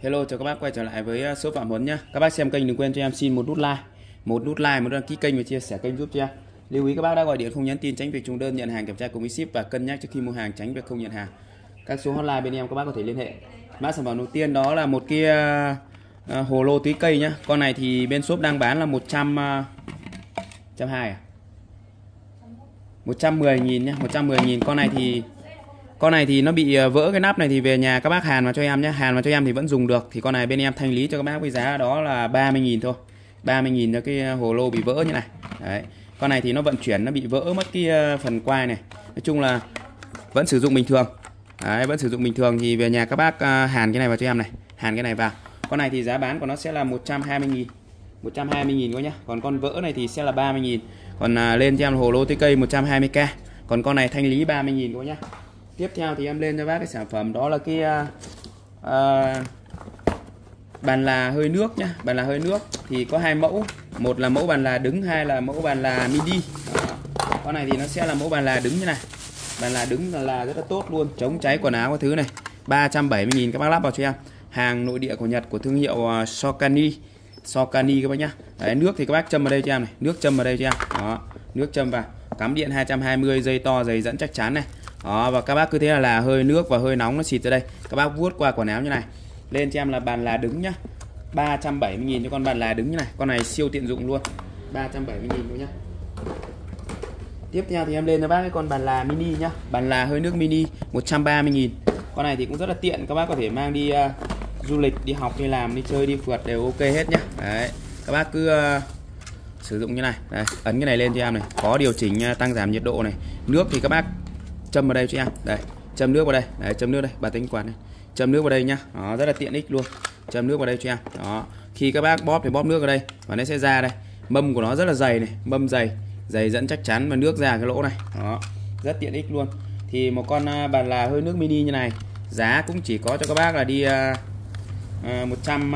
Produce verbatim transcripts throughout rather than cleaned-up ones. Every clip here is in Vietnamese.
Hello, chào các bác quay trở lại với số Phạm Huấn nhé. Các bác xem kênh đừng quên cho em xin một nút like, một nút like, một đăng ký kênh và chia sẻ kênh giúp cho em. Lưu ý các bác đã gọi điện không nhắn tin tránh việc trùng đơn, nhận hàng kiểm tra cùng với ship và cân nhắc trước khi mua hàng tránh việc không nhận hàng. Các số hotline bên em các bác có thể liên hệ. Mã sản phẩm đầu tiên đó là một cái uh, hồ lô tưới cây nhá. Con này thì bên shop đang bán là một trăm uh, hai à? một trăm mười nghìn nhá, một trăm mười nghìn. Con này thì Con này thì nó bị vỡ cái nắp này thì về nhà các bác hàn vào cho em nhé. Hàn vào cho em thì vẫn dùng được. Thì con này bên em thanh lý cho các bác với giá đó là ba mươi nghìn thôi. ba mươi nghìn cho cái hồ lô bị vỡ như này. Đấy. Con này thì nó vận chuyển nó bị vỡ mất cái phần quai này. Nói chung là vẫn sử dụng bình thường. Đấy, vẫn sử dụng bình thường thì về nhà các bác hàn cái này vào cho em này. Hàn cái này vào. Con này thì giá bán của nó sẽ là một trăm hai mươi nghìn. một trăm hai mươi nghìn thôi nhá. Còn con vỡ này thì sẽ là ba mươi nghìn. Còn à, lên cho em hồ lô tưới cây một trăm hai mươi k. Còn con này thanh lý ba mươi nghìn thôi nhá. Tiếp theo thì em lên cho bác cái sản phẩm đó là cái uh, uh, bàn là hơi nước nhá. Bàn là hơi nước thì có hai mẫu. Một là mẫu bàn là đứng, hai là mẫu bàn là mini. Đó. Con này thì nó sẽ là mẫu bàn là đứng như này. Bàn là đứng là, là rất là tốt luôn, chống cháy quần áo các thứ này. ba trăm bảy mươi nghìn các bác lắp vào cho em. Hàng nội địa của Nhật của thương hiệu uh, Sokani. Sokani các bác nhá. Đấy, nước thì các bác châm vào đây cho em này, nước châm vào đây cho em. Đó, nước châm vào. Cắm điện hai trăm hai mươi, dây to, dây dẫn chắc chắn này. Đó, và các bác cứ thế là, là hơi nước và hơi nóng nó xịt ra đây. Các bác vuốt qua quần áo như này. Lên cho em là bàn là đứng nhá. ba trăm bảy mươi nghìn cho con bàn là đứng như này. Con này siêu tiện dụng luôn. ba trăm bảy mươi nghìn thôi nhá. Tiếp theo thì em lên cho bác cái con bàn là mini nhá. Bàn là hơi nước mini một trăm ba mươi nghìn. Con này thì cũng rất là tiện, các bác có thể mang đi uh, du lịch, đi học, đi làm, đi chơi, đi phượt đều ok hết nhá. Đấy. Các bác cứ uh, sử dụng như này. Đấy, ấn cái này lên cho em này, có điều chỉnh uh, tăng giảm nhiệt độ này. Nước thì các bác châm vào đây cho em. Đây, châm nước vào đây. Đấy, châm nước đây, bà tính quạt này. Châm nước vào đây nhá. Đó, rất là tiện ích luôn. Châm nước vào đây cho em. Đó. Khi các bác bóp thì bóp nước vào đây và nó sẽ ra đây. Mâm của nó rất là dày này, mâm dày, dày dẫn chắc chắn và nước ra cái lỗ này. Đó. Rất tiện ích luôn. Thì một con bàn là hơi nước mini như này, giá cũng chỉ có cho các bác là đi uh, uh, một trăm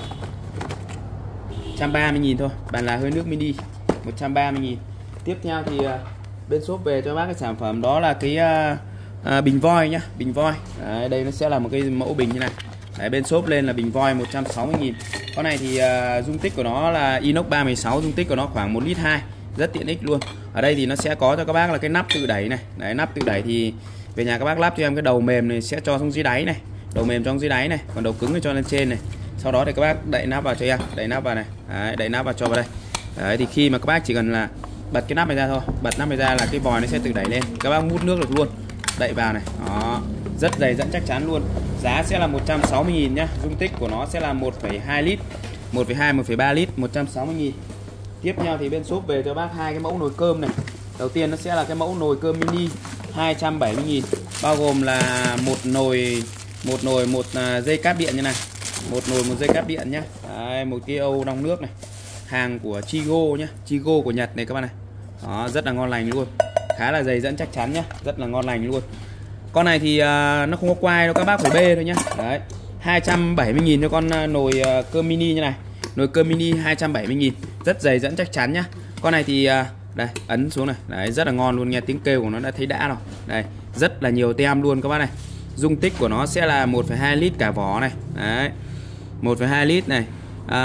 ba mươi nghìn thôi. Bàn là hơi nước mini một trăm ba mươi nghìn. Tiếp theo thì uh, bên shop về cho bác cái sản phẩm đó là cái uh, uh, bình voi nhá, bình voi. Đấy, đây nó sẽ là một cái mẫu bình như này. Đấy, bên shop lên là bình voi một trăm sáu mươi nghìn. Con này thì uh, dung tích của nó là inox ba mươi sáu, dung tích của nó khoảng một lít hai, rất tiện ích luôn. Ở đây thì nó sẽ có cho các bác là cái nắp tự đẩy này. Đấy, nắp tự đẩy thì về nhà các bác lắp cho em cái đầu mềm này sẽ cho xuống dưới đáy này, đầu mềm trong dưới đáy này, còn đầu cứng thì cho lên trên này. Sau đó thì các bác đậy nắp vào cho em, đậy nắp vào này. Đấy, đậy nắp vào cho vào đây. Đấy, thì khi mà các bác chỉ cần là bật cái nắp này ra thôi, bật nắp này ra là cái vòi nó sẽ tự đẩy lên, các bác mút nước được luôn. Đậy vào này. Đó, rất dày dẫn chắc chắn luôn. Giá sẽ là một trăm sáu mươi nghìn nhá. Dung tích của nó sẽ là một phẩy hai lít, một phẩy hai, một phẩy ba lít, một trăm sáu mươi nghìn. Tiếp theo thì bên shop về cho bác hai cái mẫu nồi cơm này. Đầu tiên nó sẽ là cái mẫu nồi cơm mini hai trăm bảy mươi nghìn, bao gồm là một nồi, một nồi một dây cáp điện như này, một nồi một dây cáp điện nhá. Đấy, một cái âu đong nước này, hàng của Chigo nhá, Chigo của Nhật này các bạn này. Đó, rất là ngon lành luôn, khá là dày dẫn chắc chắn nhá, rất là ngon lành luôn. Con này thì uh, nó không có quai đâu, các bác phải bê thôi nhá. Đấy, hai trăm bảy mươi nghìn cho con uh, nồi uh, cơm mini như này. Nồi cơm mini hai trăm bảy mươi nghìn, rất dày dẫn chắc chắn nhá. Con này thì uh, đây, ấn xuống này. Đấy, rất là ngon luôn, nghe tiếng kêu của nó đã thấy đã rồi. Đây, rất là nhiều tem luôn các bác này. Dung tích của nó sẽ là một phẩy hai lít cả vỏ này. Đấy, một phẩy hai lít này.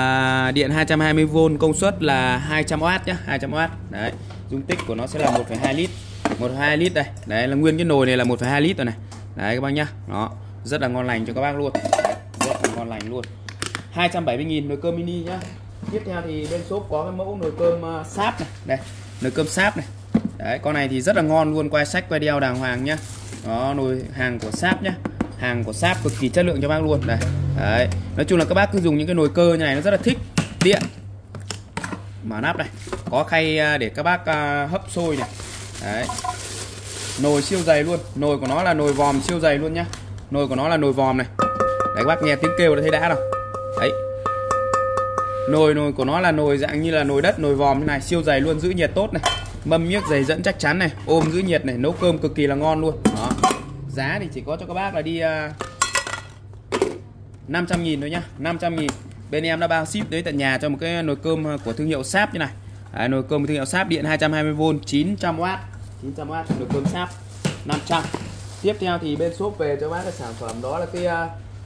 À, điện hai trăm hai mươi vôn, công suất là hai trăm oát nhá, hai trăm oát. Đấy, dung tích của nó sẽ là một phẩy hai lít, một phẩy hai lít đây. Đấy là nguyên cái nồi này là một phẩy hai lít rồi này. Đấy các bác nhá. Đó, rất là ngon lành cho các bác luôn. Đấy, rất là ngon lành luôn. hai trăm bảy mươi nghìn nồi cơm mini nhá. Tiếp theo thì bên shop có cái mẫu nồi cơm uh, sáp này. Đây, nồi cơm sáp này. Đấy, con này thì rất là ngon luôn, quay sách quay đeo đàng hoàng nhá. Đó, nồi hàng của sáp nhá. Hàng của sáp cực kỳ chất lượng cho bác luôn. Đây. Đấy, nói chung là các bác cứ dùng những cái nồi cơ như này nó rất là thích, tiện. Mở nắp này, có khay để các bác uh, hấp xôi này. Đấy. Nồi siêu dày luôn, nồi của nó là nồi vòm siêu dày luôn nhá. Nồi của nó là nồi vòm này. Đấy, các bác nghe tiếng kêu đã thấy đã đâu. Đấy. Nồi nồi của nó là nồi dạng như là nồi đất, nồi vòm như này, siêu dày luôn, giữ nhiệt tốt này. Mâm miếc dày dẫn chắc chắn này, ôm giữ nhiệt này, nấu cơm cực kỳ là ngon luôn. Đó. Giá thì chỉ có cho các bác là đi uh, năm trăm nghìn thôi nhá, năm trăm nghìn. Bên em đã bao ship đến tận nhà cho một cái nồi cơm của thương hiệu Sáp như này. Đấy, nồi cơm thương hiệu Sáp điện hai trăm hai mươi vôn, chín trăm oát, chín trăm oát, nồi cơm Sáp năm trăm. Tiếp theo thì bên shop về cho bác cái sản phẩm đó là cái uh,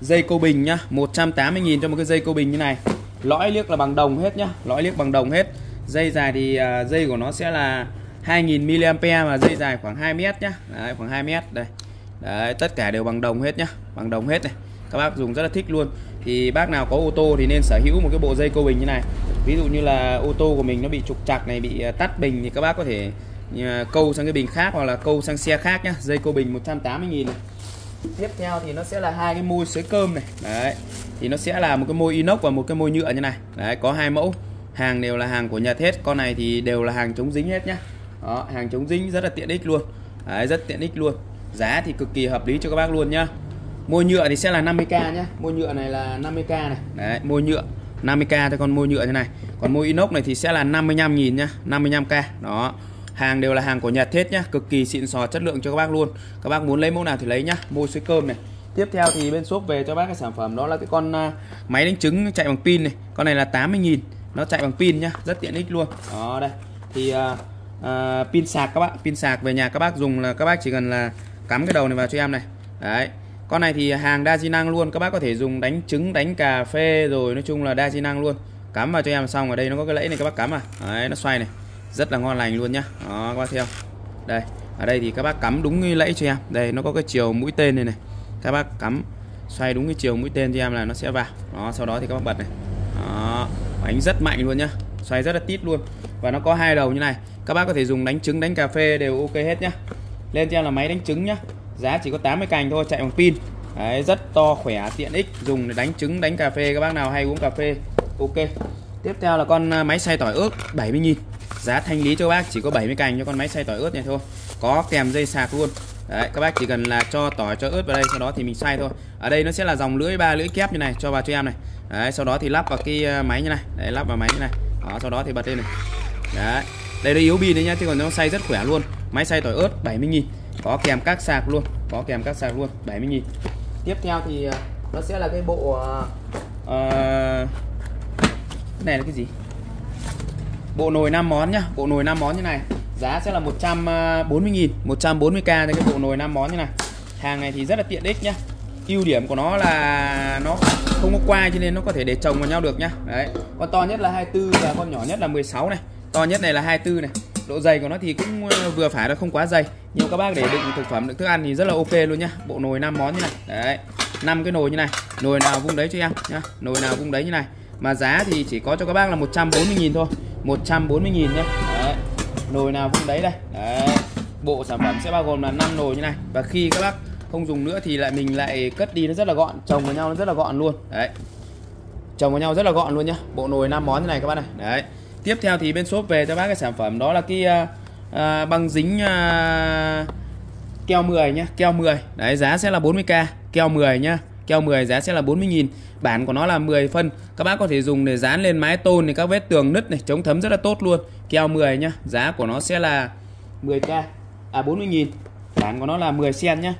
dây câu bình nhá, một trăm tám mươi nghìn cho một cái dây câu bình như này. Lõi liếc là bằng đồng hết nhá, lõi liếc bằng đồng hết. Dây dài thì uh, dây của nó sẽ là hai nghìn mi li am pe và dây dài khoảng hai mét nhá. Đấy, khoảng hai mét đây. Đấy, tất cả đều bằng đồng hết nhá, bằng đồng hết này. Các bác dùng rất là thích luôn. Thì bác nào có ô tô thì nên sở hữu một cái bộ dây câu bình như này. Ví dụ như là ô tô của mình nó bị trục trặc này, bị tắt bình thì các bác có thể câu sang cái bình khác hoặc là câu sang xe khác nhá. Dây câu bình một trăm tám mươi nghìn này. Tiếp theo thì nó sẽ là hai cái môi sới cơm này. Đấy. Thì nó sẽ là một cái môi inox và một cái môi nhựa như này. Đấy, có hai mẫu. Hàng đều là hàng của Nhật hết. Con này thì đều là hàng chống dính hết nhá. Đó, hàng chống dính rất là tiện ích luôn. Đấy, rất tiện ích luôn. Giá thì cực kỳ hợp lý cho các bác luôn nhá. Môi nhựa thì sẽ là năm mươi k nhá. Môi nhựa này là năm mươi k này. Đấy, môi nhựa năm mươi k cho con môi nhựa như này. Còn môi inox này thì sẽ là năm mươi lăm nghìn nhá, năm mươi lăm k. Đó. Hàng đều là hàng của Nhật hết nhá, cực kỳ xịn sò chất lượng cho các bác luôn. Các bác muốn lấy mẫu nào thì lấy nhá. Môi sới cơm này. Tiếp theo thì bên shop về cho bác cái sản phẩm đó là cái con uh, máy đánh trứng chạy bằng pin này. Con này là tám mươi nghìn, nó chạy bằng pin nhá, rất tiện ích luôn. Đó đây. Thì uh, uh, pin sạc các bác, pin sạc về nhà các bác dùng là các bác chỉ cần là cắm cái đầu này vào cho em này. Đấy. Con này thì hàng đa di năng luôn, các bác có thể dùng đánh trứng, đánh cà phê rồi, nói chung là đa di năng luôn. Cắm vào cho em xong, ở đây nó có cái lẫy này các bác cắm à. Đấy, nó xoay này. Rất là ngon lành luôn nhá. Đó, các bác thấy không? Đây, ở đây thì các bác cắm đúng cái lẫy cho em. Đây, nó có cái chiều mũi tên này này. Các bác cắm xoay đúng cái chiều mũi tên cho em là nó sẽ vào. Đó, sau đó thì các bác bật này. Đó, bánh rất mạnh luôn nhá. Xoay rất là tít luôn. Và nó có hai đầu như này. Các bác có thể dùng đánh trứng, đánh cà phê đều ok hết nhá. Lên cho em là máy đánh trứng nhá. Giá chỉ có tám mươi cành thôi, chạy bằng pin. Đấy, rất to khỏe, tiện ích, dùng để đánh trứng, đánh cà phê, các bác nào hay uống cà phê. Ok. Tiếp theo là con máy xay tỏi ớt bảy mươi nghìn. Giá thanh lý cho bác chỉ có bảy mươi cành cho con máy xay tỏi ớt này thôi. Có kèm dây sạc luôn. Đấy, các bác chỉ cần là cho tỏi cho ớt vào đây, sau đó thì mình xay thôi. Ở đây nó sẽ là dòng lưỡi ba lưỡi kép như này, cho vào cho em này. Đấy, sau đó thì lắp vào cái máy như này. Đấy, lắp vào máy như này. Đó, sau đó thì bật lên này. Đấy. Đây nó yếu pin đấy nhá, chứ còn nó xay rất khỏe luôn. Máy xay tỏi ớt bảy mươi nghìn. Có kèm các sạc luôn, có kèm các sạc luôn, bảy mươi nghìn. Tiếp theo thì nó sẽ là cái bộ uh, uh, cái này là cái gì? Bộ nồi năm món nhá, bộ nồi năm món như này. Giá sẽ là một trăm bốn mươi nghìn, một trăm bốn mươi k cho cái bộ nồi năm món như này. Hàng này thì rất là tiện ích nhá. Ưu điểm của nó là nó không có quai cho nên nó có thể để chồng vào nhau được nhá. Đấy. Con to nhất là hai mươi tư và con nhỏ nhất là mười sáu này. To nhất này là hai mươi tư này. Độ dày của nó thì cũng vừa phải, nó không quá dày. Nhưng các bác để đựng thực phẩm, đựng thức ăn thì rất là ok luôn nhá. Bộ nồi năm món như này. Đấy. năm cái nồi như này. Nồi nào vung đấy cho em nhá. Nồi nào vung đấy như này. Mà giá thì chỉ có cho các bác là một trăm bốn mươi nghìn thôi. một trăm bốn mươi nghìn nhé. Đấy. Nồi nào vung đấy đây. Đấy. Bộ sản phẩm sẽ bao gồm là năm nồi như này. Và khi các bác không dùng nữa thì lại mình lại cất đi, nó rất là gọn, chồng vào nhau nó rất là gọn luôn. Đấy. Chồng vào nhau rất là gọn luôn nhá. Bộ nồi năm món như này các bác này. Đấy. Tiếp theo thì bên shop về cho bác cái sản phẩm đó là cái uh, uh, băng dính uh, keo mười nhá, keo mười. Đấy, giá sẽ là bốn mươi k, keo mười nhá. Keo mười giá sẽ là bốn mươi nghìn. Bản của nó là mười phân. Các bác có thể dùng để dán lên mái tôn này, các vết tường nứt này, chống thấm rất là tốt luôn. Keo mười nhá. Giá của nó sẽ là mười k, à bốn mươi nghìn. Bản của nó là mười xen nhá.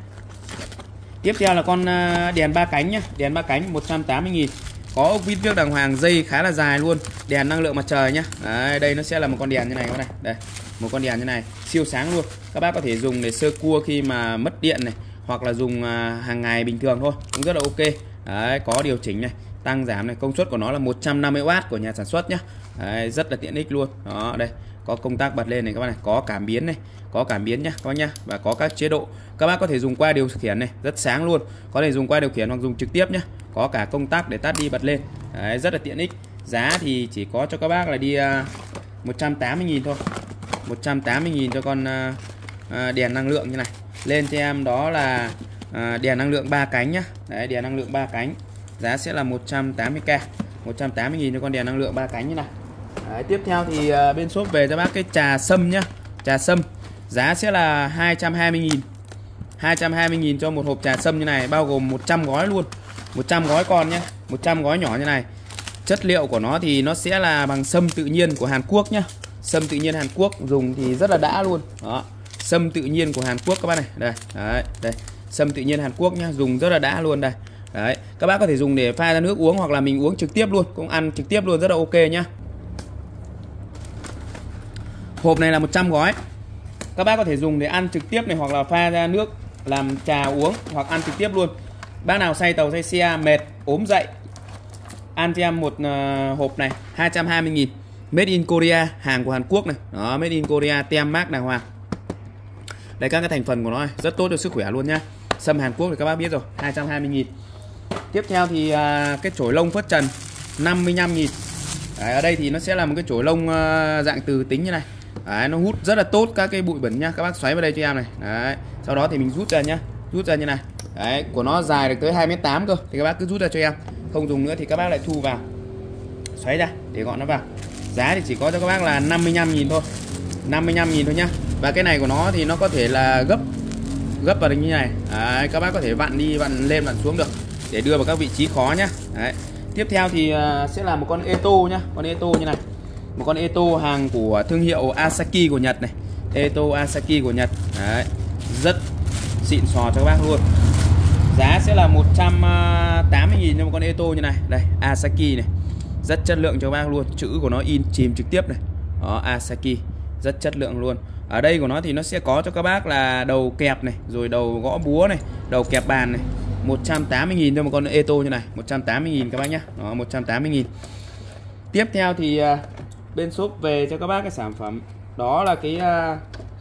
Tiếp theo là con đèn ba cánh nhá. Đèn ba cánh một trăm tám mươi nghìn. Có ốc vít viếc đàng hoàng, dây khá là dài luôn. Đèn năng lượng mặt trời nhá. Đấy, đây nó sẽ là một con đèn như này các bạn này. Đây, một con đèn như này, siêu sáng luôn. Các bác có thể dùng để sơ cua khi mà mất điện này, hoặc là dùng hàng ngày bình thường thôi, cũng rất là ok. Đấy, có điều chỉnh này, tăng giảm này, công suất của nó là một trăm năm mươi oát của nhà sản xuất nhá. Đấy, rất là tiện ích luôn. Đó, đây, có công tắc bật lên này các bạn này, có cảm biến này, có cảm biến nhá các bác nhá, và có các chế độ. Các bác có thể dùng qua điều khiển này, rất sáng luôn. Có thể dùng qua điều khiển hoặc dùng trực tiếp nhá. Có cả công tắc để tắt đi bật lên. Đấy, rất là tiện ích. Giá thì chỉ có cho các bác là đi uh, một trăm tám mươi nghìn thôi. một trăm tám mươi nghìn cho con uh, uh, đèn năng lượng như này. Lên cho em đó là uh, đèn năng lượng ba cánh nhá. Đấy, đèn năng lượng ba cánh. Giá sẽ là một trăm tám mươi k. một trăm tám mươi nghìn cho con đèn năng lượng ba cánh như này. Đấy, tiếp theo thì uh, bên shop về cho bác cái trà sâm nhá. Trà sâm. Giá sẽ là hai trăm hai mươi nghìn. hai trăm hai mươi nghìn cho một hộp trà sâm như này, bao gồm một trăm gói luôn. một trăm gói con nhé, một trăm gói nhỏ như này. Chất liệu của nó thì nó sẽ là bằng sâm tự nhiên của Hàn Quốc nhá. Sâm tự nhiên Hàn Quốc, dùng thì rất là đã luôn. Đó, sâm tự nhiên của Hàn Quốc các bác này. Đây, đấy, đây. Sâm tự nhiên Hàn Quốc nhá, dùng rất là đã luôn đây. Đấy, các bác có thể dùng để pha ra nước uống hoặc là mình uống trực tiếp luôn, cũng ăn trực tiếp luôn, rất là ok nhá. Hộp này là một trăm gói. Các bác có thể dùng để ăn trực tiếp này, hoặc là pha ra nước làm trà uống, hoặc ăn trực tiếp luôn. Bác nào say tàu say xe mệt ốm dậy ăn cho em một uh, hộp này hai trăm hai mươi nghìn, made in Korea, hàng của Hàn Quốc này. Đó, made in Korea, tem mác đàng hoàng. Đây các cái thành phần của nó này, rất tốt cho sức khỏe luôn nhá. Sâm Hàn Quốc thì các bác biết rồi, hai trăm hai mươi nghìn. Tiếp theo thì uh, cái chổi lông phất trần năm mươi lăm nghìn. Đấy, ở đây thì nó sẽ là một cái chổi lông uh, dạng từ tính như này. Đấy, nó hút rất là tốt các cái bụi bẩn nhá. Các bác xoáy vào đây cho em này. Đấy, sau đó thì mình rút ra nhá, rút ra như này. Đấy, của nó dài được tới hai mét tám cơ. Thì các bác cứ rút ra cho em. Không dùng nữa thì các bác lại thu vào, xoáy ra để gọn nó vào. Giá thì chỉ có cho các bác là năm mươi lăm nghìn thôi, năm mươi lăm nghìn thôi nhá. Và cái này của nó thì nó có thể là gấp gấp vào như này. Đấy, các bác có thể vặn đi vặn lên vặn xuống được để đưa vào các vị trí khó nhá. Đấy. Tiếp theo thì uh, sẽ là một con Eto nhá, con Eto như này. Một con Eto hàng của thương hiệu Asaki của Nhật này. Eto Asaki của Nhật. Đấy. Rất xịn sò cho các bác luôn. Giá sẽ là một trăm tám mươi nghìn cho một con Eto như này. Đây, Asaki này. Rất chất lượng cho các bác luôn. Chữ của nó in chìm trực tiếp này. Đó, Asaki. Rất chất lượng luôn. Ở đây của nó thì nó sẽ có cho các bác là đầu kẹp này, rồi đầu gõ búa này, đầu kẹp bàn này. một trăm tám mươi nghìn cho một con Eto như này, một trăm tám mươi nghìn các bác nhé. Đó, một trăm tám mươi nghìn. Tiếp theo thì uh, bên shop về cho các bác cái sản phẩm đó là cái uh,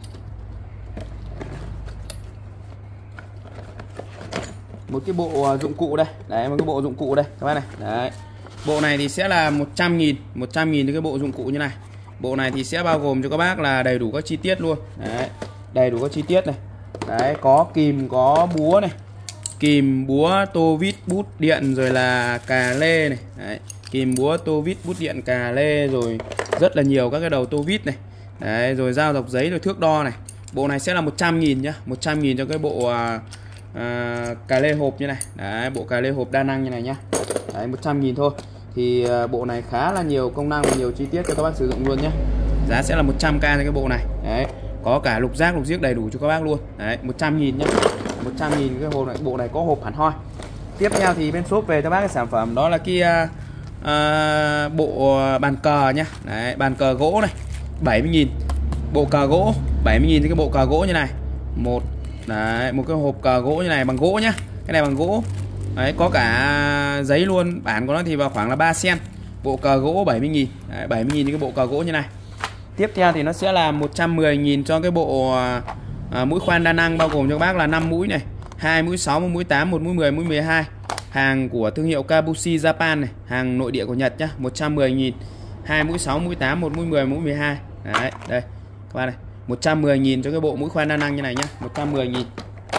một cái bộ dụng cụ đây. Đấy, một cái bộ dụng cụ đây các bác này. Đấy. Bộ này thì sẽ là một trăm nghìn, một trăm nghìn cho cái bộ dụng cụ như này. Bộ này thì sẽ bao gồm cho các bác là đầy đủ các chi tiết luôn. Đấy, đầy đủ các chi tiết này. Đấy, có kìm, có búa này. Kìm, búa, tô vít, bút điện, rồi là cà lê này. Đấy, kìm, búa, tô vít, bút điện, cà lê, rồi rất là nhiều các cái đầu tô vít này. Đấy, rồi dao dọc giấy, rồi thước đo này. Bộ này sẽ là một trăm nghìn nhá, một trăm nghìn cho cái bộ à, à, cà lê hộp như này. Đấy, bộ cà lê hộp đa năng như này nhá. Đấy, một trăm nghìn thôi. Thì à, bộ này khá là nhiều công năng và nhiều chi tiết cho các bác sử dụng luôn nhá. Giá sẽ là một trăm k cho cái bộ này. Đấy, có cả lục giác, lục giếc đầy đủ cho các bác luôn. Đấy, một trăm nghìn nhá. một trăm nghìn cái hộp này, bộ này có hộp hẳn hoi. Tiếp theo thì bên shop về cho bác cái sản phẩm đó là cái à, à, bộ bàn cờ nhá. Đấy, bàn cờ gỗ này, bảy mươi nghìn. Bộ cờ gỗ bảy mươi nghìn cái bộ cờ gỗ như này. Một đấy, một cái hộp cờ gỗ như này bằng gỗ nhá. Cái này bằng gỗ. Đấy, có cả giấy luôn, bản của nó thì vào khoảng là ba xen. Bộ cờ gỗ bảy mươi nghìn. Đấy, bảy mươi nghìn cái bộ cờ gỗ như này. Tiếp theo thì nó sẽ là một trăm mười nghìn cho cái bộ à, mũi khoan đa năng, bao gồm cho các bác là năm mũi này, hai mũi sáu, một mũi tám, một mũi mười, mũi mười hai. Hàng của thương hiệu Kabushi Japan này, hàng nội địa của Nhật nhá, một trăm mười nghìn. hai mũi sáu, mũi tám, một mũi mười, mũi mười hai. Đấy, đây. Các bạn này, một trăm mười nghìn cho cái bộ mũi khoan đa năng như này nhá, một trăm mười nghìn.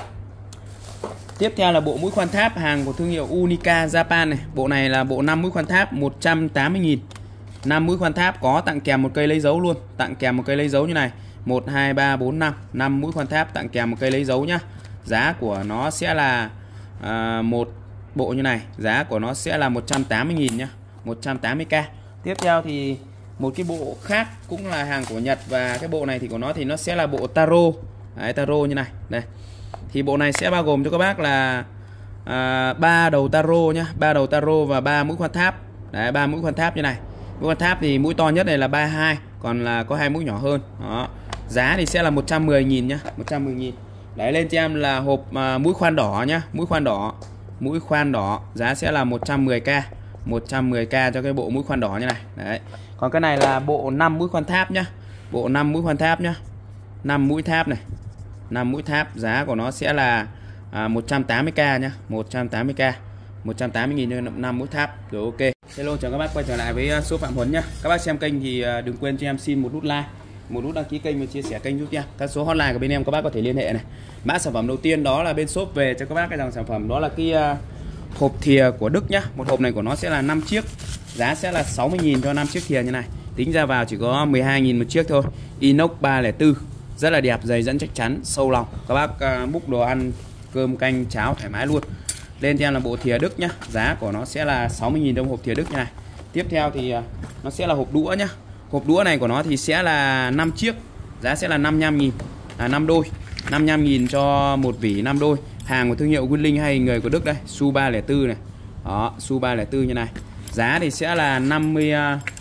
Tiếp theo là bộ mũi khoan tháp hàng của thương hiệu Unica Japan này. Bộ này là bộ năm mũi khoan tháp, một trăm tám mươi nghìn. năm mũi khoan tháp có tặng kèm một cây lấy dấu luôn, tặng kèm một cây lấy dấu như này. một hai ba bốn năm, năm mũi khoan tháp tặng kèm một cây lấy dấu nhá. Giá của nó sẽ là à, một bộ như này, giá của nó sẽ là một trăm tám mươi nghìn nhá, một trăm tám mươi k. Tiếp theo thì một cái bộ khác cũng là hàng của Nhật, và cái bộ này thì của nó thì nó sẽ là bộ taro. Đấy, taro như này. Đây. Thì bộ này sẽ bao gồm cho các bác là ba à, đầu taro nhá, ba đầu taro và ba mũi khoan tháp. Đấy, ba mũi khoan tháp như này. Mũi khoan tháp thì mũi to nhất này là ba mươi hai, còn là có hai mũi nhỏ hơn. Đó. Giá thì sẽ là một trăm mười nghìn nhá, một trăm mười nghìn. Đấy, lên cho em là hộp à, mũi khoan đỏ nhá, mũi khoan đỏ. Mũi khoan đỏ giá sẽ là một trăm mười k, một trăm mười k cho cái bộ mũi khoan đỏ như này. Đấy. Còn cái này là bộ năm mũi khoan tháp nhá. Bộ năm mũi khoan tháp nhá. năm mũi tháp này. năm mũi tháp giá của nó sẽ là à, một trăm tám mươi k nhá, một trăm tám mươi k. một trăm tám mươi nghìn cho năm mũi tháp. Rồi, ok. Hello, chào các bác quay trở lại với shop Phạm Huấn nhá. Các bác xem kênh thì đừng quên cho em xin một nút like, một nút đăng ký kênh và chia sẻ kênh giúp em. Các số hotline của bên em các bác có thể liên hệ này. Mã sản phẩm đầu tiên đó là bên shop về cho các bác cái dòng sản phẩm đó là cái uh, hộp thìa của Đức nhá. Một hộp này của nó sẽ là năm chiếc. Giá sẽ là sáu mươi nghìn cho năm chiếc thìa như này. Tính ra vào chỉ có mười hai nghìn một chiếc thôi. Inox ba không bốn. Rất là đẹp, dày dẫn chắc chắn, sâu lòng. Các bác uh, múc đồ ăn cơm canh cháo thoải mái luôn. Lên cho em là bộ thìa Đức nhá. Giá của nó sẽ là sáu mươi nghìn trong hộp thìa Đức như này. Tiếp theo thì uh, nó sẽ là hộp đũa nhá. Hộp đũa này của nó thì sẽ là năm chiếc. Giá sẽ là năm mươi lăm nghìn, là năm đôi. năm mươi lăm nghìn cho một vỉ năm đôi. Hàng của thương hiệu Winling hay người của Đức đây, Su ba không bốn này. Đó, Su ba không bốn như này. Giá thì sẽ là năm mươi,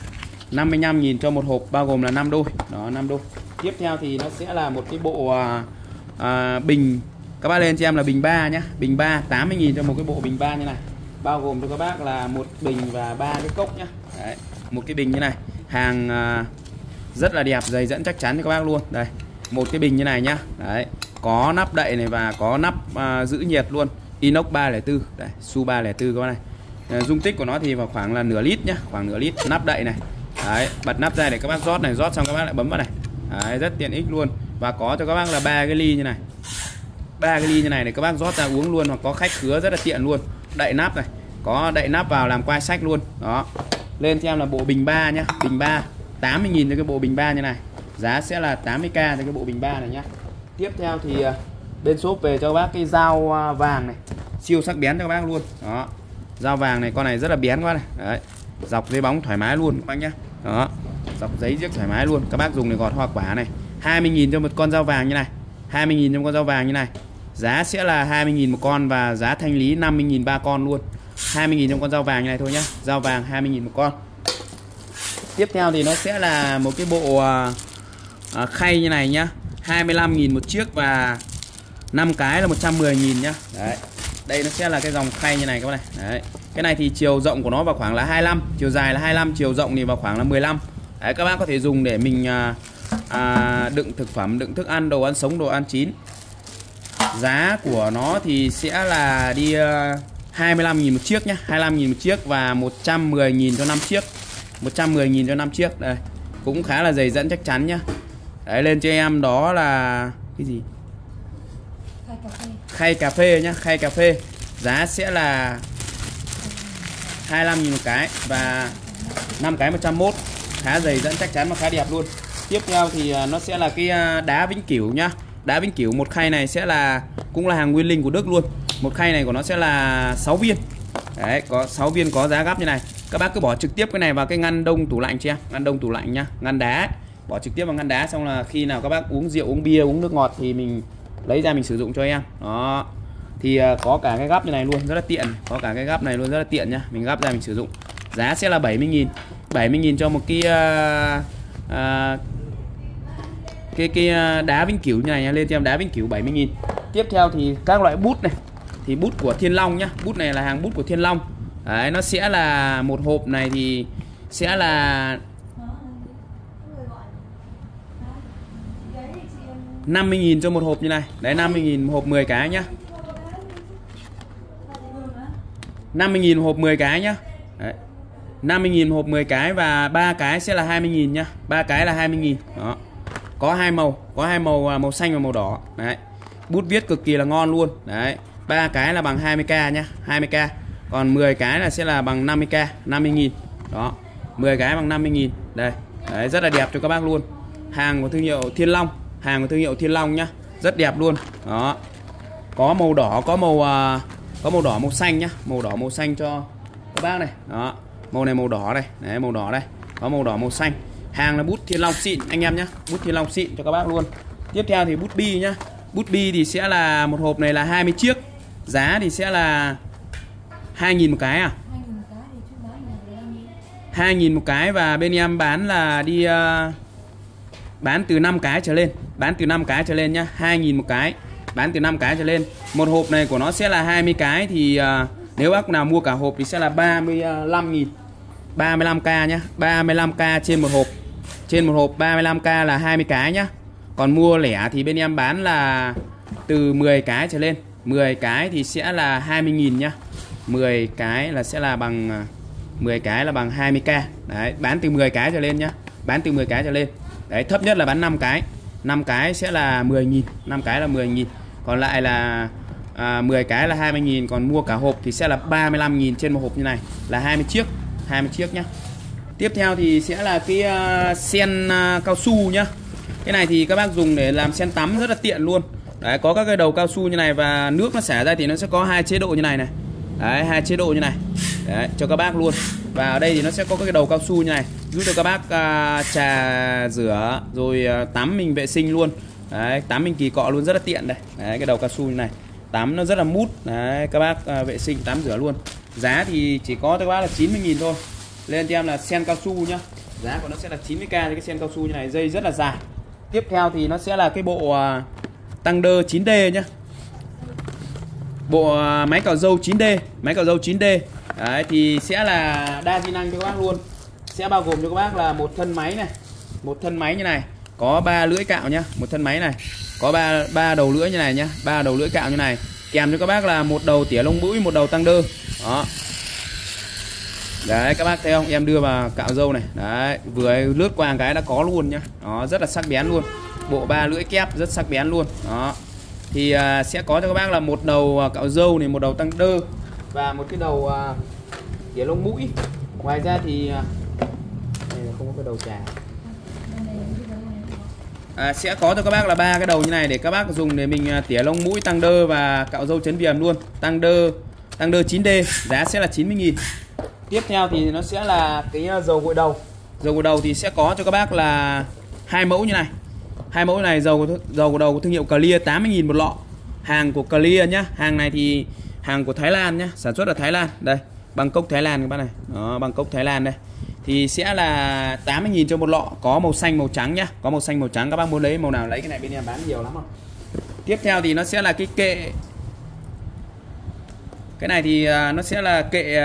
năm mươi lăm nghìn cho một hộp, bao gồm là năm đôi. Đó, năm đôi. Tiếp theo thì nó sẽ là một cái bộ à, à, bình Các bác lên cho em là bình ba nhá, bình ba tám mươi nghìn cho một cái bộ bình ba như này. Bao gồm cho các bác là một bình và ba cái cốc nhá. Đấy, một cái bình như này. Hàng uh, rất là đẹp, dày dẫn chắc chắn cho các bác luôn. Đây, một cái bình như này nhá. Đấy, có nắp đậy này và có nắp uh, giữ nhiệt luôn. Inox ba không bốn, đây, Su ba không bốn các bác này. Uh, dung tích của nó thì vào khoảng là nửa lít nhá, khoảng nửa lít. Nắp đậy này. Đấy, bật nắp ra để các bác rót này, rót xong các bác lại bấm vào này. Đấy, rất tiện ích luôn. Và có cho các bác là ba cái ly như này. ba cái ly như này để các bác rót ra uống luôn, hoặc có khách khứa rất là tiện luôn. Đậy nắp này, có đậy nắp vào làm quai sách luôn. Đó. Lên cho em là bộ bình ba nhá, bình ba tám mươi nghìn cho cái bộ bình ba như này. Giá sẽ là tám mươi k cho cái bộ bình ba này nhá. Tiếp theo thì bên shop về cho các bác cái dao vàng này, siêu sắc bén cho các bác luôn. Đó. Dao vàng này, con này rất là bén quá này. Đấy. Dọc giấy bóng thoải mái luôn các bác nhá. Đó. Dọc giấy giết thoải mái luôn. Các bác dùng để gọt hoa quả này. hai mươi nghìn cho một con dao vàng như này. hai mươi nghìn cho một con dao vàng như này. Giá sẽ là hai mươi nghìn một con và giá thanh lý năm mươi nghìn ba con luôn. hai mươi nghìn trong con dao vàng như này thôi nhá. Dao vàng hai mươi nghìn một con. Tiếp theo thì nó sẽ là một cái bộ uh, khay như này nhá. hai mươi lăm nghìn một chiếc và năm cái là một trăm mười nghìn nhá. Đấy. Đây nó sẽ là cái dòng khay như này các bạn này. Đấy. Cái này thì chiều rộng của nó vào khoảng là hai mươi lăm, chiều dài là hai mươi lăm, chiều rộng thì vào khoảng là mười lăm. Đấy, các bác có thể dùng để mình uh, uh, đựng thực phẩm, đựng thức ăn, đồ ăn sống, đồ ăn chín. Giá của nó thì sẽ là đi uh, hai mươi lăm nghìn một chiếc nhá, hai mươi lăm nghìn một chiếc và một trăm mười nghìn cho năm chiếc. một trăm mười nghìn cho năm chiếc. Đây, cũng khá là dày dẫn chắc chắn nhá. Đấy, lên cho em đó là cái gì? Khay cà phê. Khay cà phê nhá, khay cà phê. Giá sẽ là hai mươi lăm nghìn một cái và năm cái một trăm mốt. Khá dày dẫn chắc chắn và khá đẹp luôn. Tiếp theo thì nó sẽ là cái đá vĩnh cửu nhá. Đá vĩnh cửu một khay này sẽ là cũng là hàng nguyên linh của Đức luôn. Một khay này của nó sẽ là sáu viên. Đấy, có sáu viên có giá gấp như này. Các bác cứ bỏ trực tiếp cái này vào cái ngăn đông tủ lạnh cho em, ngăn đông tủ lạnh nhá, ngăn đá. Bỏ trực tiếp vào ngăn đá, xong là khi nào các bác uống rượu, uống bia, uống nước ngọt thì mình lấy ra mình sử dụng cho em. Đó. Thì có cả cái gắp như này luôn, rất là tiện. Có cả cái gắp này luôn, rất là tiện nhá. Mình gắp ra mình sử dụng. Giá sẽ là bảy mươi nghìn. bảy mươi nghìn cho một cái uh, uh, cái cái đá vĩnh cửu như này nha. Lên cho em đá vĩnh cửu bảy mươi nghìn. Tiếp theo thì các loại bút này. Thì bút của Thiên Long nhá. Bút này là hàng bút của Thiên Long. Đấy, nó sẽ là một hộp này thì sẽ là năm mươi nghìn cho một hộp như này. Đấy, năm mươi nghìn một hộp mười cái nhá. năm mươi nghìn một hộp mười cái nhá. Đấy. năm mươi nghìn một hộp mười cái và ba cái sẽ là hai mươi nghìn nhá. ba cái là hai mươi nghìn. Đó. Có hai màu, có hai màu, màu xanh và màu đỏ. Đấy. Bút viết cực kỳ là ngon luôn. Đấy. ba cái là bằng hai mươi k nhá, hai mươi k. Còn mười cái là sẽ là bằng năm mươi k, năm mươi nghìn. Đó. mười cái bằng năm mươi nghìn. Đây. Đấy, rất là đẹp cho các bác luôn. Hàng của thương hiệu Thiên Long, hàng của thương hiệu Thiên Long nhá. Rất đẹp luôn. Đó. Có màu đỏ, có màu uh, có màu đỏ, màu xanh nhá. Màu đỏ, màu xanh cho các bác này. Đó. Màu này màu đỏ đây. Đấy, màu đỏ đây. Có màu đỏ, màu xanh. Hàng là bút Thiên Long xịn anh em nhá. Bút Thiên Long xịn cho các bác luôn. Tiếp theo thì bút bi nhá. Bút bi thì sẽ là một hộp này là hai mươi chiếc. Giá thì sẽ là hai nghìn một cái à? hai nghìn một cái và bên em bán là đi uh, bán từ năm cái trở lên. Bán từ năm cái trở lên nhá. hai nghìn một cái. Bán từ năm cái trở lên. Một hộp này của nó sẽ là hai mươi cái thì uh, nếu bác nào mua cả hộp thì sẽ là ba mươi lăm nghìn. ba mươi lăm k nhá. ba mươi lăm k trên một hộp. Trên một hộp ba mươi lăm k là hai mươi cái nhá. Còn mua lẻ thì bên em bán là từ mười cái trở lên. mười cái thì sẽ là hai mươi nghìn nhá. mười cái là sẽ là bằng mười cái là bằng hai mươi k. Đấy, bán từ mười cái trở lên nhá. Bán từ mười cái trở lên. Đấy, thấp nhất là bán năm cái. năm cái sẽ là mười nghìn, năm cái là mười nghìn. Còn lại là à, mười cái là hai mươi nghìn, còn mua cả hộp thì sẽ là ba mươi lăm nghìn trên một hộp như này, là hai mươi chiếc, hai mươi chiếc nhá. Tiếp theo thì sẽ là cái uh, sen uh, cao su nhá. Cái này thì các bác dùng để làm sen tắm rất là tiện luôn. Đấy, có các cái đầu cao su như này và nước nó xả ra thì nó sẽ có hai chế độ như này này. Đấy, hai chế độ như này. Đấy, cho các bác luôn. Và ở đây thì nó sẽ có cái đầu cao su như này, giúp cho các bác uh, trà rửa rồi uh, tắm mình vệ sinh luôn. Đấy, tắm mình kỳ cọ luôn, rất là tiện đây. Đấy, cái đầu cao su như này. Tắm nó rất là mút. Đấy, các bác uh, vệ sinh tắm rửa luôn. Giá thì chỉ có cho các bác là chín mươi nghìn thôi. Lên cho em là sen cao su nhá. Giá của nó sẽ là chín mươi k cho cái sen cao su như này, dây rất là dài. Tiếp theo thì nó sẽ là cái bộ uh, tăng đơ chín D nhá. bộ máy cạo râu chín D, máy cạo râu chín D. Đấy thì sẽ là đa di năng cho các bác luôn. Sẽ bao gồm cho các bác là một thân máy này, một thân máy như này, có ba lưỡi cạo nhá, một thân máy này có ba ba đầu lưỡi như này nhá, ba đầu lưỡi cạo như này, kèm cho các bác là một đầu tỉa lông mũi, một đầu tăng đơ. Đó. Đấy các bác thấy không, em đưa vào cạo râu này. Đấy, vừa lướt qua cái đã có luôn nhá. Đó, rất là sắc bén luôn. Bộ ba lưỡi kép rất sắc bén luôn. Đó. Thì uh, sẽ có cho các bác là một đầu uh, cạo râu này, một đầu tăng đơ và một cái đầu uh, tỉa lông mũi. Ngoài ra thì uh, đây là không có cái đầu trà. À, sẽ có cho các bác là ba cái đầu như này để các bác dùng để mình uh, tỉa lông mũi, tăng đơ và cạo râu chấn viền luôn. Tăng đơ, tăng đơ chín D, giá sẽ là chín mươi nghìn. Tiếp theo thì nó sẽ là cái dầu gội đầu. Dầu gội đầu thì sẽ có cho các bác là hai mẫu như này. Hai mẫu này dầu dầu gội đầu của thương hiệu Clear tám mươi nghìn một lọ. Hàng của Clear nhá. Hàng này thì hàng của Thái Lan nhá, sản xuất ở Thái Lan. Đây, Bangkok Thái Lan các bác này. Đó, Bangkok Thái Lan đây. Thì sẽ là tám mươi nghìn cho một lọ, có màu xanh màu trắng nhá. Có màu xanh màu trắng, các bác muốn lấy màu nào lấy, cái này bên em bán nhiều lắm rồi. Tiếp theo thì nó sẽ là cái kệ. Cái này thì nó sẽ là kệ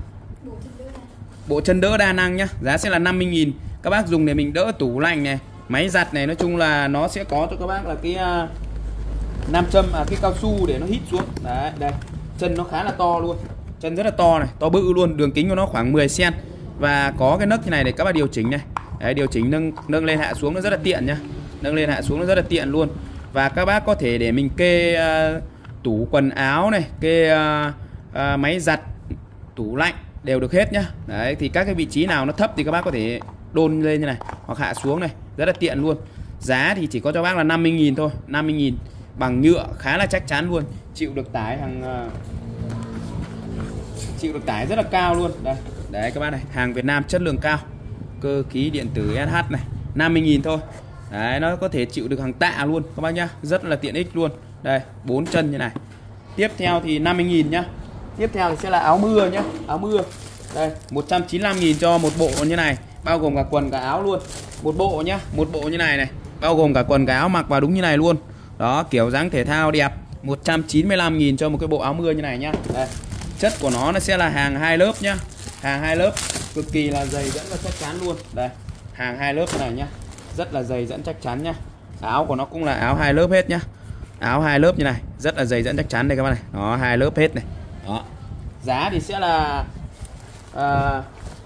bộ chân đỡ đa năng nhá, giá sẽ là năm mươi nghìn. Các bác dùng để mình đỡ tủ lạnh này, máy giặt này, nói chung là nó sẽ có cho các bác là cái uh, nam châm, à, cái cao su để nó hít xuống. Đấy, đây, chân nó khá là to luôn, chân rất là to này, to bự luôn, đường kính của nó khoảng mười xăng ti mét và có cái nấc như này để các bác điều chỉnh này. Đấy, điều chỉnh nâng nâng lên hạ xuống nó rất là tiện nhá, nâng lên hạ xuống nó rất là tiện luôn. Và các bác có thể để mình kê uh, tủ quần áo này, kê uh, uh, máy giặt, tủ lạnh đều được hết nhá. Đấy thì các cái vị trí nào nó thấp thì các bác có thể đôn lên như này hoặc hạ xuống này, rất là tiện luôn. Giá thì chỉ có cho bác là năm mươi nghìn thôi, năm mươi nghìn, bằng nhựa, khá là chắc chắn luôn, chịu được tải hàng uh, chịu được tải rất là cao luôn. Đây, đấy các bác này, hàng Việt Nam chất lượng cao, cơ khí điện tử ét hát này, năm mươi nghìn thôi. Đấy, nó có thể chịu được hàng tạ luôn các bác nhá, rất là tiện ích luôn. Đây, bốn chân như này. Tiếp theo thì năm mươi nghìn nhá. Tiếp theo thì sẽ là áo mưa nhá, áo mưa. Đây, một trăm chín mươi lăm nghìn cho một bộ như này, bao gồm cả quần cả áo luôn. Một bộ nhá, một bộ như này này, bao gồm cả quần cả áo, mặc vào đúng như này luôn. Đó, kiểu dáng thể thao đẹp. một trăm chín mươi lăm nghìn cho một cái bộ áo mưa như này nhá. Đây. Chất của nó nó sẽ là hàng hai lớp nhá. Hàng hai lớp cực kỳ là dày dẫn và chắc chắn luôn. Đây, hàng hai lớp này nhá. Rất là dày dẫn chắc chắn nhá. Áo của nó cũng là áo hai lớp hết nhá. Áo hai lớp như này, rất là dày dẫn chắc chắn đây các bạn này. Đó, hai lớp hết này. Đó. Giá thì sẽ là à,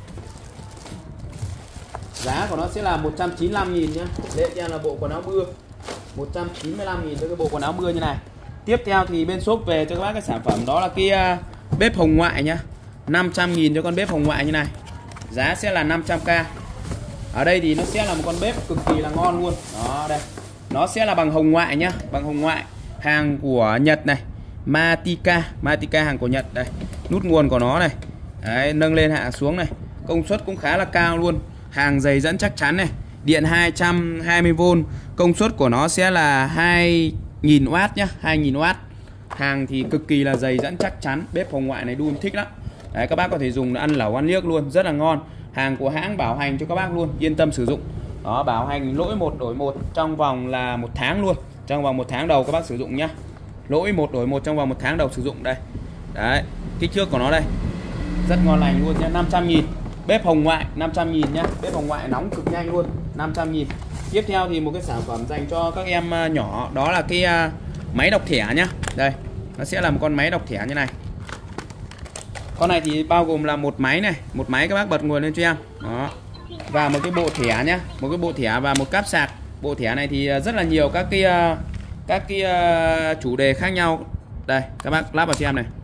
giá của nó sẽ là một trăm chín mươi lăm nghìn nhá. Đây là bộ quần áo mưa, một trăm chín mươi lăm nghìn cho cái bộ quần áo mưa như này. Tiếp theo thì bên shop về cho các bác cái sản phẩm đó là cái uh, bếp hồng ngoại nhá, năm trăm nghìn cho con bếp hồng ngoại như này. Giá sẽ là năm trăm k. Ở đây thì nó sẽ là một con bếp cực kỳ là ngon luôn. Đó, đây. Nó sẽ là bằng hồng ngoại nhá, bằng hồng ngoại, hàng của Nhật này, Matika, Matika hàng của Nhật đây. Nút nguồn của nó này. Đấy, nâng lên hạ xuống này. Công suất cũng khá là cao luôn. Hàng dày dẫn chắc chắn này. Điện hai trăm hai mươi vôn, công suất của nó sẽ là hai nghìn oát nhá, hai nghìn oát. Hàng thì cực kỳ là dày dẫn chắc chắn. Bếp hồng ngoại này đun thích lắm. Đấy, các bác có thể dùng ăn lẩu ăn liếc luôn, rất là ngon. Hàng của hãng bảo hành cho các bác luôn, yên tâm sử dụng. Đó, bảo hành lỗi một đổi một trong vòng là một tháng luôn. Trong vòng một tháng đầu các bác sử dụng nhá. Lỗi một đổi một trong vòng một tháng đầu sử dụng đây. Đấy, kích thước của nó đây. Rất ngon lành luôn nhá, năm trăm nghìn. Bếp hồng ngoại năm trăm nghìn nhá. Bếp hồng ngoại nóng cực nhanh luôn, năm trăm nghìn. Tiếp theo thì một cái sản phẩm dành cho các em nhỏ, đó là cái máy đọc thẻ nhá. Đây, nó sẽ là một con máy đọc thẻ như này. Con này thì bao gồm là một máy này, một máy các bác bật nguồn lên cho em. Đó. Và một cái bộ thẻ nhá, một cái bộ thẻ và một cáp sạc. Bộ thẻ này thì rất là nhiều các cái các cái chủ đề khác nhau. Đây, các bác lắp vào cho em này.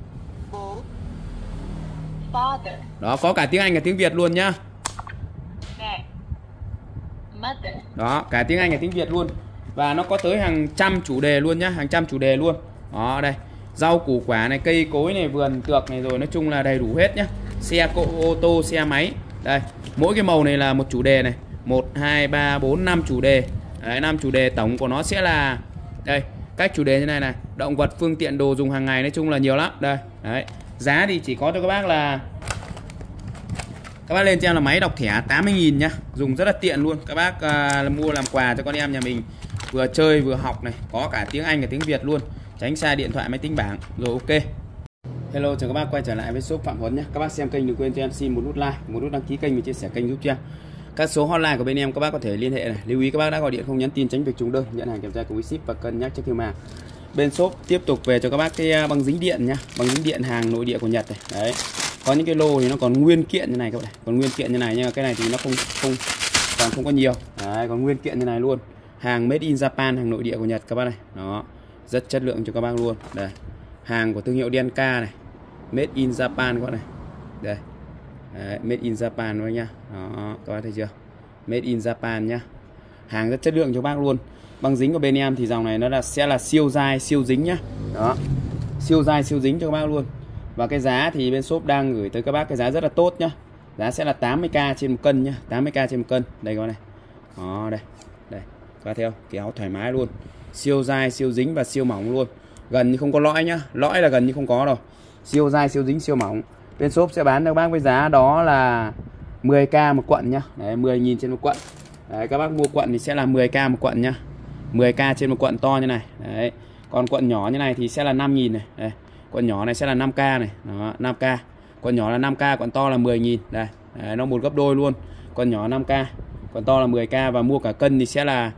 Đó, có cả tiếng Anh cả tiếng Việt luôn nhá. Đó, cả tiếng Anh cả tiếng Việt luôn. Và nó có tới hàng trăm chủ đề luôn nhá, hàng trăm chủ đề luôn. Đó, đây. Rau củ quả này, cây cối này, vườn tược này, rồi nói chung là đầy đủ hết nhá. Xe cộ, ô tô, xe máy. Đây, mỗi cái màu này là một chủ đề này. một, hai, ba, bốn, năm chủ đề. Đấy, năm chủ đề tổng của nó sẽ là đây, các chủ đề như này này, động vật, phương tiện, đồ dùng hàng ngày, nói chung là nhiều lắm. Đây, đấy. Giá thì chỉ có cho các bác là các bác lên cho em là máy đọc thẻ tám mươi nghìn nhá. Dùng rất là tiện luôn. Các bác uh, mua làm quà cho con em nhà mình, vừa chơi vừa học này, có cả tiếng Anh cả tiếng Việt luôn. tránh xa điện thoại máy tính bảng. Rồi ok. Hello, chào các bác quay trở lại với shop Phạm Huấn nhé. Các bác xem kênh đừng quên cho em xin một nút like, một nút đăng ký kênh và chia sẻ kênh giúp cho em. Các số hotline của bên em các bác có thể liên hệ này. Lưu ý các bác đã gọi điện không nhắn tin tránh việc trùng đơn, nhận hàng kiểm tra cùng với ship và cân nhắc trước khi mà. Bên shop tiếp tục về cho các bác cái băng dính điện nhá, băng dính điện hàng nội địa của Nhật này. Đấy. Có những cái lô thì nó còn nguyên kiện như này các bạn, còn nguyên kiện như này, nhưng mà cái này thì nó không không còn không có nhiều. Đấy, còn nguyên kiện như này luôn. Hàng made in Japan, hàng nội địa của Nhật các bác này. Đó. Rất chất lượng cho các bác luôn. Đây. Hàng của thương hiệu Denka này. Made in Japan các bạn này. Đây. Đấy, made in Japan thôi nha. Đó, các bác thấy chưa? Made in Japan nhá. Hàng rất chất lượng cho bác luôn. Băng dính của bên em thì dòng này nó là sẽ là siêu dai, siêu dính nhá. Đó. Siêu dai, siêu dính cho các bác luôn. Và cái giá thì bên shop đang gửi tới các bác cái giá rất là tốt nhá. Giá sẽ là tám mươi k trên một cân nhá, tám mươi k trên một cân. Đây các bác này. Đó, đây. Đây. Các bác thấy không? Kéo thoải mái luôn. Siêu dai, siêu dính và siêu mỏng luôn. Gần như không có lõi nhá. Lõi là gần như không có đâu. Siêu dai, siêu dính, siêu mỏng. Bên shop sẽ bán cho các bác với giá đó là mười k một quận nhá. Đấy, mười nghìn trên một quận. Đấy, các bác mua quận thì sẽ là mười k một quận nhá. mười k trên một quận to như này. Đấy. Còn quận nhỏ như này thì sẽ là năm nghìn này. Đây. Quận nhỏ này sẽ là năm k này. Đó, năm k. Quận nhỏ là năm k, quận to là mười nghìn. Đây. Đấy, nó một gấp đôi luôn. Quận nhỏ năm k, quận to là mười k, và mua cả cân thì sẽ là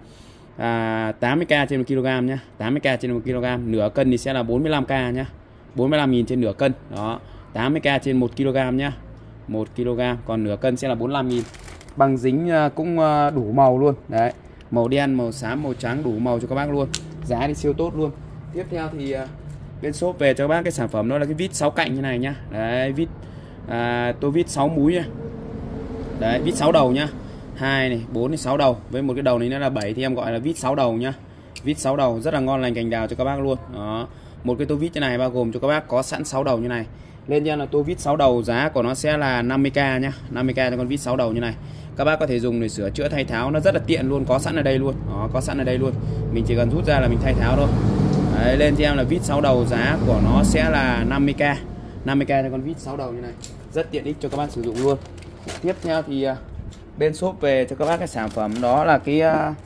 à, tám mươi k trên một kg nhá. tám mươi k trên một kg. Nửa cân thì sẽ là bốn mươi lăm k nhá. bốn mươi lăm nghìn trên nửa cân. Đó. tám mươi k trên một kg nhá. một kg, còn nửa cân sẽ là bốn mươi lăm nghìn. Băng dính cũng đủ màu luôn. Đấy. Màu đen, màu xám, màu trắng, đủ màu cho các bác luôn. Giá thì siêu tốt luôn. Tiếp theo thì bên shop về cho các bác cái sản phẩm đó là cái vít sáu cạnh như này nhá. Đấy, vít à, tôi vít sáu múi nha. Đấy, vít sáu đầu nhá. hai này, bốn này, sáu đầu. Với một cái đầu này nó là bảy thì em gọi là vít sáu đầu nhá. Vít sáu đầu rất là ngon lành cành đào cho các bác luôn. Đó. Một cái tô vít như này bao gồm cho các bác có sẵn sáu đầu như này. Lên cho em là tô vít sáu đầu, giá của nó sẽ là năm mươi k nhá. năm mươi k cho con vít sáu đầu như này. Các bác có thể dùng để sửa chữa thay tháo, nó rất là tiện luôn, có sẵn ở đây luôn. Đó, có sẵn ở đây luôn. Mình chỉ cần rút ra là mình thay tháo thôi. Đấy, lên cho em là vít sáu đầu, giá của nó sẽ là năm mươi k. năm mươi k cho con vít sáu đầu như này. Rất tiện ích cho các bác sử dụng luôn. Tiếp theo thì bên shop về cho các bác cái sản phẩm đó là cái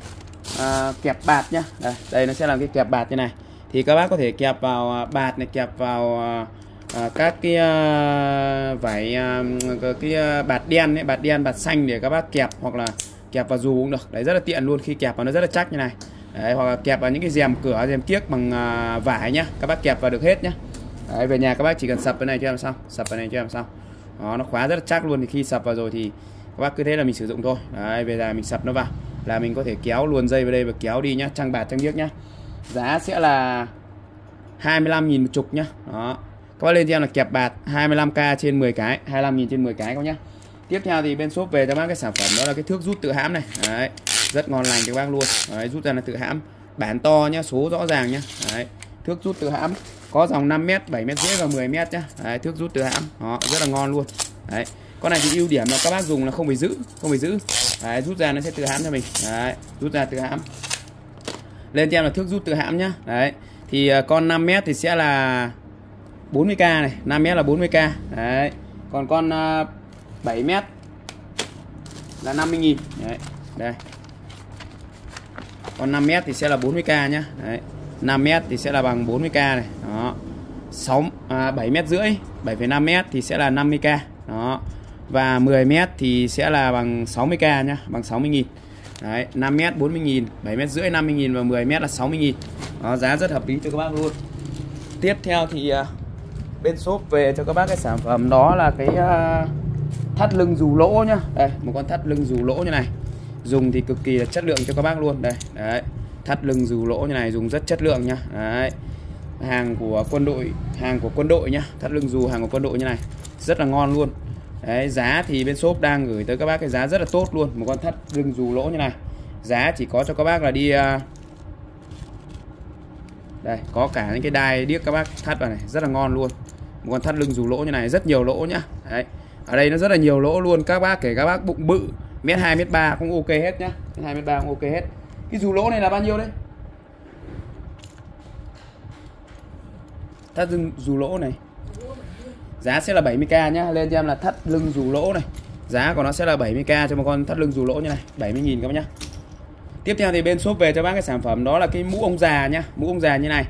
uh, kẹp bạt nhá. Đây, đây nó sẽ là cái kẹp bạt như này. Thì các bác có thể kẹp vào bạt này, kẹp vào uh, uh, các cái uh, vải uh, cái uh, bạt đen ấy, bạt đen, bạt xanh để các bác kẹp, hoặc là kẹp vào dù cũng được. Đấy, rất là tiện luôn, khi kẹp vào nó rất là chắc như này. Đấy, hoặc là kẹp vào những cái rèm cửa, rèm kiếc bằng uh, vải nhá. Các bác kẹp vào được hết nhá. Đấy, về nhà các bác chỉ cần sập cái này cho em xong, sập cái này cho em xong. Đó, nó khóa rất là chắc luôn, thì khi sập vào rồi thì các bác cứ thế là mình sử dụng thôi. Đấy, về nhà mình sập nó vào là mình có thể kéo luồn dây vào đây và kéo đi nhá, trăng bạt trăng điếc nhá. Giá sẽ là hai mươi lăm nghìn một chục nhá. Đó. Các bác lên cho em là kẹp bạt hai mươi lăm k trên mười cái, hai mươi lăm nghìn trên mười cái các nhá. Tiếp theo thì bên shop về cho bác cái sản phẩm đó là cái thước rút tự hãm này. Đấy, rất ngon lành cho các bác luôn. Đấy, rút ra là tự hãm, bản to nhá, số rõ ràng nhá. Đấy, thước rút tự hãm có dòng năm mét, bảy mét rưỡi và mười mét nhá. Đấy, thước rút tự hãm. Đó, rất là ngon luôn. Đấy. Con này thì ưu điểm là các bác dùng là không phải giữ, không phải giữ. Đấy, rút ra nó sẽ tự hãm cho mình. Đấy, rút ra tự hãm. Lên cho em là thước rút tự hãm nhá. Đấy. Thì con năm mét thì sẽ là bốn mươi k này, năm mét là bốn mươi k. Đấy. Còn con uh, bảy mét là năm mươi nghìn. Đấy. Đây. Còn năm mét thì sẽ là bốn mươi k nhá. Đấy. năm mét thì sẽ là bằng bốn mươi k này. Đó. sáu à, bảy mét rưỡi, bảy phẩy năm mét thì sẽ là năm mươi k. Đó. Và mười mét thì sẽ là bằng sáu mươi k nhá, bằng sáu mươi nghìn. Đấy, năm mét bốn mươi nghìn, bảy mét rưỡi năm mươi nghìn và mười mét là sáu mươi nghìn. Đó, giá rất hợp lý cho các bác luôn. Tiếp theo thì uh, bên shop về cho các bác cái sản phẩm đó là cái uh, thắt lưng dù lỗ nhá. Đây, một con thắt lưng dù lỗ như này. Dùng thì cực kỳ là chất lượng cho các bác luôn. Đây, đấy. Thắt lưng dù lỗ như này, dùng rất chất lượng nhá. Đấy. Hàng của quân đội, hàng của quân đội nhá. Thắt lưng dù hàng của quân đội như này. Rất là ngon luôn. Đấy, giá thì bên shop đang gửi tới các bác cái giá rất là tốt luôn. Một con thắt lưng dù lỗ như này. Giá chỉ có cho các bác là đi uh... đây, có cả những cái đai điếc các bác thắt vào này, rất là ngon luôn. Một con thắt lưng dù lỗ như này, rất nhiều lỗ nhá. Đấy. Ở đây nó rất là nhiều lỗ luôn. Các bác kể các bác bụng bự, mét hai, mét ba cũng ok hết nhá. Mét hai, mét ba cũng ok hết. Cái dù lỗ này là bao nhiêu đấy? Thắt lưng dù lỗ này giá sẽ là bảy mươi k nhá. Lên cho em là thắt lưng dù lỗ này. Giá của nó sẽ là bảy mươi k cho một con thắt lưng dù lỗ như này, bảy mươi nghìn các bác nhá. Tiếp theo thì bên shop về cho bác cái sản phẩm đó là cái mũ ông già nhá. Mũ ông già như này.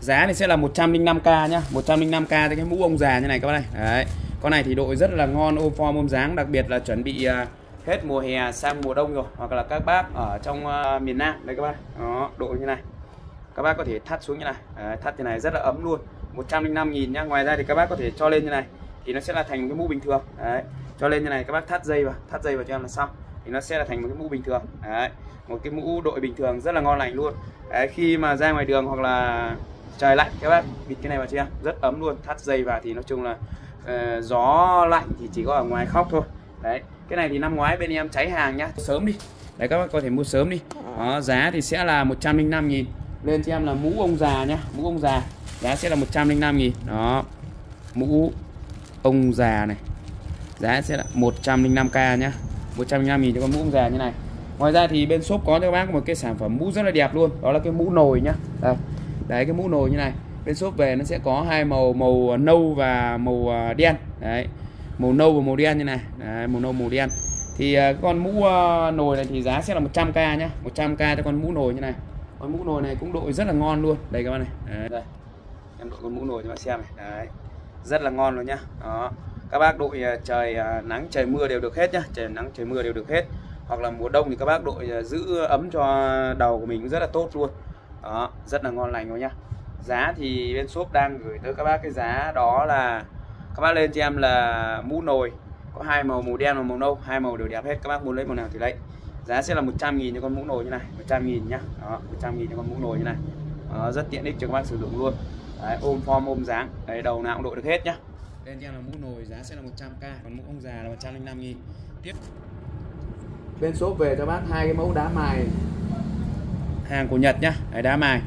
Giá thì sẽ là một trăm linh năm k nhá, một trăm linh năm k cho cái mũ ông già như này các bác này. Đấy. Con này thì đội rất là ngon, ôm form ôm dáng, đặc biệt là chuẩn bị uh, hết mùa hè sang mùa đông rồi, hoặc là các bác ở trong uh, miền Nam đây các bác. Đó, đội như này. Các bác có thể thắt xuống như này. Đấy, thắt như này rất là ấm luôn. một trăm linh năm nghìn nhá. Ngoài ra thì các bác có thể cho lên như này thì nó sẽ là thành một cái mũ bình thường. Đấy. Cho lên như này các bác thắt dây vào, thắt dây vào cho em là xong. Thì nó sẽ là thành một cái mũ bình thường. Đấy. Một cái mũ đội bình thường rất là ngon lành luôn. Đấy, khi mà ra ngoài đường hoặc là trời lạnh các bác bịt cái này vào cho em, rất ấm luôn. Thắt dây vào thì nói chung là uh, gió lạnh thì chỉ có ở ngoài khóc thôi. Đấy, cái này thì năm ngoái bên em cháy hàng nhá, sớm đi. Đấy, các bác có thể mua sớm đi. Đó, giá thì sẽ là một trăm linh năm nghìn. Lên cho em là mũ ông già nhá, mũ ông già. Giá sẽ là một trăm linh năm nghìn. Đó. Mũ ông già này. Giá sẽ là một trăm linh năm k nhá. một trăm linh năm nghìn cho con mũ ông già như này. Ngoài ra thì bên shop có cho các bác một cái sản phẩm mũ rất là đẹp luôn, đó là cái mũ nồi nhá. Đây. Đấy, cái mũ nồi như này. Bên shop về nó sẽ có hai màu, màu nâu và màu đen. Đấy. Màu nâu và màu đen như này. Đấy, màu nâu màu đen. Thì uh, con mũ uh, nồi này thì giá sẽ là một trăm k nhá, một trăm k cho con mũ nồi như này. Con mũ nồi này cũng đội rất là ngon luôn. Đây các bạn này. Đấy. Đây. Em đội con mũ nồi cho bạn xem này. Đấy. Rất là ngon luôn nhá. Đó. Các bác đội uh, trời uh, nắng trời mưa đều được hết nhá, trời nắng trời mưa đều được hết. Hoặc là mùa đông thì các bác đội uh, giữ ấm cho đầu của mình cũng rất là tốt luôn. Đó, rất là ngon lành luôn nhá. Giá thì bên shop đang gửi tới các bác cái giá đó là các bác lên cho em là mũ nồi có hai màu, màu đen và màu nâu, hai màu đều đẹp hết, các bác muốn lấy màu nào thì lấy. Giá sẽ là một trăm nghìn cho con mũ nồi như này, một trăm nghìn nhá. Đó, một trăm nghìn cho con mũ nồi như này. Đó, rất tiện ích cho các bác sử dụng luôn. Đấy, ôm form ôm dáng. Đấy, đầu nào cũng đội được hết nhá. Lên cho em là mũ nồi giá sẽ là một trăm k, còn mũ ông già là một trăm linh năm nghìn. Tiếp bên shop về cho bác hai cái mẫu đá mài hàng của Nhật nhá. Đấy, đá mài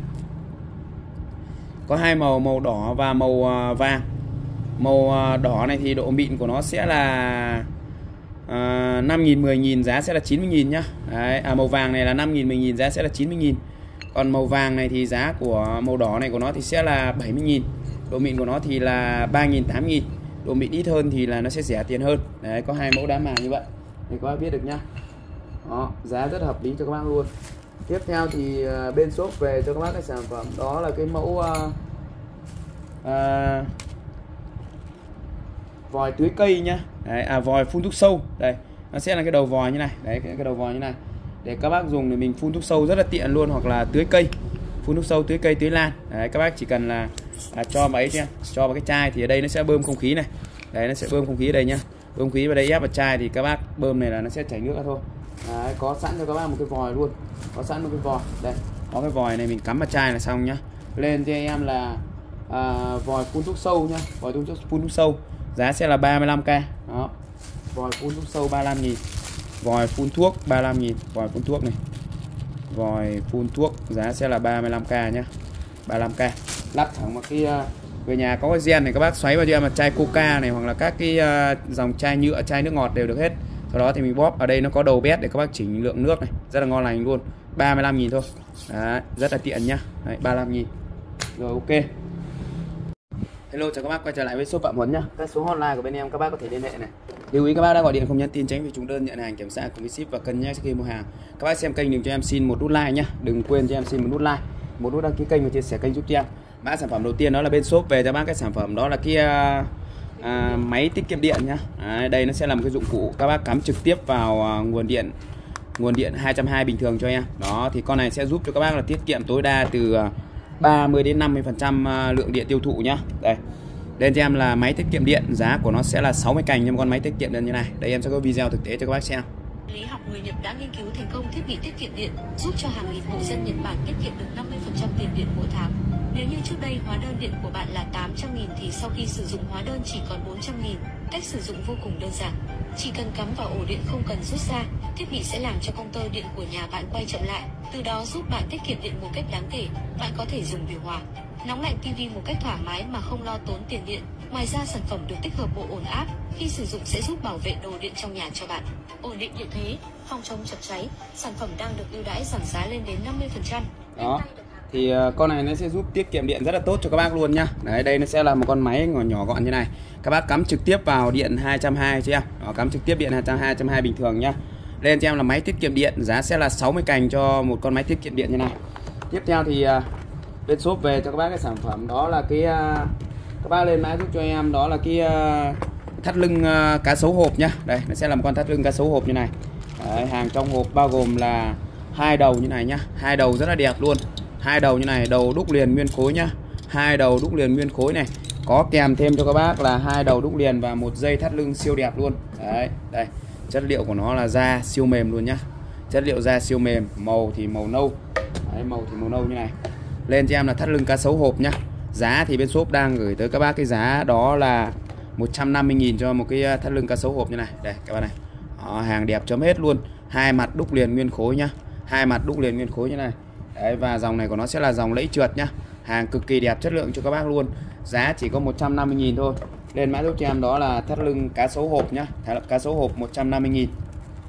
có hai màu, màu đỏ và màu vàng. Màu đỏ này thì độ mịn của nó sẽ là uh, năm nghìn, mười nghìn, giá sẽ là chín mươi nghìn nhá. Đấy, à, màu vàng này là năm nghìn, mười nghìn, giá sẽ là chín mươi nghìn. Còn màu vàng này thì giá của màu đỏ này của nó thì sẽ là bảy mươi nghìn. Độ mịn của nó thì là ba nghìn, tám nghìn. Độ mịn ít hơn thì là nó sẽ rẻ tiền hơn. Đấy, có hai mẫu đá mài như vậy để các bác biết được nhá. Đó, giá rất hợp lý cho các bác luôn. Tiếp theo thì uh, bên shop về cho các bác cái sản phẩm đó là cái mẫu uh, uh, vòi tưới cây nhá. Đấy, à, vòi phun thuốc sâu. Đây, nó sẽ là cái đầu vòi như này. Đấy, cái, cái đầu vòi như này để các bác dùng để mình phun thuốc sâu rất là tiện luôn, hoặc là tưới cây, phun thuốc sâu, tưới cây, tưới lan. Đấy, các bác chỉ cần là à, cho vào ấy cho cho vào cái chai thì ở đây nó sẽ bơm không khí này. Đấy, nó sẽ bơm không khí ở đây nhá. Bơm không khí vào đây ép vào chai thì các bác bơm này là nó sẽ chảy nước ra thôi. Đấy, có sẵn cho các bác một cái vòi luôn, có sẵn một cái vòi đây, có cái vòi này mình cắm vào chai là xong nhá. Lên cho em là à, vòi phun thuốc sâu nhá, vòi phun thuốc, phun thuốc sâu giá sẽ là ba mươi lăm k. Đó, vòi phun thuốc sâu ba mươi lăm nghìn, vòi phun thuốc ba mươi lăm nghìn, vòi phun thuốc này, vòi phun thuốc giá sẽ là ba mươi lăm k nhá, ba mươi lăm k. Lắp thẳng một cái uh, về nhà có cái gen này các bác xoáy vào cho em là chai coca này, hoặc là các cái uh, dòng chai nhựa, chai nước ngọt đều được hết. Sau đó thì mình bóp ở đây nó có đầu bét để các bác chỉnh lượng nước này, rất là ngon lành luôn. ba mươi lăm nghìn thôi. Đấy, rất là tiện nhá. Đấy, ba mươi lăm nghìn. Rồi, ok. Hello, chào các bác quay trở lại với shop Phạm Huấn nhá. Các số hotline của bên em các bác có thể liên hệ này. Lưu ý các bác đã gọi điện không nhắn tin tránh vì trùng đơn nhận hàng kiểm tra cùng với ship và cân nhắc khi mua hàng. Các bác xem kênh đừng cho em xin một nút like nhá. Đừng quên cho em xin một nút like, một nút đăng ký kênh và chia sẻ kênh giúp cho em. Mã sản phẩm đầu tiên đó là bên shop về cho bác cái sản phẩm đó là cái uh, À, máy tiết kiệm điện nhá. À, đây nó sẽ là một cái dụng cụ các bác cắm trực tiếp vào uh, nguồn điện nguồn điện hai trăm hai mươi bình thường cho em. Đó thì con này sẽ giúp cho các bác là tiết kiệm tối đa từ uh, ba mươi đến năm mươi phần trăm uh, lượng điện tiêu thụ nhá. Đây. Đây cho em là máy tiết kiệm điện, giá của nó sẽ là sáu mươi cành cho một con máy tiết kiệm điện như này. Đây em sẽ có video thực tế cho các bác xem. Lý học người Nhật đã nghiên cứu thành công thiết bị tiết kiệm điện, giúp cho hàng nghìn hộ dân Nhật Bản tiết kiệm được năm mươi phần trăm tiền điện mỗi tháng. Nếu như trước đây hóa đơn điện của bạn là tám trăm nghìn thì sau khi sử dụng hóa đơn chỉ còn bốn trăm nghìn. Cách sử dụng vô cùng đơn giản. Chỉ cần cắm vào ổ điện không cần rút ra, thiết bị sẽ làm cho công tơ điện của nhà bạn quay chậm lại, từ đó giúp bạn tiết kiệm điện một cách đáng kể. Bạn có thể dùng điều hòa, nóng lạnh tivi một cách thoải mái mà không lo tốn tiền điện. Ngoài ra sản phẩm được tích hợp bộ ổn áp, khi sử dụng sẽ giúp bảo vệ đồ điện trong nhà cho bạn. Ổn định điện thế, phòng chống chập cháy, sản phẩm đang được ưu đãi giảm giá lên đến năm mươi phần trăm. Đó. Thì uh, con này nó sẽ giúp tiết kiệm điện rất là tốt cho các bác luôn nhá. Đấy, đây nó sẽ là một con máy nhỏ nhỏ gọn như này. Các bác cắm trực tiếp vào điện hai trăm hai mươi cho em. Đó, cắm trực tiếp điện hai trăm hai mươi bình thường nhá. Lên cho em là máy tiết kiệm điện, giá sẽ là sáu mươi cành cho một con máy tiết kiệm điện như này. Tiếp theo thì uh, bên shop về cho các bác cái sản phẩm đó là cái uh, các bác lên mã giúp cho em đó là cái uh, thắt lưng uh, cá sấu hộp nhá. Đây nó sẽ làm con thắt lưng cá sấu hộp như này. Đấy, hàng trong hộp bao gồm là hai đầu như này nhá, hai đầu rất là đẹp luôn, hai đầu như này, đầu đúc liền nguyên khối nhá, hai đầu đúc liền nguyên khối này, có kèm thêm cho các bác là hai đầu đúc liền và một dây thắt lưng siêu đẹp luôn. Đấy, đây chất liệu của nó là da siêu mềm luôn nhá, chất liệu da siêu mềm, màu thì màu nâu. Đấy, màu thì màu nâu như này. Lên cho em là thắt lưng cá sấu hộp nhá. Giá thì bên shop đang gửi tới các bác cái giá đó là một trăm năm mươi nghìn cho một cái thắt lưng cá sấu hộp như này. Đây các bác này. Đó, hàng đẹp chấm hết luôn, hai mặt đúc liền nguyên khối nhá, hai mặt đúc liền nguyên khối như này. Đấy, và dòng này của nó sẽ là dòng lẫy trượt nhá, hàng cực kỳ đẹp chất lượng cho các bác luôn. Giá chỉ có một trăm năm mươi nghìn thôi. Lên mã giúp cho em đó là thắt lưng cá sấu hộp nhá, cá sấu hộp một trăm năm mươi nghìn.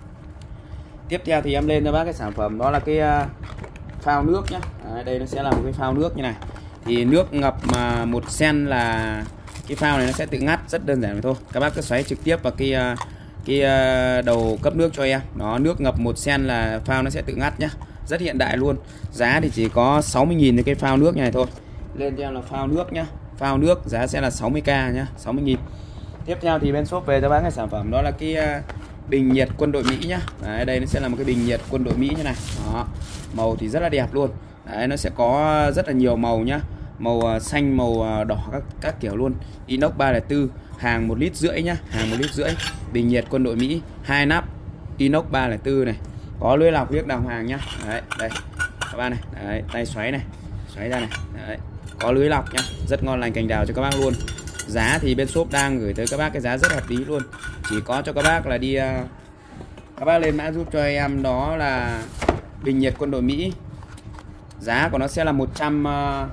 Tiếp theo thì em lên cho bác cái sản phẩm đó là cái phao nước nhá. Đấy, đây nó sẽ là một cái phao nước như này. Thì nước ngập mà một sen là cái phao này nó sẽ tự ngắt, rất đơn giản thôi. Các bác cứ xoáy trực tiếp vào cái cái đầu cấp nước cho em. Nó nước ngập một sen là phao nó sẽ tự ngắt nhá. Rất hiện đại luôn. Giá thì chỉ có sáu mươi nghìn cái phao nước như này thôi. Lên cho em là phao nước nhá. Phao nước giá sẽ là sáu mươi k nhá, sáu mươi nghìn. Tiếp theo thì bên shop về cho bác cái sản phẩm đó là cái bình nhiệt quân đội Mỹ nhá. Đấy, đây nó sẽ là một cái bình nhiệt quân đội Mỹ như này. Đó. Màu thì rất là đẹp luôn. Đấy, nó sẽ có rất là nhiều màu nhá. Màu xanh, màu đỏ các các kiểu luôn. Inox ba không bốn, hàng một lít rưỡi nhá, hàng một lít rưỡi. Bình nhiệt quân đội Mỹ, hai nắp inox ba không bốn này. Có lưới lọc liếc đàng hoàng nhá. Đấy, đây. Các bạn này, đấy, tay xoáy này, xoáy ra này. Đấy. Có lưới lọc nhá, rất ngon lành cành đào cho các bác luôn. Giá thì bên shop đang gửi tới các bác cái giá rất hợp lý luôn. Chỉ có cho các bác là đi uh, các bác lên mã giúp cho em đó là bình nhiệt quân đội Mỹ. Giá của nó sẽ là một trăm uh,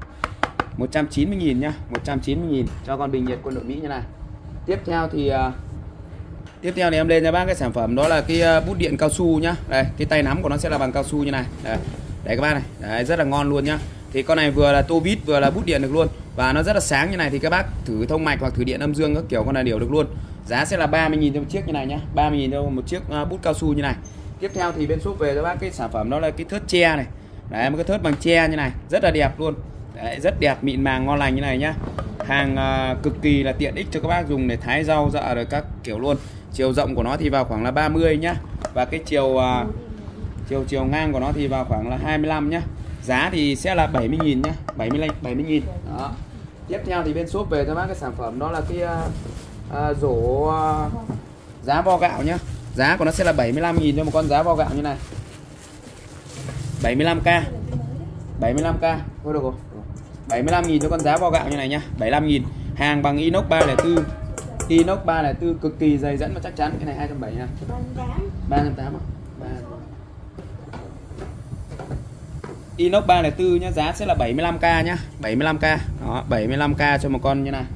một trăm chín mươi nghìn nhá, một trăm chín mươi nghìn cho con bình nhiệt quân đội Mỹ như này. Tiếp theo thì uh, tiếp theo thì em lên cho bác cái sản phẩm đó là cái uh, bút điện cao su nhá. Đây, cái tay nắm của nó sẽ là bằng cao su như này. Đây, đấy các bác này, đấy, rất là ngon luôn nhá. Thì con này vừa là tô vít vừa là bút điện được luôn. Và nó rất là sáng như này thì các bác thử thông mạch hoặc thử điện âm dương các kiểu con này đều được luôn. Giá sẽ là ba mươi nghìn cho một chiếc như này nhá, ba mươi nghìn cho một chiếc uh, bút cao su như này. Tiếp theo thì bên shop về cho bác cái sản phẩm đó là cái thớt tre này. Đấy, một cái thớt bằng tre như này, rất là đẹp luôn. Đấy, rất đẹp, mịn màng, ngon lành như này nhá. Hàng uh, cực kỳ là tiện ích cho các bác dùng để thái rau dợ rồi các kiểu luôn. Chiều rộng của nó thì vào khoảng là ba mươi nhá. Và cái chiều uh, chiều chiều ngang của nó thì vào khoảng là hai mươi lăm nhá. Giá thì sẽ là bảy mươi nghìn nhá, bảy mươi nghìn. Đó. Tiếp theo thì bên shop về cho bác cái sản phẩm đó là cái uh, uh, rổ uh, giá vo gạo nhá. Giá của nó sẽ là bảy mươi lăm nghìn cho một con giá vo gạo như này. bảy mươi lăm k. bảy mươi lăm k. Thôi được rồi. bảy mươi lăm nghìn cho con giá vo gạo như này nhá, bảy mươi lăm nghìn. Hàng bằng inox ba không bốn. Inox ba không bốn cực kỳ dày dẫn và chắc chắn. Cái này hai trăm bảy mươi nha. ba trăm tám mươi. Inox ba không bốn nhá, giá sẽ là bảy mươi lăm k nhá, bảy mươi lăm k. Đó, bảy mươi lăm k cho một con như này.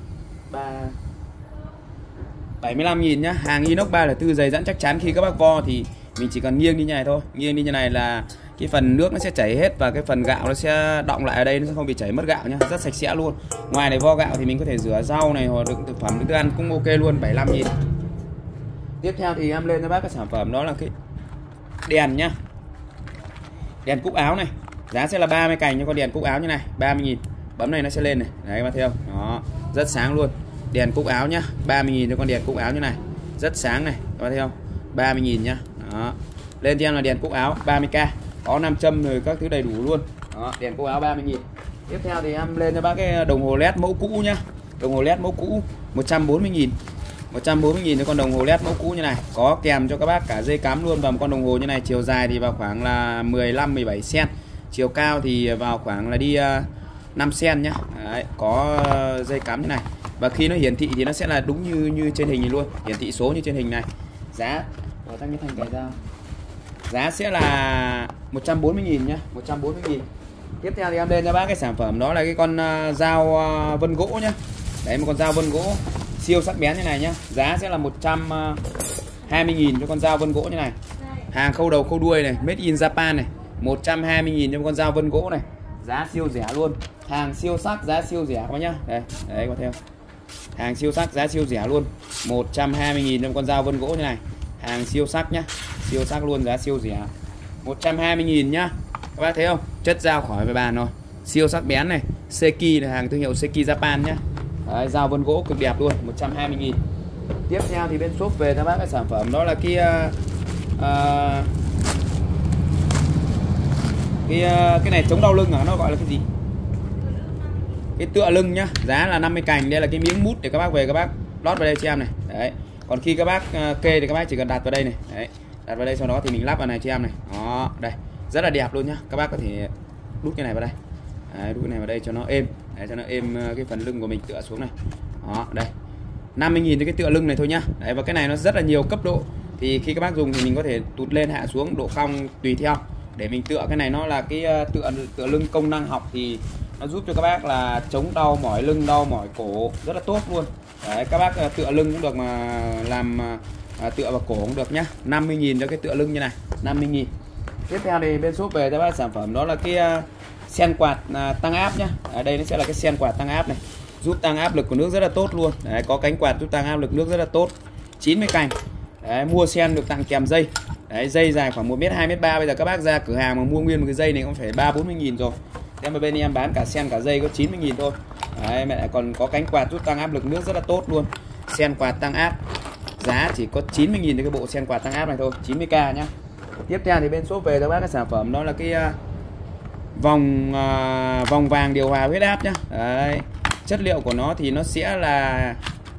bảy mươi lăm nghìn nhá, hàng inox ba không bốn dày dẫn chắc chắn, khi các bác vo thì mình chỉ cần nghiêng đi như này thôi, nghiêng đi như này là cái phần nước nó sẽ chảy hết và cái phần gạo nó sẽ đọng lại ở đây, nó sẽ không bị chảy mất gạo nhá, rất sạch sẽ luôn. Ngoài này vo gạo thì mình có thể rửa rau này hoặc đựng thực phẩm đựng thức ăn cũng ok luôn, bảy mươi lăm nghìn. Tiếp theo thì em lên cho bác cái sản phẩm đó là cái đèn nhá. Đèn cúc áo này. Giá sẽ là ba mươi cành cho con đèn cúc áo như này, ba mươi nghìn. Bấm này nó sẽ lên này. Đấy các bác thấy không? Đó, rất sáng luôn. Đèn cúc áo nhá, ba mươi nghìn cho con đèn cúc áo như này. Rất sáng này, các bác thấy không? ba mươi nghìn nhá. Đó. Lên cho em là đèn cúc áo ba mươi k. Có nam châm rồi các thứ đầy đủ luôn. Đó, đèn cúc áo ba mươi nghìn. Tiếp theo thì em lên cho bác cái đồng hồ led mẫu cũ nhá. Đồng hồ led mẫu cũ một trăm bốn mươi nghìn. một trăm bốn mươi nghìn cho con đồng hồ led mẫu cũ như này. Có kèm cho các bác cả dây cắm luôn và một con đồng hồ như này, chiều dài thì vào khoảng là mười lăm mười bảy xăng-ti-mét. Chiều cao thì vào khoảng là đi uh, năm xăng-ti-mét nhá. Đấy, có uh, dây cắm như này. Và khi nó hiển thị thì nó sẽ là đúng như như trên hình này luôn, hiển thị số như trên hình này. Giá ở tăng cái thành cái dao. Giá sẽ là một trăm bốn mươi nghìn nhá, một trăm bốn mươi nghìn. Tiếp theo thì em lên cho bác cái sản phẩm đó là cái con uh, dao uh, vân gỗ nhá. Đấy, một con dao vân gỗ siêu sắc bén như này nhá. Giá sẽ là một trăm hai mươi nghìn cho con dao vân gỗ như này. Hàng khâu đầu khâu đuôi này, made in Japan này. một trăm hai mươi nghìn cho con dao vân gỗ này. Giá siêu rẻ luôn. Hàng siêu sắc, giá siêu rẻ các bác nhá. Đây, đấy có theo. Hàng siêu sắc, giá siêu rẻ luôn. một trăm hai mươi nghìn cho con dao vân gỗ như này. Hàng siêu sắc nhá. Siêu sắc luôn, giá siêu rẻ. một trăm hai mươi nghìn nhá. Các bác thấy không? Chất dao khỏi về bàn rồi. siêu sắc bén này. Seki là hàng thương hiệu Seki Japan nhá. Đấy, dao vân gỗ cực đẹp luôn, một trăm hai mươi nghìn. Tiếp theo thì bên shop về cho bác cái sản phẩm đó là cái uh, uh, cái uh, cái này chống đau lưng à, nó gọi là cái gì? Cái tựa lưng nhá, giá là năm mươi cành. Đây là cái miếng mút để các bác về các bác lót vào đây cho em này. Đấy. Còn khi các bác uh, kê thì các bác chỉ cần đặt vào đây này. Đấy. Đặt vào đây, sau đó thì mình lắp vào này cho em này. Đó, đây. Rất là đẹp luôn nhá. Các bác có thể đút cái này vào đây. Đấy, đút cái này vào đây cho nó êm. Đấy, cho nó êm cái phần lưng của mình tựa xuống này. Đó, đây. năm mươi nghìn cho cái tựa lưng này thôi nhá. Đấy, và cái này nó rất là nhiều cấp độ. Thì khi các bác dùng thì mình có thể tụt lên hạ xuống độ cong tùy theo để mình tựa. Cái này nó là cái tựa tựa lưng công năng học thì nó giúp cho các bác là chống đau mỏi lưng, đau mỏi cổ rất là tốt luôn. Đấy, các bác tựa lưng cũng được mà làm à, tựa vào cổ cũng được nhá. năm mươi nghìn cho cái tựa lưng như này, năm mươi nghìn. Tiếp theo thì bên shop về cho bác sản phẩm đó là cái uh, sen quạt uh, tăng áp nhá. Ở đây nó sẽ là cái sen quạt tăng áp này, giúp tăng áp lực của nước rất là tốt luôn. Đấy, có cánh quạt giúp tăng áp lực nước rất là tốt. chín mươi cành. Đấy, mua sen được tặng kèm dây. Đấy, dây dài khoảng một mét, hai mét ba. Bây giờ các bác ra cửa hàng mà mua nguyên một cái dây này cũng phải ba bốn mươi nghìn rồi. Em ở bên em bán cả sen cả dây có chín mươi nghìn thôi. Đấy, mẹ còn có cánh quạt giúp tăng áp lực nước rất là tốt luôn. Sen quạt tăng áp. Giá chỉ có chín mươi nghìn cho cái bộ sen quạt tăng áp này thôi, chín mươi k nhá. Tiếp theo thì bên shop về cho bác cái sản phẩm đó là cái uh, vòng uh, vòng vàng điều hòa huyết áp nhá. Đấy. Chất liệu của nó thì nó sẽ là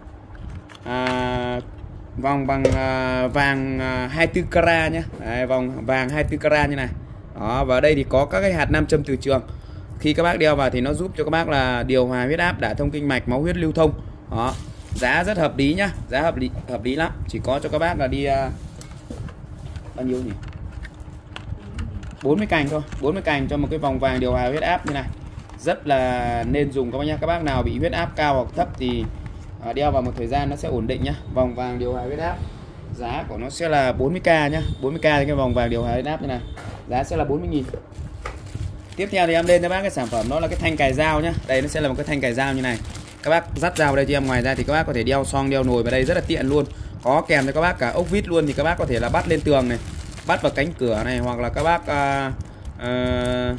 uh, vòng bằng uh, vàng uh, hai mươi tư carat nhá. Đấy, vòng vàng hai mươi tư carat như này. Đó, và ở đây thì có các cái hạt nam châm từ trường. Khi các bác đeo vào thì nó giúp cho các bác là điều hòa huyết áp, đả thông kinh mạch, máu huyết lưu thông. Đó. Giá rất hợp lý nhá, giá hợp lý hợp lý lắm, chỉ có cho các bác là đi uh, bao nhiêu nhỉ? bốn mươi cành thôi, bốn mươi cành cho một cái vòng vàng điều hòa huyết áp như này. Rất là nên dùng các bác nhá. Các bác nào bị huyết áp cao hoặc thấp thì uh, đeo vào một thời gian nó sẽ ổn định nhá. Vòng vàng điều hòa huyết áp. Giá của nó sẽ là bốn mươi k nhá, bốn mươi k cho cái vòng vàng điều hòa huyết áp như này. Giá sẽ là bốn mươi nghìn. Tiếp theo thì em lên cho bác cái sản phẩm đó là cái thanh cài dao nhá. Đây nó sẽ là một cái thanh cài dao như này. Các bác dắt dao vào đây cho em. Ngoài ra thì các bác có thể đeo xoong, đeo nồi vào đây rất là tiện luôn. Có kèm cho các bác cả ốc vít luôn, thì các bác có thể là bắt lên tường này, bắt vào cánh cửa này, hoặc là các bác uh, uh,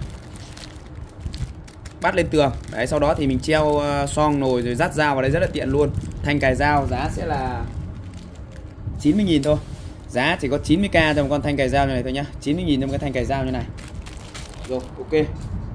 bắt lên tường. Đấy, sau đó thì mình treo uh, xoong nồi rồi dắt dao vào đây rất là tiện luôn. Thanh cài dao giá sẽ là chín mươi nghìn thôi. Giá chỉ có chín mươi k cho một con thanh cài dao như này thôi nhá. chín mươi nghìn cho một cái thanh cài dao như này. Rồi, ok.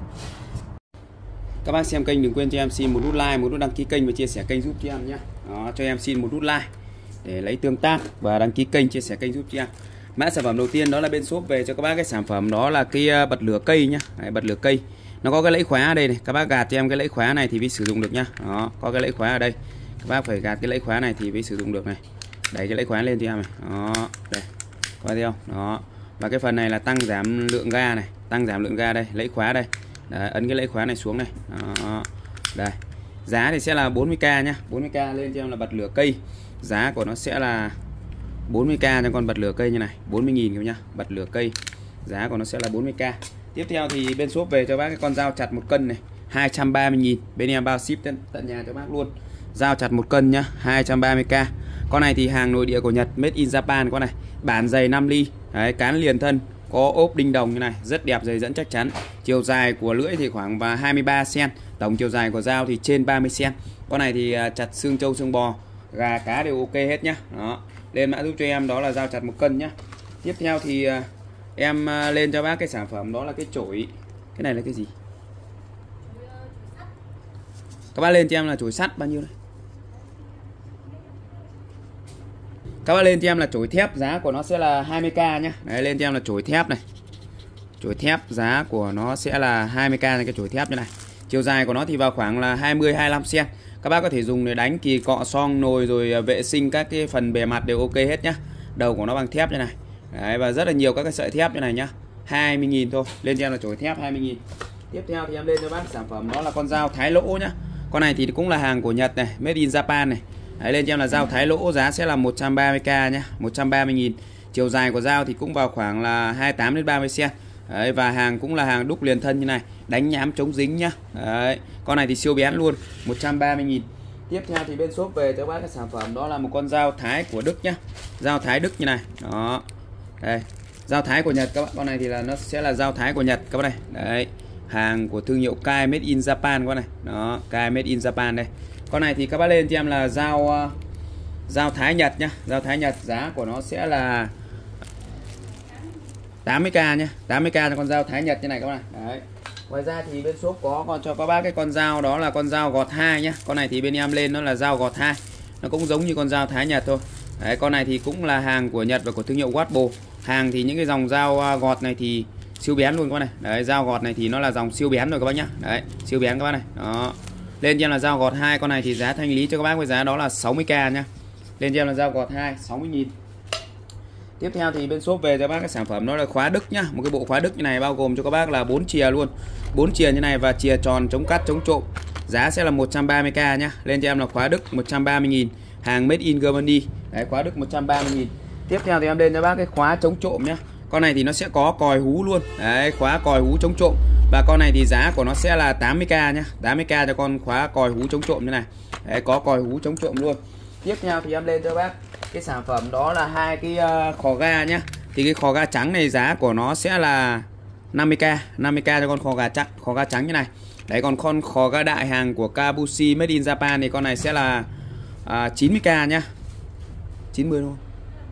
Các bác xem kênh đừng quên cho em xin một nút like, một nút đăng ký kênh và chia sẻ kênh giúp cho em nhé. Đó, cho em xin một nút like để lấy tương tác và đăng ký kênh, chia sẻ kênh giúp cho em. Mã sản phẩm đầu tiên đó là bên shop về cho các bác cái sản phẩm đó là cái bật lửa cây nhá. Đấy, bật lửa cây. Nó có cái lẫy khóa ở đây này, các bác gạt cho em cái lẫy khóa này thì mới sử dụng được nhá. Đó, có cái lẫy khóa ở đây. Các bác phải gạt cái lẫy khóa này thì mới sử dụng được này. Đẩy cái lẫy khóa lên cho em này. Đó, đây. Coi thấy không? Đó. Và cái phần này là tăng giảm lượng ga này, tăng giảm lượng ga đây, lẫy khóa đây. Đấy, ấn cái lẫy khóa này xuống này. Đó. Đây. Giá thì sẽ là bốn mươi k nhá, bốn mươi k lên cho em là bật lửa cây. Giá của nó sẽ là bốn mươi k cho con bật lửa cây như này, bốn mươi nghìn các nhá, bật lửa cây. Giá của nó sẽ là bốn mươi k. Tiếp theo thì bên shop về cho bác cái con dao chặt một cân này, hai trăm ba mươi nghìn. Bên em bao ship tận, tận nhà cho bác luôn. Dao chặt một cân nhá, hai trăm ba mươi k. Con này thì hàng nội địa của Nhật, made in Japan con này. Bản dày năm ly. Đấy, cán liền thân, có ốp đinh đồng như này, rất đẹp, dày dẫn chắc chắn. Chiều dài của lưỡi thì khoảng và hai mươi ba xăng-ti-mét, tổng chiều dài của dao thì trên ba mươi xăng-ti-mét. Con này thì chặt xương trâu, xương bò, gà cá đều ok hết nhá. Đó. Lên mã giúp cho em đó là dao chặt một cân nhá. Tiếp theo thì em lên cho bác cái sản phẩm đó là cái chổi. Cái này là cái gì? Các bác lên cho em là chổi sắt bao nhiêu này? Các bác lên cho em là chổi thép, giá của nó sẽ là hai mươi k nhá. Đấy, lên cho em là chổi thép này. Chổi thép giá của nó sẽ là hai mươi k này, cái chổi thép như này. Chiều dài của nó thì vào khoảng là hai mươi hai mươi lăm xăng-ti-mét. Các bác có thể dùng để đánh kỳ cọ, xoong, nồi rồi vệ sinh các cái phần bề mặt đều ok hết nhá. Đầu của nó bằng thép như này. Đấy, và rất là nhiều các cái sợi thép như này nhá. hai mươi nghìn thôi. Lên cho em là chổi thép hai mươi nghìn. Tiếp theo thì em lên cho bác sản phẩm đó là con dao thái lỗ nhá. Con này thì cũng là hàng của Nhật này, made in Japan này. Đấy, lên cho em là dao thái lỗ, giá sẽ là một trăm ba mươi k nhá, một trăm ba mươi nghìn. Chiều dài của dao thì cũng vào khoảng là hai mươi tám đến ba mươi xăng-ti-mét. Đấy, và hàng cũng là hàng đúc liền thân như này, đánh nhám chống dính nhá. Đấy, con này thì siêu bén luôn, một trăm ba mươi nghìn. Tiếp theo thì bên shop về cho bác cái sản phẩm đó là một con dao thái của Đức nhá. Dao thái Đức như này. Đó. Đây, dao thái của Nhật các bạn. Con này thì là nó sẽ là dao thái của Nhật các bạn này. Đấy. Hàng của thương hiệu Kai Made in Japan con này. Đó, Kai Made in Japan đây. Con này thì các bác lên cho em là dao dao Thái Nhật nhá, dao Thái Nhật, giá của nó sẽ là tám mươi k nhá, tám mươi k cho con dao Thái Nhật như này các bạn. Đấy. Ngoài ra thì bên shop có còn cho các bác cái con dao, đó là con dao gọt hai nhá. Con này thì bên em lên nó là dao gọt hai. Nó cũng giống như con dao Thái Nhật thôi. Đấy, con này thì cũng là hàng của Nhật và của thương hiệu Watbo. Hàng thì những cái dòng dao gọt này thì siêu bén luôn các bác này. Đấy, dao gọt này thì nó là dòng siêu bén rồi các bác nhá. Đấy, siêu bén các bác này. Đó. Lên cho em là dao gọt hai, con này thì giá thanh lý cho các bác với giá đó là sáu mươi k nhá. Lên cho em là dao gọt hai, sáu mươi nghìn. Tiếp theo thì bên shop về cho bác cái sản phẩm nó là khóa Đức nhá. Một cái bộ khóa Đức như này bao gồm cho các bác là bốn chìa luôn. bốn chìa như này và chìa tròn chống cắt chống trộm. Giá sẽ là một trăm ba mươi k nhá. Lên cho em là khóa Đức một trăm ba mươi nghìn. Hàng made in Germany. Đấy, khóa Đức một trăm ba mươi nghìn. Tiếp theo thì em lên cho bác cái khóa chống trộm nhá. Con này thì nó sẽ có còi hú luôn. Đấy, khóa còi hú chống trộm. Và con này thì giá của nó sẽ là tám mươi k nhá. tám mươi k cho con khóa còi hú chống trộm như này. Đấy, có còi hú chống trộm luôn. Tiếp theo thì em lên cho bác cái sản phẩm đó là hai cái uh, khò ga nhá. Thì cái khò ga trắng này giá của nó sẽ là năm mươi k, năm mươi k cho con khò ga trắng, khò ga trắng như này. Đấy, còn con khò ga đại hàng của Kabushi Made in Japan thì con này sẽ là uh, chín mươi k nhá. chín mươi thôi.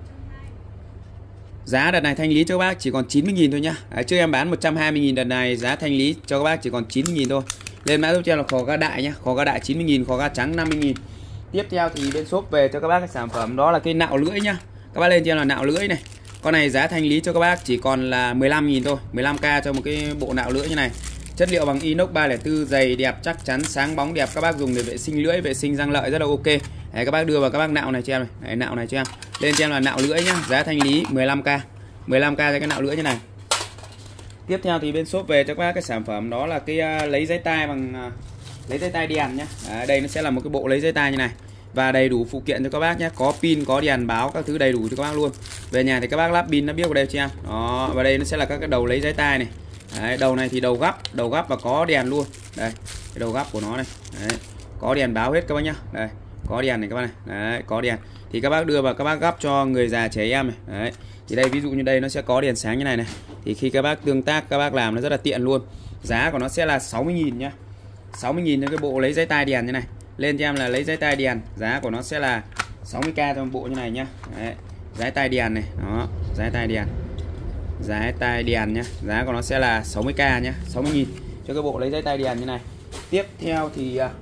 Giá đợt này thanh lý cho các bác chỉ còn chín mươi nghìn thôi nhá. Đấy, trước em bán một trăm hai mươi nghìn, đợt này giá thanh lý cho các bác chỉ còn chín mươi nghìn thôi. Lên mã giúp cho em là khò ga đại nhá, khò ga đại chín mươi nghìn, khò ga trắng năm mươi nghìn. Tiếp theo thì bên shop về cho các bác cái sản phẩm đó là cái nạo lưỡi nhá. Các bác lên cho em là nạo lưỡi này. Con này giá thanh lý cho các bác chỉ còn là mười lăm nghìn thôi, mười lăm k cho một cái bộ nạo lưỡi như này. Chất liệu bằng inox ba không bốn, dày đẹp, chắc chắn, sáng bóng đẹp, các bác dùng để vệ sinh lưỡi, vệ sinh răng lợi rất là ok. Đấy, các bác đưa vào các bác nạo này cho em này. Đấy, nạo này cho em. Lên cho em là nạo lưỡi nhá, giá thanh lý mười lăm k. mười lăm k cho cái nạo lưỡi như này. Tiếp theo thì bên shop về cho các bác cái sản phẩm đó là cái uh, lấy giấy tai bằng uh, lấy giấy tai đèn nhá. Đấy, đây nó sẽ là một cái bộ lấy giấy tai như này. Và đầy đủ phụ kiện cho các bác nhé, có pin, có đèn báo, các thứ đầy đủ cho các bác luôn. Về nhà thì các bác lắp pin nó biết vào đây cho em. Đó, và đây nó sẽ là các cái đầu lấy giấy tai này. Đấy, đầu này thì đầu gấp, đầu gấp và có đèn luôn. Đây, cái đầu gấp của nó này. Đấy, có đèn báo hết các bác nhá. Đây, có đèn này các bác này. Đấy, có đèn. Thì các bác đưa vào các bác gấp cho người già trẻ em này. Đấy. Thì đây ví dụ như đây nó sẽ có đèn sáng như này này. Thì khi các bác tương tác, các bác làm nó rất là tiện luôn. Giá của nó sẽ là sáu mươi nghìn nhá. sáu mươi nghìn cho cái bộ lấy giấy tai đèn như này. Lên cho em là lấy giấy tai đèn, giá của nó sẽ là sáu mươi k cho một bộ như này nhá. Đấy, giấy tai đèn này, đó, giấy tai đèn. Giấy tai đèn nhá, giá của nó sẽ là sáu mươi k nhá, sáu mươi nghìn cho cái bộ lấy giấy tai đèn như này. Tiếp theo thì uh,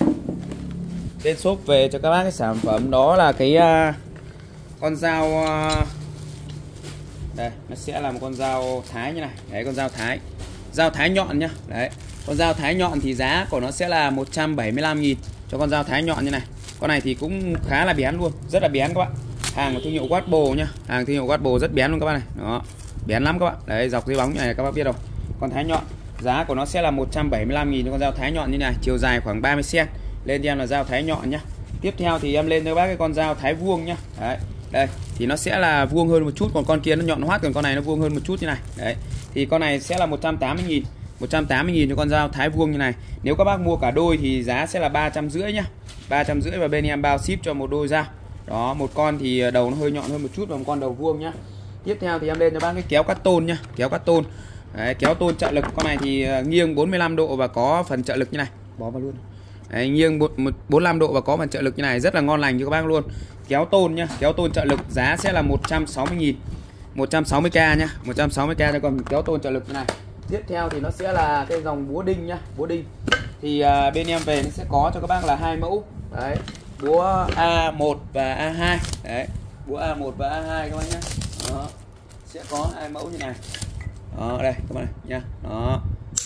bên shop về cho các bác cái sản phẩm đó là cái uh, con dao uh, đây, nó sẽ là một con dao thái như này. Đấy, con dao thái. Dao thái nhọn nhá. Đấy. Con dao thái nhọn thì giá của nó sẽ là một trăm bảy mươi lăm nghìn cho con dao thái nhọn như này. Con này thì cũng khá là bén luôn, rất là bén các bạn. Hàng của thương hiệu Watbo nhá, hàng thương hiệu Watbo rất bén luôn các bạn này. Đó, bén lắm các bạn. Đấy, dọc dưới bóng như này các bác biết không? Con thái nhọn, giá của nó sẽ là một trăm bảy mươi lăm nghìn cho con dao thái nhọn như này, chiều dài khoảng ba mươi xăng-ti-mét. Lên cho em là dao thái nhọn nhá. Tiếp theo thì em lên cho bác cái con dao thái vuông nhá. Đấy. Đây, thì nó sẽ là vuông hơn một chút, còn con kia nó nhọn hoắt, còn con này nó vuông hơn một chút như này. Đấy. Thì con này sẽ là một trăm tám mươi nghìn. một trăm tám mươi nghìn cho con dao thái vuông như này. Nếu các bác mua cả đôi thì giá sẽ là ba trăm rưỡi nhá. ba trăm rưỡi và bên em bao ship cho một đôi dao. Đó, một con thì đầu nó hơi nhọn hơn một chút và một con đầu vuông nhá. Tiếp theo thì em lên cho bác cái kéo cắt tôn nhá, kéo cắt tôn. Đấy, kéo tôn trợ lực, con này thì nghiêng bốn mươi lăm độ và có phần trợ lực như này. Bó vào luôn. Đấy, nghiêng bốn mươi lăm độ và có phần trợ lực như này, rất là ngon lành cho các bác luôn. Kéo tôn nhá, kéo tôn trợ lực giá sẽ là một trăm sáu mươi nghìn. một trăm sáu mươi k nhá, một trăm sáu mươi k cho con kéo tôn trợ lực như này. Tiếp theo thì nó sẽ là cái dòng búa đinh nhá, búa đinh. Thì uh, bên em về nó sẽ có cho các bác là hai mẫu. Đấy, búa A một và A hai. Đấy, búa A một và A hai các bác nhá. Đó. Sẽ có hai mẫu như này. Đó, đây các bạn nhá. Đó.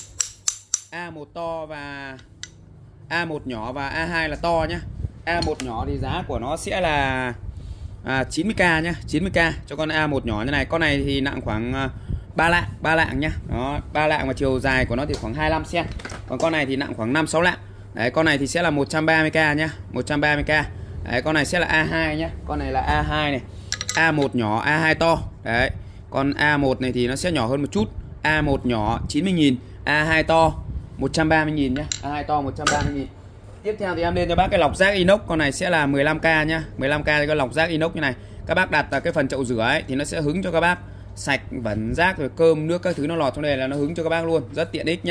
A một to và A một nhỏ và A hai là to nhá. A một nhỏ thì giá của nó sẽ là à, chín mươi k nhá, chín mươi k cho con A một nhỏ như này. Con này thì nặng khoảng uh, ba lạng, ba lạng nhá. Đó, ba lạng và chiều dài của nó thì khoảng hai mươi lăm xăng-ti-mét. Còn con này thì nặng khoảng năm sáu lạng. Đấy, con này thì sẽ là một trăm ba mươi k nhá, một trăm ba mươi k. Đấy, con này sẽ là A hai nhá. Con này là A hai này. A một nhỏ, A hai to. Đấy. Con A một này thì nó sẽ nhỏ hơn một chút. A một nhỏ chín mươi nghìn, A hai to một trăm ba mươi nghìn nhá. A hai to một trăm ba mươi nghìn. Tiếp theo thì em lên cho bác cái lọc rác inox, con này sẽ là mười lăm k nhá, mười lăm k cho cái lọc rác inox như này. Các bác đặt cái phần chậu rửa ấy thì nó sẽ hứng cho các bác sạch vẩn rác rồi cơm nước các thứ nó lọt trong đây là nó hứng cho các bác luôn, rất tiện ích nhá.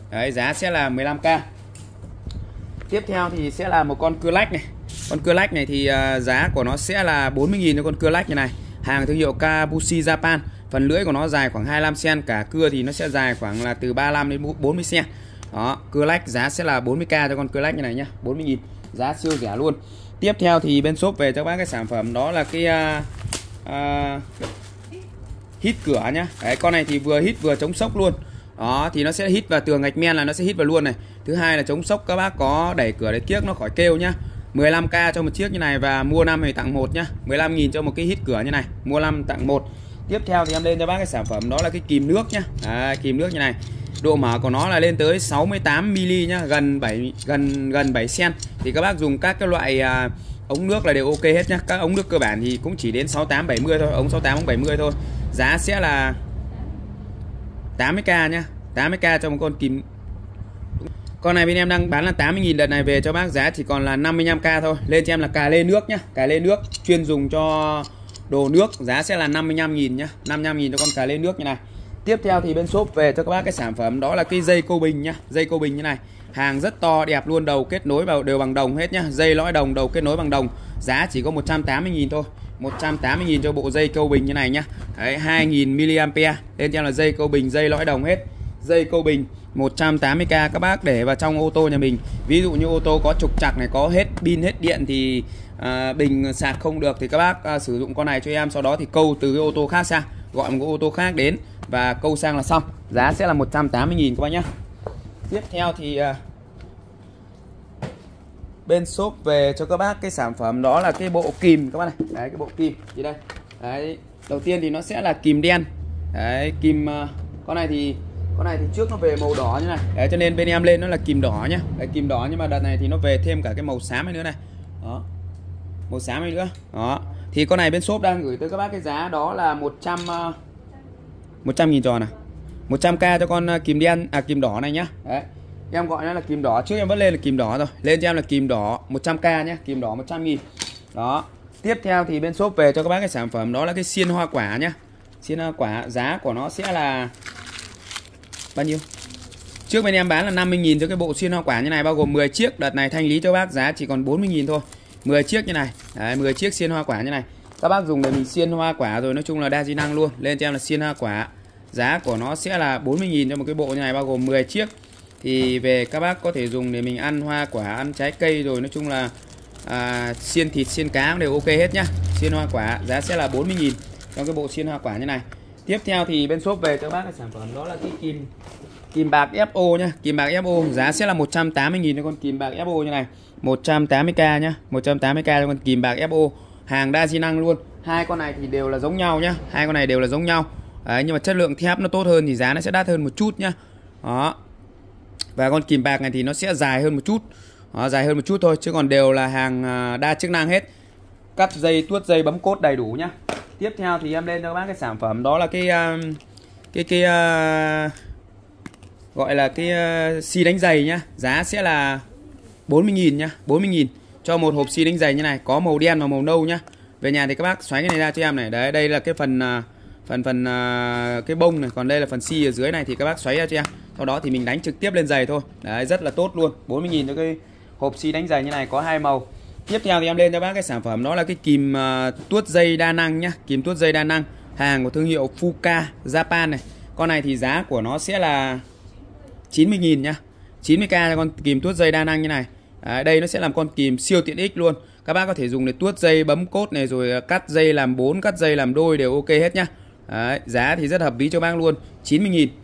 Đấy, giá sẽ là mười lăm k. Tiếp theo thì sẽ là một con cưa lách này. Con cưa lách này thì uh, giá của nó sẽ là bốn mươi nghìn cho con cưa lách như này. Hàng thương hiệu Kabushi Japan. Phần lưỡi của nó dài khoảng hai mươi lăm xăng-ti-mét, cả cưa thì nó sẽ dài khoảng là từ ba mươi lăm đến bốn mươi xăng-ti-mét. Đó, cưa lách giá sẽ là bốn mươi k cho con cưa lách như này nhá, bốn mươi nghìn, giá siêu rẻ luôn. Tiếp theo thì bên shop về cho các bác cái sản phẩm đó là cái uh, uh, hít cửa nhá. Đấy, con này thì vừa hít vừa chống sốc luôn. Đó, thì nó sẽ hít vào tường gạch men là nó sẽ hít vào luôn này. Thứ hai là chống sốc, các bác có đẩy cửa để kiếc nó khỏi kêu nhá. mười lăm k cho một chiếc như này và mua năm thì tặng một nhá. mười lăm nghìn cho một cái hít cửa như này, mua năm tặng một. Tiếp theo thì em lên cho bác cái sản phẩm đó là cái kìm nước nhá. Đấy, kìm nước như này. Độ mở của nó là lên tới sáu mươi tám mi-li-mét nhá, gần bảy gần gần bảy xăng-ti-mét. Thì các bác dùng các cái loại à, ống nước là đều ok hết nhá. Các ống nước cơ bản thì cũng chỉ đến sáu mươi tám bảy mươi thôi, ống sáu mươi tám ống bảy mươi thôi. Giá sẽ là tám mươi k nhá, tám mươi k cho một con kìm. Con này bên em đang bán là tám mươi nghìn, đợt này về cho bác giá chỉ còn là năm mươi lăm k thôi. Lên cho em là cà lê nước nhá, cà lê nước chuyên dùng cho đồ nước, giá sẽ là năm mươi lăm nghìn nhá, năm mươi lăm nghìn cho con cà lê nước như này. Tiếp theo thì bên shop về cho các bác cái sản phẩm đó là cái dây câu bình nhá, dây câu bình như này. Hàng rất to đẹp luôn, đầu kết nối vào đều bằng đồng hết nhá, dây lõi đồng, đầu kết nối bằng đồng. Giá chỉ có một trăm tám mươi nghìn thôi. một trăm tám mươi nghìn cho bộ dây câu bình như này nhá. Đấy, hai nghìn mi-li-am-pe. Lên cho em là dây câu bình, dây lõi đồng hết. Dây câu bình một trăm tám mươi k, các bác để vào trong ô tô nhà mình. Ví dụ như ô tô có trục trặc này, có hết pin hết điện thì à, bình sạc không được thì các bác à, sử dụng con này cho em, sau đó thì câu từ cái ô tô khác sang, gọi một cái ô tô khác đến và câu sang là xong. Giá sẽ là một trăm tám mươi nghìn các bác nhé. Tiếp theo thì à, bên shop về cho các bác cái sản phẩm đó là cái bộ kìm các bác này. Đấy, cái bộ kìm gì đây. Đấy, đầu tiên thì nó sẽ là kìm đen. Đấy, kìm uh, con này thì con này thì trước nó về màu đỏ như này. Đấy, cho nên bên em lên nó là kìm đỏ nhá. Đấy, kìm đỏ nhưng mà đợt này thì nó về thêm cả cái màu xám này nữa này. Đó. Màu xám này nữa. Đó. Thì con này bên shop đang gửi tới các bác cái giá đó là một trăm uh, một trăm nghìn tròn à. một trăm k cho con uh, kìm đen à kìm đỏ này nhá. Đấy. Em gọi nó là kìm đỏ, trước em vẫn lên là kìm đỏ rồi. Lên cho em là kìm đỏ một trăm k nhé, kìm đỏ một trăm nghìn. Đó. Tiếp theo thì bên shop về cho các bác cái sản phẩm đó là cái xiên hoa quả nhá. Xiên hoa quả giá của nó sẽ là bao nhiêu? Trước bên em bán là năm mươi nghìn cho cái bộ xiên hoa quả như này, bao gồm mười chiếc. Đợt này thanh lý cho bác giá chỉ còn bốn mươi nghìn thôi. mười chiếc như này. Đấy, mười chiếc xiên hoa quả như này. Các bác dùng để mình xiên hoa quả rồi, nói chung là đa di năng luôn. Lên cho em là xiên hoa quả. Giá của nó sẽ là bốn mươi nghìn cho một cái bộ như này, bao gồm mười chiếc. Thì về các bác có thể dùng để mình ăn hoa quả, ăn trái cây rồi, nói chung là à, xiên thịt, xiên cá đều ok hết nhá. Xiên hoa quả giá sẽ là bốn mươi nghìn trong cái bộ xiên hoa quả như này. Tiếp theo thì bên shop về cho bác cái sản phẩm đó là cái kìm kìm bạc ép ô nhá. Kìm bạc ép ô giá sẽ là một trăm tám mươi nghìn cho con kìm bạc ép ô như này, một trăm tám mươi k nhá, một trăm tám mươi k cho con kìm bạc ép ô. Hàng đa di năng luôn. Hai con này thì đều là giống nhau nhá, hai con này đều là giống nhau. Đấy, nhưng mà chất lượng thép nó tốt hơn thì giá nó sẽ đắt hơn một chút nhá. Đó. Và con kìm bạc này thì nó sẽ dài hơn một chút. Đó, dài hơn một chút thôi, chứ còn đều là hàng đa chức năng hết. Cắt dây, tuốt dây, bấm cốt đầy đủ nhá. Tiếp theo thì em lên cho các bác cái sản phẩm đó là cái cái cái uh, gọi là cái uh, xi đánh giày nhá. Giá sẽ là bốn mươi nghìn nhá, bốn mươi nghìn cho một hộp xi đánh giày như này, có màu đen và màu nâu nhá. Về nhà thì các bác xoáy cái này ra cho em này. Đấy, đây là cái phần uh, phần phần uh, cái bông này, còn đây là phần xi ở dưới này thì các bác xoáy ra cho em. Sau đó thì mình đánh trực tiếp lên giày thôi. Đấy, rất là tốt luôn. bốn mươi nghìn cho cái hộp xi đánh giày như này, có hai màu. Tiếp theo thì em lên cho bác cái sản phẩm đó là cái kìm uh, tuốt dây đa năng nhá, kìm tuốt dây đa năng, hàng của thương hiệu Fuka Japan này. Con này thì giá của nó sẽ là chín mươi nghìn nhá, chín mươi k cho con kìm tuốt dây đa năng như này. Đấy, đây nó sẽ làm con kìm siêu tiện ích luôn. Các bác có thể dùng để tuốt dây, bấm cốt này, rồi cắt dây làm bốn, cắt dây làm đôi đều ok hết nhá. Đấy, giá thì rất hợp lý cho bác luôn, chín mươi nghìn.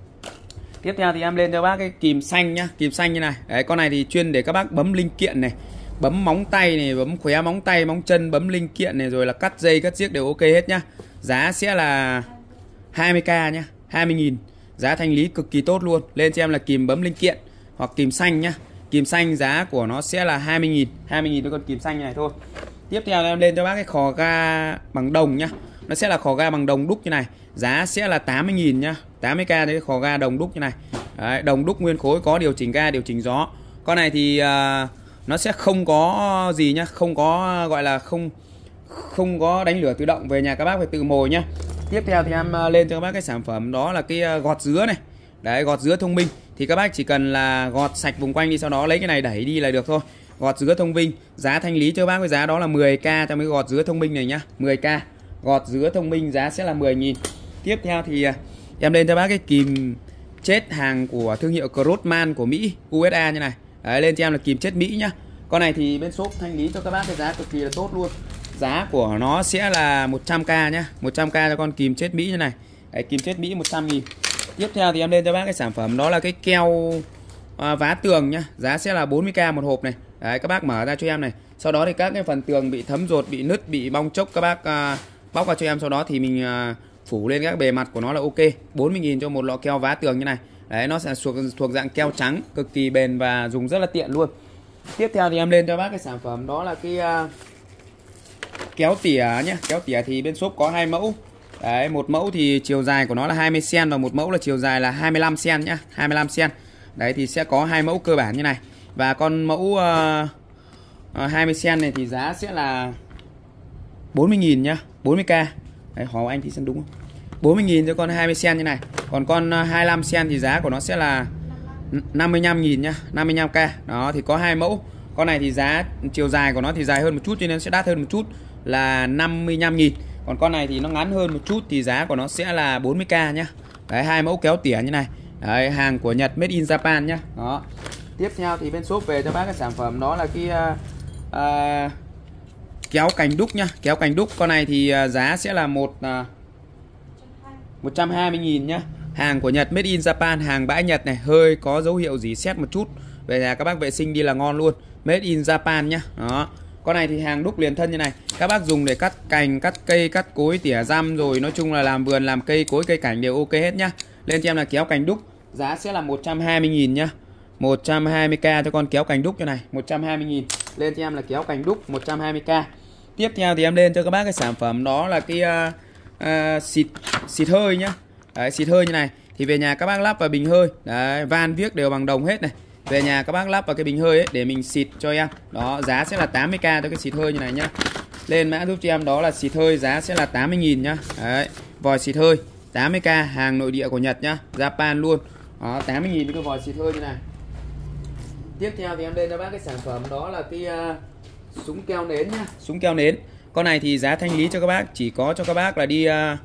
Tiếp theo thì em lên cho bác cái kìm xanh nhá, kìm xanh như này. Đấy, con này thì chuyên để các bác bấm linh kiện này, bấm móng tay này, bấm khóe móng tay, móng chân, bấm linh kiện này, rồi là cắt dây, cắt giếc đều ok hết nhá. Giá sẽ là hai mươi k nhá, hai mươi nghìn. Giá thanh lý cực kỳ tốt luôn. Lên cho em là kìm bấm linh kiện hoặc kìm xanh nhá. Kìm xanh giá của nó sẽ là hai mươi nghìn, hai mươi nghìn cho con kìm xanh này thôi. Tiếp theo em lên cho bác cái khò ga bằng đồng nhá. Nó sẽ là khò ga bằng đồng đúc như này. Giá sẽ là tám mươi nghìn nhá, tám mươi k đấy, khò ga đồng đúc như này. Đấy, đồng đúc nguyên khối, có điều chỉnh ga, điều chỉnh gió. Con này thì uh, nó sẽ không có gì nhá, không có gọi là không không có đánh lửa tự động, về nhà các bác phải tự mồi nhá. Tiếp theo thì em uh, lên cho các bác cái sản phẩm đó là cái uh, gọt dứa này. Đấy, gọt dứa thông minh thì các bác chỉ cần là gọt sạch vùng quanh đi, sau đó lấy cái này đẩy đi là được thôi. Gọt dứa thông minh, giá thanh lý cho các bác với giá đó là mười k cho cái gọt dứa thông minh này nhá, mười k. Gọt dứa thông minh giá sẽ là mười nghìn. Tiếp theo thì em lên cho bác cái kìm chết hàng của thương hiệu Crossman của Mỹ, u ét a như này. Đấy, lên cho em là kìm chết Mỹ nhá. Con này thì bên shop thanh lý cho các bác cái giá cực kỳ là tốt luôn. Giá của nó sẽ là một trăm k nhá, một trăm k cho con kìm chết Mỹ như này. Đấy, kìm chết Mỹ một trăm nghìn. Tiếp theo thì em lên cho bác cái sản phẩm đó là cái keo à, vá tường nhá, giá sẽ là bốn mươi k một hộp này. Đấy, các bác mở ra cho em này. Sau đó thì các cái phần tường bị thấm dột, bị nứt, bị bong chốc các bác à, bóc ra cho em, sau đó thì mình à, phủ lên các bề mặt của nó là ok. bốn mươi nghìn cho một lọ keo vá tường như này. Đấy, nó sẽ thuộc, thuộc dạng keo trắng, cực kỳ bền và dùng rất là tiện luôn. Tiếp theo thì em lên cho bác cái sản phẩm đó là cái uh, kéo tỉa nhé. Kéo tỉa thì bên shop có hai mẫu. Đấy, một mẫu thì chiều dài của nó là hai mươi xăng-ti-mét và một mẫu là chiều dài là hai mươi lăm xăng-ti-mét nhá, hai mươi lăm xăng-ti-mét. Đấy thì sẽ có hai mẫu cơ bản như này. Và con mẫu uh, uh, hai mươi xăng-ti-mét này thì giá sẽ là bốn mươi nghìn nhá, bốn mươi k. Đấy, hỏi anh thì xem đúng không? bốn mươi nghìn cho con hai mươi xăng-ti-mét như này. Còn con uh, hai mươi lăm xăng-ti-mét thì giá của nó sẽ là năm mươi lăm nghìn nhá, năm mươi lăm k. Đó thì có hai mẫu. Con này thì giá chiều dài của nó thì dài hơn một chút cho nên sẽ đắt hơn một chút là năm mươi lăm nghìn. Còn con này thì nó ngắn hơn một chút thì giá của nó sẽ là bốn mươi k nhá. Đấy, hai mẫu kéo tỉa như này. Đấy, hàng của Nhật, made in Japan nhá. Đó. Tiếp theo thì bên shop về cho bác cái sản phẩm đó là cái uh, uh, kéo cành đúc nhá, kéo cành đúc. Con này thì uh, giá sẽ là một uh, một trăm hai mươi nghìn nhá. Hàng của Nhật, made in Japan, hàng bãi Nhật này, hơi có dấu hiệu dỉ sét một chút. Về nhà các bác vệ sinh đi là ngon luôn. Made in Japan nhá. Đó. Con này thì hàng đúc liền thân như này. Các bác dùng để cắt cành, cắt cây, cắt cối, tỉa răm rồi nói chung là làm vườn, làm cây cối, cây cảnh đều ok hết nhá. Lên cho em là kéo cành đúc, giá sẽ là một trăm hai mươi nghìn nhá. một trăm hai mươi k cho con kéo cành đúc như này, một trăm hai mươi nghìn. Lên cho em là kéo cành đúc một trăm hai mươi k. Tiếp theo thì em lên cho các bác cái sản phẩm đó là cái uh, uh, xịt xịt hơi nhá. Đấy, xịt hơi như này thì về nhà các bác lắp vào bình hơi. Đấy, van viếc đều bằng đồng hết này. Về nhà các bác lắp vào cái bình hơi ấy để mình xịt cho em. Đó, giá sẽ là tám mươi k cho cái xịt hơi như này nhá. Lên mã giúp cho em đó là xịt hơi, giá sẽ là tám mươi nghìn nhá. Đấy, vòi xịt hơi tám mươi k, hàng nội địa của Nhật nhá, Japan luôn. Đó, tám mươi nghìn cho cái vòi xịt hơi như này. Tiếp theo thì em lên cho bác cái sản phẩm đó là cái uh, súng keo nến nhá, súng keo nến. Con này thì giá thanh lý cho các bác chỉ có cho các bác là đi uh,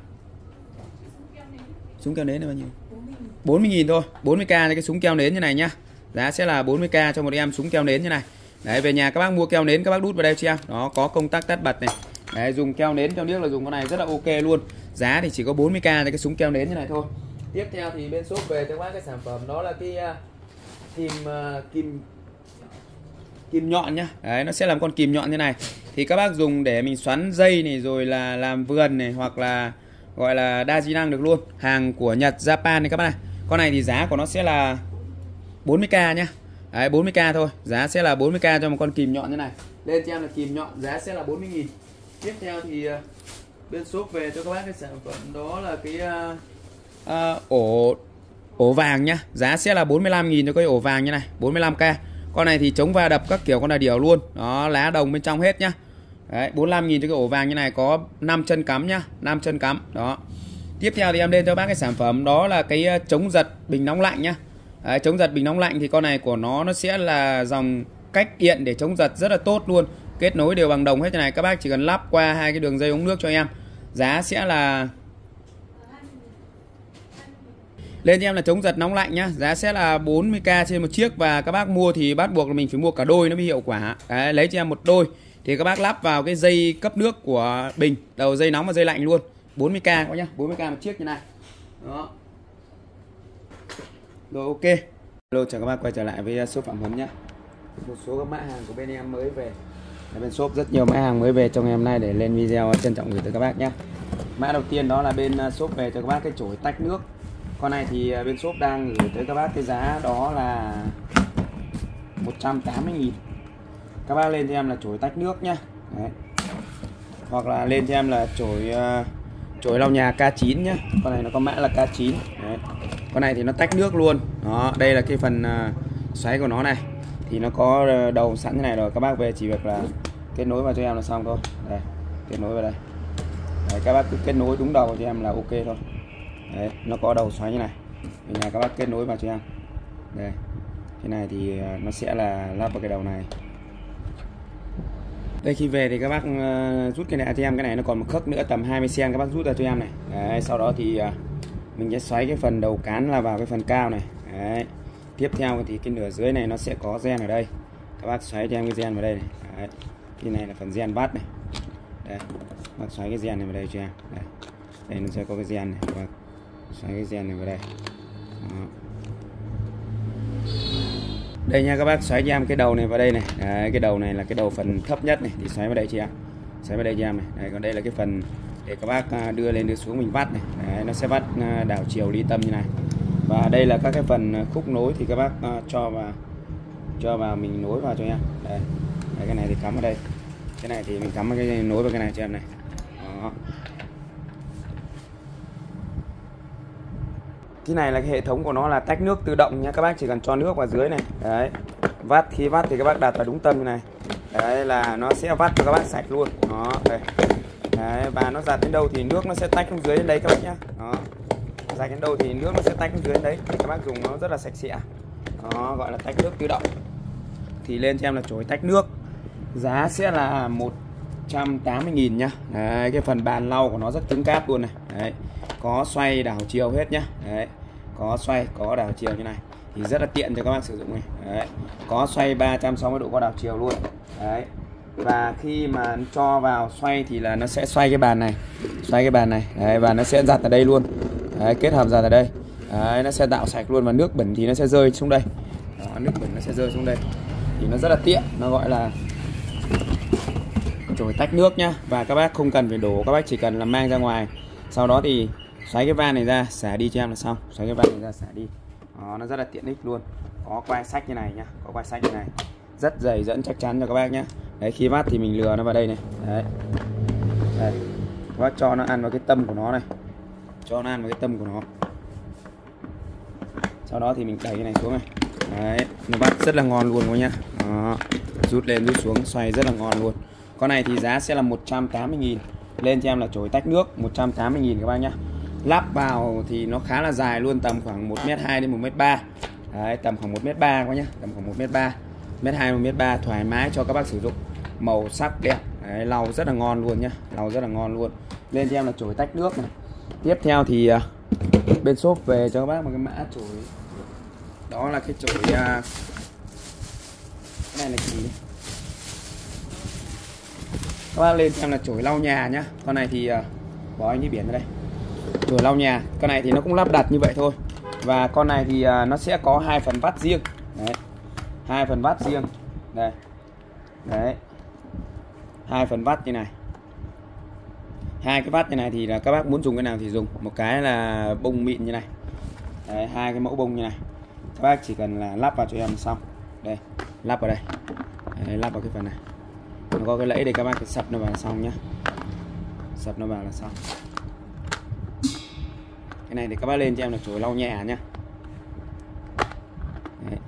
súng keo nến là bao nhiêu? bốn mươi nghìn thôi, bốn mươi k cho cái súng keo nến như này nhá. Giá sẽ là bốn mươi k cho một em súng keo nến như này. Đấy, về nhà các bác mua keo nến các bác đút vào đây cho em. Đó, có công tắc tắt bật này. Đấy, dùng keo nến cho điếc là dùng con này rất là ok luôn. Giá thì chỉ có bốn mươi k cho cái súng keo nến như này thôi. Tiếp theo thì bên shop về cho các bác cái sản phẩm đó là cái uh, kìm uh, kim kim nhọn nhá. Đấy, nó sẽ làm con kìm nhọn như này. Thì các bác dùng để mình xoắn dây này, rồi là làm vườn này, hoặc là gọi là đa di năng được luôn. Hàng của Nhật, Japan này các bác này. Con này thì giá của nó sẽ là bốn mươi k nhá. Đấy, bốn mươi k thôi. Giá sẽ là bốn mươi k cho một con kìm nhọn như này. Lên cho em là kìm nhọn, giá sẽ là bốn mươi nghìn. Tiếp theo thì uh, bên shop về cho các bác cái sản phẩm đó là cái uh, uh, ổ ổ vàng nhá. Giá sẽ là bốn mươi lăm nghìn cho cái ổ vàng như này, bốn mươi lăm k. Con này thì chống va đập các kiểu con là điều luôn. Đó, lá đồng bên trong hết nhá. Đấy, bốn mươi lăm nghìn cho cái ổ vàng như này, có năm chân cắm nhá, năm chân cắm. Đó. Tiếp theo thì em lên cho bác cái sản phẩm đó là cái chống giật bình nóng lạnh nhá. Đấy, chống giật bình nóng lạnh thì con này của nó nó sẽ là dòng cách điện để chống giật rất là tốt luôn. Kết nối đều bằng đồng hết như này, các bác chỉ cần lắp qua hai cái đường dây ống nước cho em. Giá sẽ là lên cho em là chống giật nóng lạnh nhá, giá sẽ là bốn mươi k trên một chiếc. Và các bác mua thì bắt buộc là mình phải mua cả đôi nó mới hiệu quả. Đấy, lấy cho em một đôi thì các bác lắp vào cái dây cấp nước của bình, đầu dây nóng và dây lạnh luôn. bốn mươi k các nhá, bốn mươi k một chiếc như này. Đó. Rồi ok. Hello, chào các bác quay trở lại với shop Phạm Huấn nhé. Một số các mã hàng của bên em mới về. Ở bên shop rất nhiều mã hàng mới về trong ngày hôm nay để lên video trân trọng gửi tới các bác nhé. Mã đầu tiên đó là bên shop về cho các bác cái chổi tách nước. Con này thì bên shop đang gửi tới các bác cái giá đó là một trăm tám mươi nghìn. Các bác lên cho em là chổi tách nước nhá. Đấy. Hoặc là lên cho em là chổi uh, chổi lau nhà K chín nhá. Con này nó có mã là K chín. Đấy. Con này thì nó tách nước luôn. Đó, đây là cái phần uh, xoáy của nó này. Thì nó có đầu sẵn thế này rồi, các bác về chỉ việc là kết nối vào cho em là xong thôi. Đây, kết nối vào đây. Đấy, các bác cứ kết nối đúng đầu cho em là ok thôi. Đấy, nó có đầu xoáy như này. Nhà các bác kết nối vào cho em. Đây, cái này thì nó sẽ là lắp vào cái đầu này. Đây, khi về thì các bác uh, rút cái này cho em, cái này nó còn một khớp nữa tầm hai mươi xăng, các bác rút ra cho em này. Đấy, sau đó thì uh, mình sẽ xoáy cái phần đầu cán là vào cái phần cao này. Đấy. Tiếp theo thì cái nửa dưới này nó sẽ có gen ở đây, các bác xoáy cho em cái gen vào đây này. Đấy. Cái này là phần gen vát này. Đây, bác xoáy cái gen này vào đây cho em. Đây, đây nó sẽ có cái gen này, bác xoáy cái gen này vào đây. Đó. Đây nha, các bác xoáy cho em cái đầu này vào đây này. Đấy, cái đầu này là cái đầu phần thấp nhất này thì xoáy vào đây cho em, xoáy vào đây cho em này. Đây, còn đây là cái phần để các bác đưa lên đưa xuống mình vắt này. Đấy, nó sẽ vắt đảo chiều ly tâm như này. Và đây là các cái phần khúc nối thì các bác cho vào cho vào mình nối vào cho em. Đây, đây cái này thì cắm ở đây, cái này thì mình cắm cái nối vào cái này cho em này. Đó. Cái này là cái hệ thống của nó là tách nước tự động nha, các bác chỉ cần cho nước vào dưới này. Đấy, vắt khi vắt thì các bác đặt vào đúng tâm như này. Đấy là nó sẽ vắt cho các bác sạch luôn. Đó, đây. Đấy, và nó giặt đến đâu thì nước nó sẽ tách xuống dưới đến đấy các bác nhá. Đó, giặt đến đâu thì nước nó sẽ tách xuống dưới đến đấy thì các bác dùng nó rất là sạch sẽ. Đó, gọi là tách nước tự động. Thì lên cho em là chổi tách nước, giá sẽ là một trăm tám mươi nghìn nhá. Đấy, cái phần bàn lau của nó rất cứng cáp luôn này. Đấy, có xoay đảo chiều hết nhá. Đấy, có xoay có đảo chiều như này thì rất là tiện cho các bác sử dụng này. Đấy, có xoay ba trăm sáu mươi độ, có đảo chiều luôn. Đấy, và khi mà cho vào xoay thì là nó sẽ xoay cái bàn này, xoay cái bàn này. Đấy, và nó sẽ giặt ở đây luôn. Đấy, kết hợp giặt ở đây. Đấy, nó sẽ tạo sạch luôn, và nước bẩn thì nó sẽ rơi xuống đây. Đó, nước bẩn nó sẽ rơi xuống đây thì nó rất là tiện, nó gọi là chổi tách nước nhá. Và các bác không cần phải đổ, các bác chỉ cần là mang ra ngoài, sau đó thì xoáy cái van này ra xả đi cho em là xong. Xoáy cái van này ra xả đi. Đó, nó rất là tiện ích luôn. Có quai sách như này nhá, có quai sách như này, rất dày dẫn chắc chắn cho các bác nhé. Đấy, khi vắt thì mình lừa nó vào đây này. Đấy, đây, các bác cho nó ăn vào cái tâm của nó này, cho nó ăn vào cái tâm của nó. Sau đó thì mình đẩy cái này xuống này. Đấy, nó vắt rất là ngon luôn các nhá. Đó, rút lên rút xuống xoay rất là ngon luôn. Con này thì giá sẽ là một trăm tám mươi nghìn. Lên cho em là chổi tách nước một trăm tám mươi nghìn các bác nhá. Lắp vào thì nó khá là dài luôn, tầm khoảng một mét hai đến một mét ba. Đấy, tầm khoảng một mét ba các nhá, tầm khoảng một mét ba, một mét hai, một mét ba thoải mái cho các bác sử dụng. Màu sắc đẹp. Đấy, lau rất là ngon luôn nhá, lau rất là ngon luôn. Lên cho em là chổi tách nước này. Tiếp theo thì uh, bên shop về cho các bác một cái mã chổi. Đó là cái chổi uh, cái này là gì đấy? Các bác lên cho em là chổi lau nhà nhá. Con này thì uh, bỏ anh đi biển ra đây. Chổi lau nhà, con này thì nó cũng lắp đặt như vậy thôi. Và con này thì uh, nó sẽ có hai phần vắt riêng. Đấy, hai phần vắt riêng. Đây. Đấy, hai phần vắt như này. Hai cái vắt như này thì là các bác muốn dùng cái nào thì dùng. Một cái là bông mịn như này. Đấy, hai cái mẫu bông như này. Các bác chỉ cần là lắp vào cho em xong. Đây, lắp vào đây. Đấy, lắp vào cái phần này. Nó có cái lẫy để các bác phải sập nó vào là xong nhá. Sập nó vào là xong. Cái này thì các bác lên cho em là chổi lau nhà nhá. Đấy.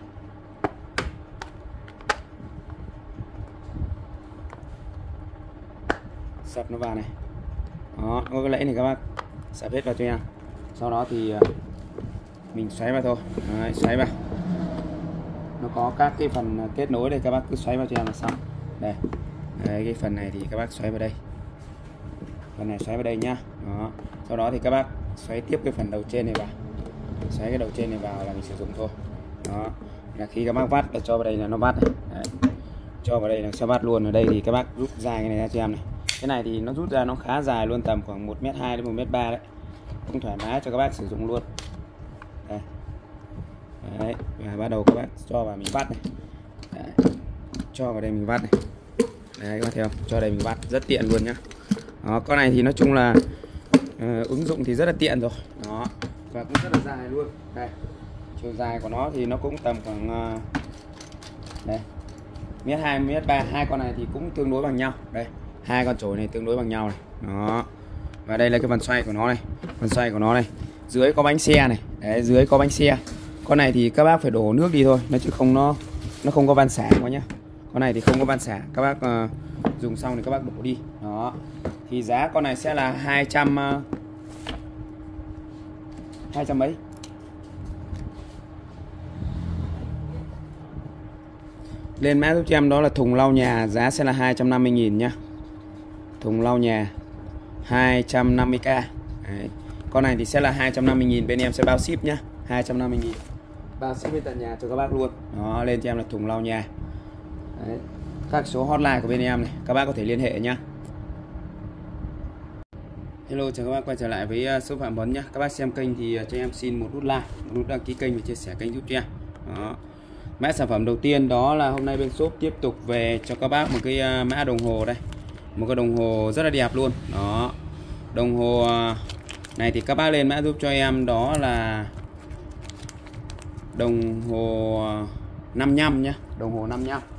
Sập nó vào này. Đó, có cái lẫy này các bác sập hết vào cho em. Sau đó thì mình xoáy vào thôi. Đấy, xoáy vào. Nó có các cái phần kết nối đây, các bác cứ xoáy vào cho em là xong. Đây. Đấy, cái phần này thì các bác xoáy vào đây. Phần này xoáy vào đây nhá. Đó. Sau đó thì các bác xoáy tiếp cái phần đầu trên này vào. Xoáy cái đầu trên này vào là mình sử dụng thôi. Đó. Là khi các bác vắt là cho vào đây là nó vắt này. Đấy. Cho vào đây là sẽ vắt luôn. Ở đây thì các bác rút dài cái này ra cho em này. Cái này thì nó rút ra nó khá dài luôn, tầm khoảng một mét hai đến một mét ba đấy. Cũng thoải mái cho các bác sử dụng luôn. Đây. Đấy, và bắt đầu các bác cho vào mình vắt này. Đấy. Cho vào đây mình vắt này. Đấy, các bác thấy không? Cho đây mình vắt rất tiện luôn nhá. Đó, con này thì nói chung là uh, ứng dụng thì rất là tiện rồi. Đó. Và cũng rất là dài luôn. Đây. Chiều dài của nó thì nó cũng tầm khoảng uh, đây. Mét hai, mét ba, hai con này thì cũng tương đối bằng nhau. Đây, hai con chổi này tương đối bằng nhau này. Đó. Và đây là cái vần xoay của nó này. Vần xoay của nó này. Dưới có bánh xe này. Đấy, dưới có bánh xe. Con này thì các bác phải đổ nước đi thôi, nó chứ không nó nó không có van xả quá nhá. Con này thì không có van xả, các bác uh, dùng xong thì các bác đổ đi. Đó. Thì giá con này sẽ là hai trăm uh, hai trăm mấy? Lên mã giúp cho em đó là thùng lau nhà, giá sẽ là hai trăm năm mươi nghìn nhá. Thùng lau nhà hai trăm năm mươi k. Đấy. Con này thì sẽ là hai trăm năm mươi nghìn, bên em sẽ bao ship nhá, hai trăm năm mươi nghìn. Bao ship đến tận nhà cho các bác luôn. Đó, lên cho em là thùng lau nhà. Đấy. Các số hotline của bên em này, các bác có thể liên hệ nhá. Hello, chào các bác quay trở lại với số Phạm Vấn nhá. Các bác xem kênh thì cho em xin một nút like, một nút đăng ký kênh và chia sẻ kênh giúp cho em. Đó. Mã sản phẩm đầu tiên đó là hôm nay bên shop tiếp tục về cho các bác một cái mã đồng hồ đây. Một cái đồng hồ rất là đẹp luôn. Đó. Đồng hồ này thì các bác lên mã giúp cho em đó là đồng hồ năm mươi lăm nhá, đồng hồ năm mươi lăm.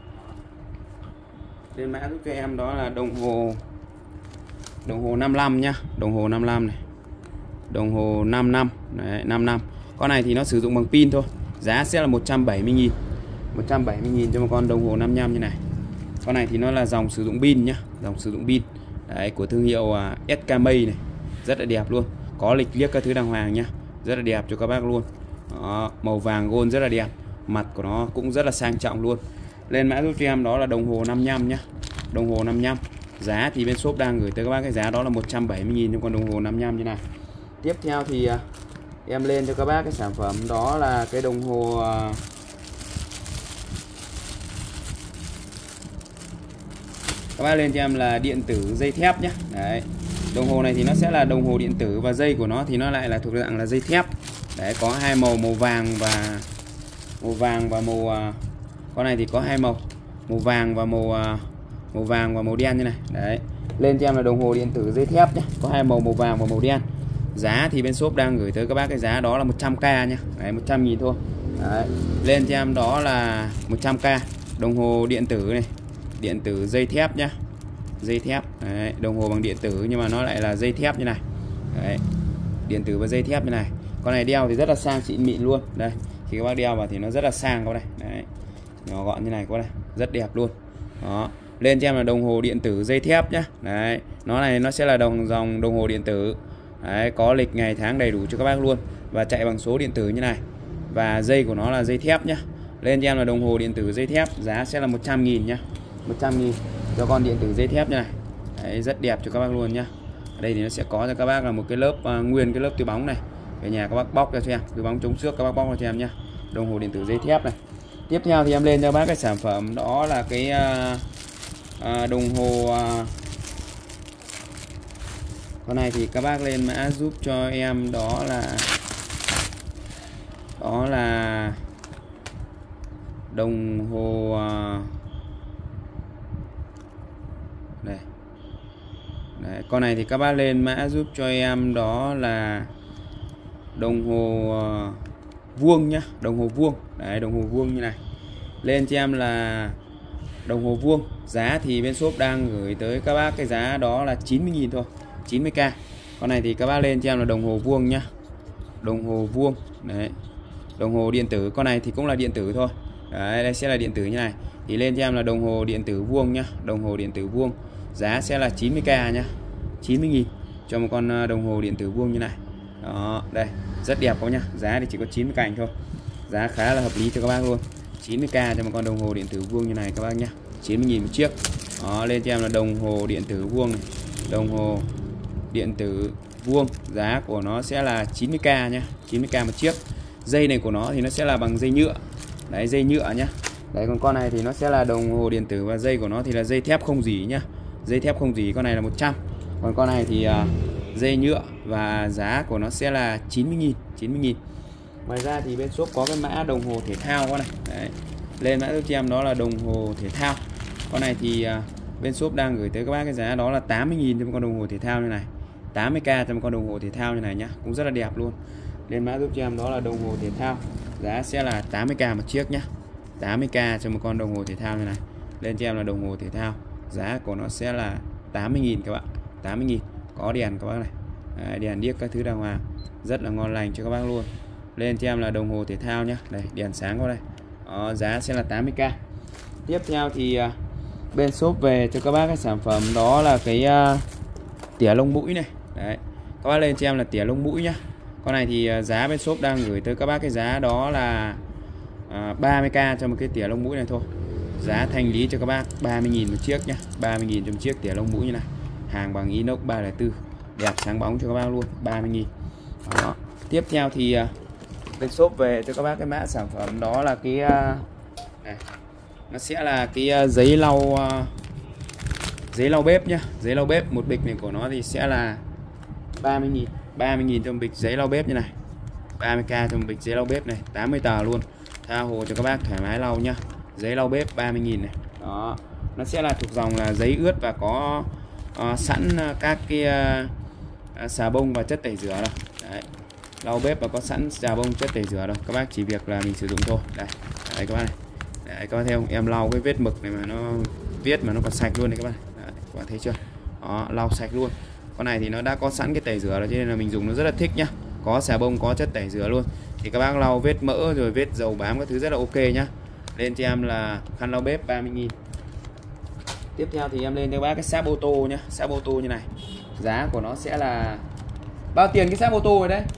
Lên mã giúp cho em đó là đồng hồ đồng hồ năm mươi lăm nhá, đồng hồ năm mươi lăm này. Đồng hồ năm năm, đấy, năm năm. Con này thì nó sử dụng bằng pin thôi. Giá sẽ là một trăm bảy mươi nghìn. một trăm bảy mươi nghìn cho một con đồng hồ năm mươi lăm như này. Con này thì nó là dòng sử dụng pin nhá, dòng sử dụng pin. Đấy, của thương hiệu ét ca May này. Rất là đẹp luôn. Có lịch liếc các thứ đàng hoàng nhá. Rất là đẹp cho các bác luôn. Đó, màu vàng gold rất là đẹp. Mặt của nó cũng rất là sang trọng luôn. Lên mã giúp cho em đó là đồng hồ năm mươi lăm nhá. Đồng hồ năm mươi lăm. Giá thì bên shop đang gửi tới các bác cái giá đó là một trăm bảy mươi nghìn cho con đồng hồ năm mươi lăm như này. Tiếp theo thì em lên cho các bác cái sản phẩm đó là cái đồng hồ các bác lên cho em là điện tử dây thép nhé. Đấy. Đồng hồ này thì nó sẽ là đồng hồ điện tử và dây của nó thì nó lại là thuộc dạng là dây thép. Đấy, có hai màu, màu vàng và màu vàng và màu con này thì có hai màu, màu vàng và màu màu vàng và màu đen như này. Đấy. Lên cho em là đồng hồ điện tử dây thép nhé, có hai màu, màu vàng và màu đen. Giá thì bên shop đang gửi tới các bác cái giá đó là một trăm k nhé. Đấy, một trăm nghìn thôi. Đấy. Lên cho em đó là một trăm k. Đồng hồ điện tử này, điện tử dây thép nhá, dây thép. Đấy, đồng hồ bằng điện tử nhưng mà nó lại là dây thép như này. Đấy, điện tử và dây thép như này. Con này đeo thì rất là sang xịn mịn luôn. Đây, khi các bác đeo vào thì nó rất là sang các đây. Đấy, nhỏ gọn như này các đây, rất đẹp luôn. Đó, lên cho em là đồng hồ điện tử dây thép nhá. Đấy, nó này nó sẽ là đồng dòng đồng hồ điện tử. Đấy, có lịch ngày tháng đầy đủ cho các bác luôn và chạy bằng số điện tử như này. Và dây của nó là dây thép nhá. Lên cho em là đồng hồ điện tử dây thép, giá sẽ là một trăm nghìn nhá. một trăm nghìn cho con điện tử dây thép như này. Đấy, rất đẹp cho các bác luôn nhá. Ở đây thì nó sẽ có cho các bác là một cái lớp uh, nguyên cái lớp túi bóng này. Về nhà các bác bóc ra cho em, túi bóng chống xước các bác bóc ra cho em nhá. Đồng hồ điện tử dây thép này. Tiếp theo thì em lên cho bác cái sản phẩm đó là cái uh, uh, đồng hồ uh, con này thì các bác lên mã giúp cho em đó là đó là đồng hồ uh, đây. Đấy, con này thì các bác lên mã giúp cho em đó là đồng hồ uh, vuông nhá, đồng hồ vuông. Đấy, đồng hồ vuông như này. Lên cho em là đồng hồ vuông, giá thì bên shop đang gửi tới các bác cái giá đó là chín mươi nghìn thôi, chín mươi k. Con này thì các bác lên cho em là đồng hồ vuông nhá. Đồng hồ vuông. Đấy. Đồng hồ điện tử, con này thì cũng là điện tử thôi. Đấy, đây sẽ là điện tử như này. Thì lên cho em là đồng hồ điện tử vuông nhá, đồng hồ điện tử vuông. Giá sẽ là chín mươi k nhá. chín mươi nghìn cho một con đồng hồ điện tử vuông như này. Đó, đây, rất đẹp các nhá. Giá thì chỉ có chín mươi cành thôi. Giá khá là hợp lý cho các bác luôn. chín mươi k cho một con đồng hồ điện tử vuông như này các bác nhá. chín mươi nghìn một chiếc. Đó, lên cho em là đồng hồ điện tử vuông này. Đồng hồ điện tử vuông, giá của nó sẽ là chín mươi k nhá, chín mươi k một chiếc. Dây này của nó thì nó sẽ là bằng dây nhựa. Đấy, dây nhựa nhá. Đấy, còn con này thì nó sẽ là đồng hồ điện tử và dây của nó thì là dây thép không rỉ nhá. Dây thép không rỉ, con này là một trăm. Còn con này thì uh, dây nhựa và giá của nó sẽ là chín mươi nghìn, chín mươi nghìn. Ngoài ra thì bên shop có cái mã đồng hồ thể thao con này. Đấy. Lên mã giúp cho em đó là đồng hồ thể thao. Con này thì uh, bên shop đang gửi tới các bác cái giá đó là tám mươi nghìn cho một con đồng hồ thể thao như này. tám mươi k cho một con đồng hồ thể thao như này nhá, cũng rất là đẹp luôn. Lên mã giúp cho em đó là đồng hồ thể thao, giá sẽ là tám mươi k một chiếc nhá. tám mươi k cho một con đồng hồ thể thao như này. Lên cho em là đồng hồ thể thao, giá của nó sẽ là tám mươi nghìn các bạn, tám mươi nghìn. Có đèn các bác này. Đấy, đèn điếc các thứ đàng hoàng, rất là ngon lành cho các bác luôn. Lên cho em là đồng hồ thể thao nhá. Đây, đèn sáng qua đây. Đó, giá sẽ là tám mươi k. Tiếp theo thì uh, bên shop về cho các bác cái sản phẩm đó là cái uh, tỉa lông mũi này. Đấy, các bác lên cho em là tỉa lông mũi nhá. Con này thì uh, giá bên shop đang gửi tới các bác cái giá đó là uh, ba mươi k cho một cái tỉa lông mũi này thôi. Giá thanh lý cho các bác ba mươi nghìn một chiếc nhá, ba mươi nghìn cho một chiếc tỉa lông mũi như này. Hàng bằng inox ba không bốn, đẹp sáng bóng cho các bác luôn, ba mươi nghìn. Đó. Tiếp theo thì bên shop về cho các bác cái mã sản phẩm đó là cái này. Nó sẽ là cái giấy lau giấy lau bếp nhá, giấy lau bếp. Một bịch này của nó thì sẽ là ba mươi nghìn, ba mươi nghìn cho một bịch giấy lau bếp như này, ba mươi k cho một bịch giấy lau bếp này, tám mươi tờ luôn, tha hồ cho các bác thoải mái lau nhá. Giấy lau bếp ba mươi nghìn này. Đó, nó sẽ là thuộc dòng là giấy ướt và có uh, sẵn các cái uh, xà bông và chất tẩy rửa đâu. Đấy. Lau bếp và có sẵn xà bông chất tẩy rửa đâu, các bác chỉ việc là mình sử dụng thôi. Đây, đây các bác này. Đấy, các bác thấy không? Em lau cái vết mực này mà nó viết mà nó còn sạch luôn đấy các bác. Đấy, các bác thấy chưa? Đó, lau sạch luôn. Con này thì nó đã có sẵn cái tẩy rửa rồi cho nên là mình dùng nó rất là thích nhá. Có xà bông, có chất tẩy rửa luôn. Thì các bác lau vết mỡ rồi vết dầu bám các thứ rất là ok nhá. Lên cho em là khăn lau bếp ba mươi nghìn. Tiếp theo thì em lên cho bác cái sáp ô tô nhá, sáp ô tô như này. Giá của nó sẽ là bao tiền cái sáp ô tô rồi đấy?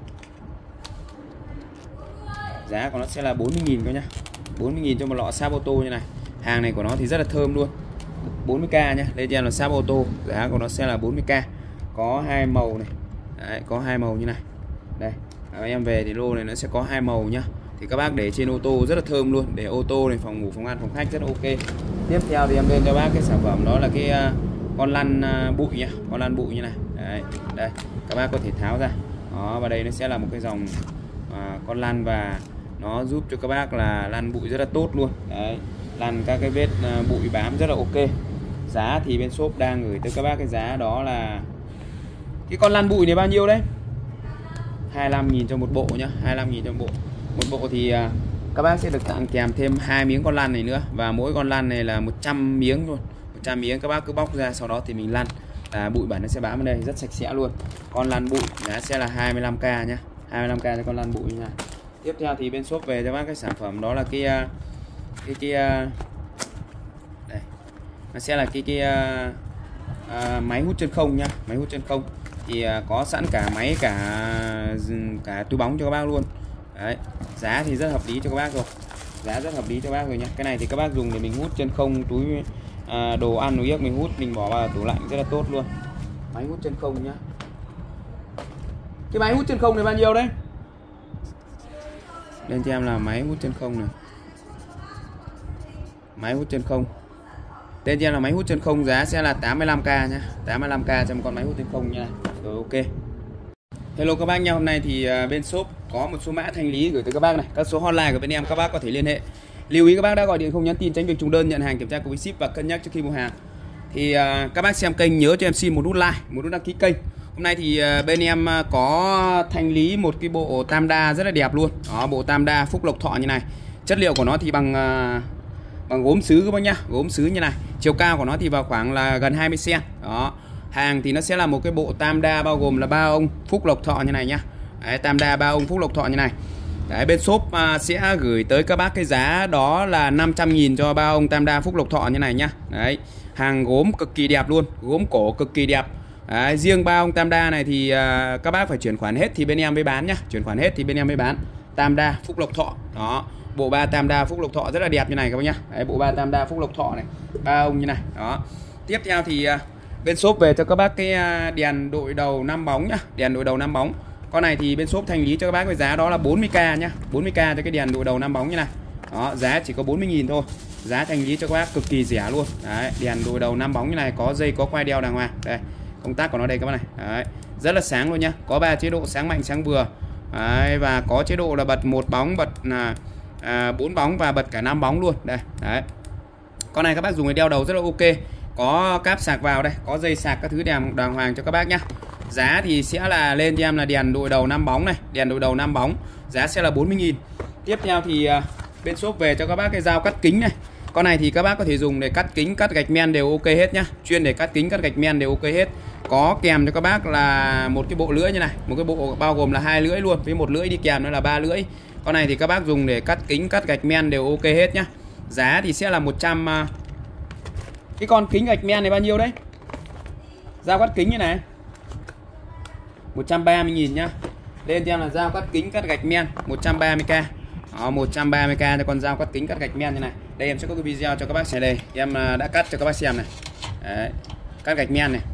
Giá của nó sẽ là bốn mươi nghìn coi nhá. bốn mươi nghìn cho một lọ sáp ô tô như này. Hàng này của nó thì rất là thơm luôn. bốn mươi k nhá. Lên cho em là sáp ô tô, giá của nó sẽ là bốn mươi k. Có hai màu này. Đấy, có hai màu như này. Đây, em về thì lô này nó sẽ có hai màu nhá. Thì các bác để trên ô tô rất là thơm luôn, để ô tô này, phòng ngủ, phòng ăn, phòng khách rất là ok. Tiếp theo thì em lên cho bác cái sản phẩm đó là cái uh, con lăn uh, bụi nhá, con lăn bụi như này. Đấy, đây các bác có thể tháo ra. Đó, và đây nó sẽ là một cái dòng uh, con lăn và nó giúp cho các bác là lăn bụi rất là tốt luôn. Đấy, lăn các cái vết uh, bụi bám rất là ok. Giá thì bên shop đang gửi tới các bác cái giá đó là cái con lăn bụi này bao nhiêu đấy? hai mươi lăm nghìn cho một bộ nhá, hai mươi lăm nghìn cho một bộ. Một bộ thì uh, các bác sẽ được tặng kèm thêm hai miếng con lăn này nữa, và mỗi con lăn này là một trăm miếng luôn. một trăm miếng các bác cứ bóc ra, sau đó thì mình lăn là bụi bẩn nó sẽ bám ở đây rất sạch sẽ luôn. Con lăn bụi giá sẽ là hai mươi lăm k nhá, hai mươi lăm k cho con lăn bụi như này. Tiếp theo thì bên shop về cho bác cái sản phẩm đó là cái uh, cái cái uh, đây. Nó sẽ là cái cái uh, uh, máy hút chân không nhá, máy hút chân không. Thì uh, có sẵn cả máy cả cả túi bóng cho các bác luôn. Đấy, giá thì rất hợp lý cho các bác rồi. Giá rất hợp lý cho các bác rồi nhá. Cái này thì các bác dùng để mình hút chân không, túi à, đồ ăn, đồ yếc mình hút, mình bỏ vào tủ lạnh rất là tốt luôn. Máy hút chân không nhá. Cái máy hút chân không này bao nhiêu đấy? Lên cho em là máy hút chân không này. Máy hút chân không. Tên cho em là máy hút chân không, giá sẽ là tám mươi lăm k nhá. tám mươi lăm k cho một con máy hút chân không nha. Rồi ok. Hello các bác nha, hôm nay thì bên shop có một số mã thanh lý gửi tới các bác này. Các số hotline của bên em các bác có thể liên hệ. Lưu ý các bác đã gọi điện không nhắn tin, tránh việc trùng đơn, nhận hàng kiểm tra cùng với ship và cân nhắc trước khi mua hàng. Thì uh, các bác xem kênh nhớ cho em xin một nút like, một nút đăng ký kênh. Hôm nay thì uh, bên em uh, có thanh lý một cái bộ tam đa rất là đẹp luôn. Đó, bộ tam đa Phúc Lộc Thọ như này. Chất liệu của nó thì bằng uh, bằng gốm sứ các bác nhá, gốm sứ như này. Chiều cao của nó thì vào khoảng là gần hai mươi xăng ti mét. Đó. Hàng thì nó sẽ là một cái bộ tam đa bao gồm là ba ông Phúc Lộc Thọ như này nhá. Đấy, tam đa ba ông Phúc Lộc Thọ như này. Đấy, bên shop uh, sẽ gửi tới các bác cái giá đó là năm trăm nghìn cho ba ông tam đa Phúc Lộc Thọ như này nhá. Đấy, hàng gốm cực kỳ đẹp luôn, gốm cổ cực kỳ đẹp. Đấy, riêng ba ông tam đa này thì uh, các bác phải chuyển khoản hết thì bên em mới bán nhá. Chuyển khoản hết thì bên em mới bán. Tam đa Phúc Lộc Thọ. Đó, bộ ba tam đa Phúc Lộc Thọ rất là đẹp như này các bác nhá. Đấy, bộ ba tam đa Phúc Lộc Thọ này, ba ông như này. Đó. Tiếp theo thì uh, bên shop về cho các bác cái đèn đội đầu năm bóng nhá, đèn đội đầu năm bóng. Con này thì bên shop thanh lý cho các bác với giá đó là bốn mươi k nhá, bốn mươi k cho cái đèn đội đầu năm bóng như này. Đó, giá chỉ có bốn mươi nghìn thôi. Giá thanh lý cho các bác cực kỳ rẻ luôn. Đấy, đèn đội đầu năm bóng như này, có dây, có quai đeo đàng hoàng. Đây, công tắc của nó đây các bác này. Đấy, rất là sáng luôn nhá. Có ba chế độ sáng mạnh, sáng vừa. Đấy, và có chế độ là bật một bóng, bật là à, bốn bóng và bật cả năm bóng luôn. Đây, đấy. Con này các bác dùng để đeo đầu rất là ok. Có cáp sạc vào đây, có dây sạc các thứ đàng đàng hoàng cho các bác nhá. Giá thì sẽ là lên cho em là đèn đội đầu năm bóng này, đèn đội đầu năm bóng, giá sẽ là bốn mươi nghìn. Tiếp theo thì uh, bên shop về cho các bác cái dao cắt kính này. Con này thì các bác có thể dùng để cắt kính, cắt gạch men đều ok hết nhá. Chuyên để cắt kính, cắt gạch men đều ok hết. Có kèm cho các bác là một cái bộ lưỡi như này, một cái bộ bao gồm là hai lưỡi luôn, với một lưỡi đi kèm nữa là ba lưỡi. Con này thì các bác dùng để cắt kính, cắt gạch men đều ok hết nhá. Giá thì sẽ là một trăm uh, cái con kính gạch men này bao nhiêu đấy? Dao cắt kính như này một trăm ba mươi nghìn nhá. Lên cho em là dao cắt kính, cắt gạch men một trăm ba mươi k. Đó, một trăm ba mươi k cho con dao cắt kính, cắt gạch men như này. Đây em sẽ có cái video cho các bác xem đây. Em đã cắt cho các bác xem này. Đấy, cắt gạch men này.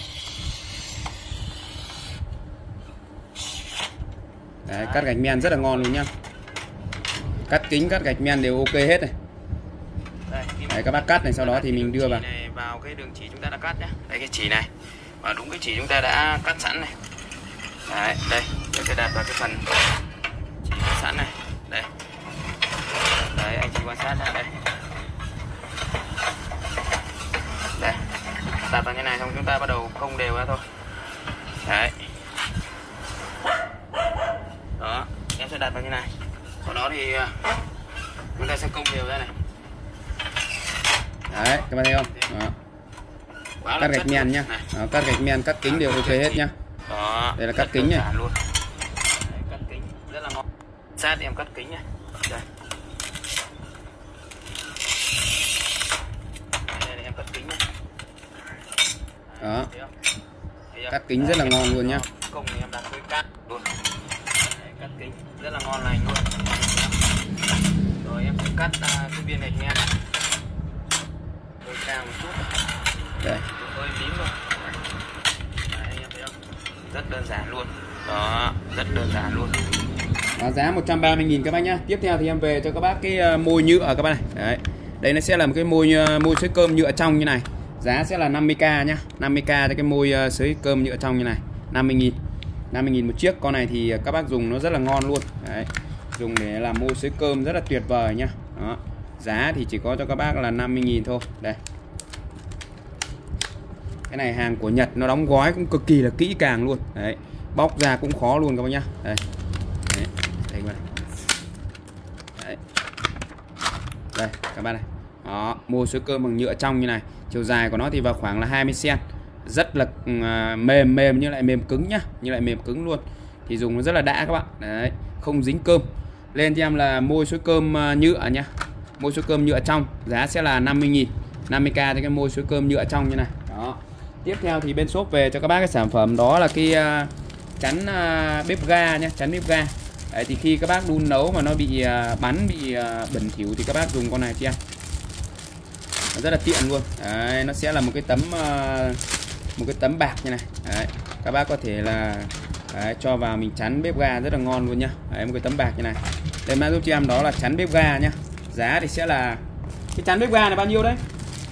Đấy, cắt gạch men rất là ngon luôn nhá. Cắt kính, cắt gạch men đều ok hết này. Đây, đấy, các bác cắt này, sau đó thì mình đưa vào này vào cái đường chỉ chúng ta đã cắt nhá. Đây cái chỉ này. Và đúng cái chỉ chúng ta đã cắt sẵn này. Đấy, đây, tôi sẽ đặt vào cái phần chỉ cắt sẵn này. Đây. Đấy, anh chị quan sát ra đây. Đây. Đặt vào như này xong chúng ta bắt đầu không đều ra thôi. Đấy. Đó, em sẽ đặt vào như này. Sau đó thì chúng ta sẽ công đều ra này. Đấy, các bạn thấy không? Đó. Cắt gạch men nhá. Đó, cắt gạch men, cắt kính đều ok hết nhá. Đó, đây là cắt kính này. Luôn. Đấy, cắt kính rất là ngon. Sát em cắt kính này. Đây. Đây là em cắt kính này. Đó. Cắt kính rất là ngon luôn nhá. Công này em đặt cái cắt luôn. Đấy, cắt kính rất là ngon lành luôn. Rồi em sẽ cắt uh, cái viên gạch men. Hơi cao một chút. Đây. Hơi tím thôi. Đấy, em thấy không? Rất đơn giản luôn. Đó, rất đơn giản luôn. Đó, giá một trăm ba mươi nghìn các bác nhá. Tiếp theo thì em về cho các bác cái môi nhựa các bác này. Đấy. Đây nó sẽ là một cái môi môi sưởi cơm nhựa trong như này. Giá sẽ là năm mươi k nhá. năm mươi k cho cái môi sưởi cơm nhựa trong như này. năm mươi nghìn. năm mươi nghìn một chiếc. Con này thì các bác dùng nó rất là ngon luôn. Đấy. Dùng để làm môi sưởi cơm rất là tuyệt vời nhá. Đó. Giá thì chỉ có cho các bác là năm mươi nghìn thôi. Đây. Cái này hàng của Nhật, nó đóng gói cũng cực kỳ là kỹ càng luôn. Đấy. Bóc ra cũng khó luôn các bác nhá. Đây. Đấy. Đây các bạn này. Đấy. Đây các bạn này. Đó, môi sưởi cơm bằng nhựa trong như này. Chiều dài của nó thì vào khoảng là hai mươi xăng ti mét. Rất là uh, mềm mềm như lại mềm cứng nhá, như lại mềm cứng luôn. Thì dùng nó rất là đã các bạn. Đấy, không dính cơm. Lên cho em là môi sưởi cơm uh, nhựa nhá. Môi sưởi cơm nhựa trong, giá sẽ là năm mươi nghìn. năm mươi k cho cái môi sưởi cơm nhựa trong như này. Đó. Tiếp theo thì bên shop về cho các bác cái sản phẩm đó là cái uh, chắn uh, bếp ga nhá, chắn bếp ga. Đấy, thì khi các bác đun nấu mà nó bị uh, bắn, bị uh, bẩn thỉu thì các bác dùng con này cho em. Rất là tiện luôn. Đấy, nó sẽ là một cái tấm uh, một cái tấm bạc như này. Đấy, các bác có thể là đấy, cho vào mình chắn bếp ga rất là ngon luôn nhá. Đấy, một cái tấm bạc như này. Đây mã giúp cho em đó là chắn bếp ga nhá. Giá thì sẽ là cái chắn bếp ga này bao nhiêu đấy?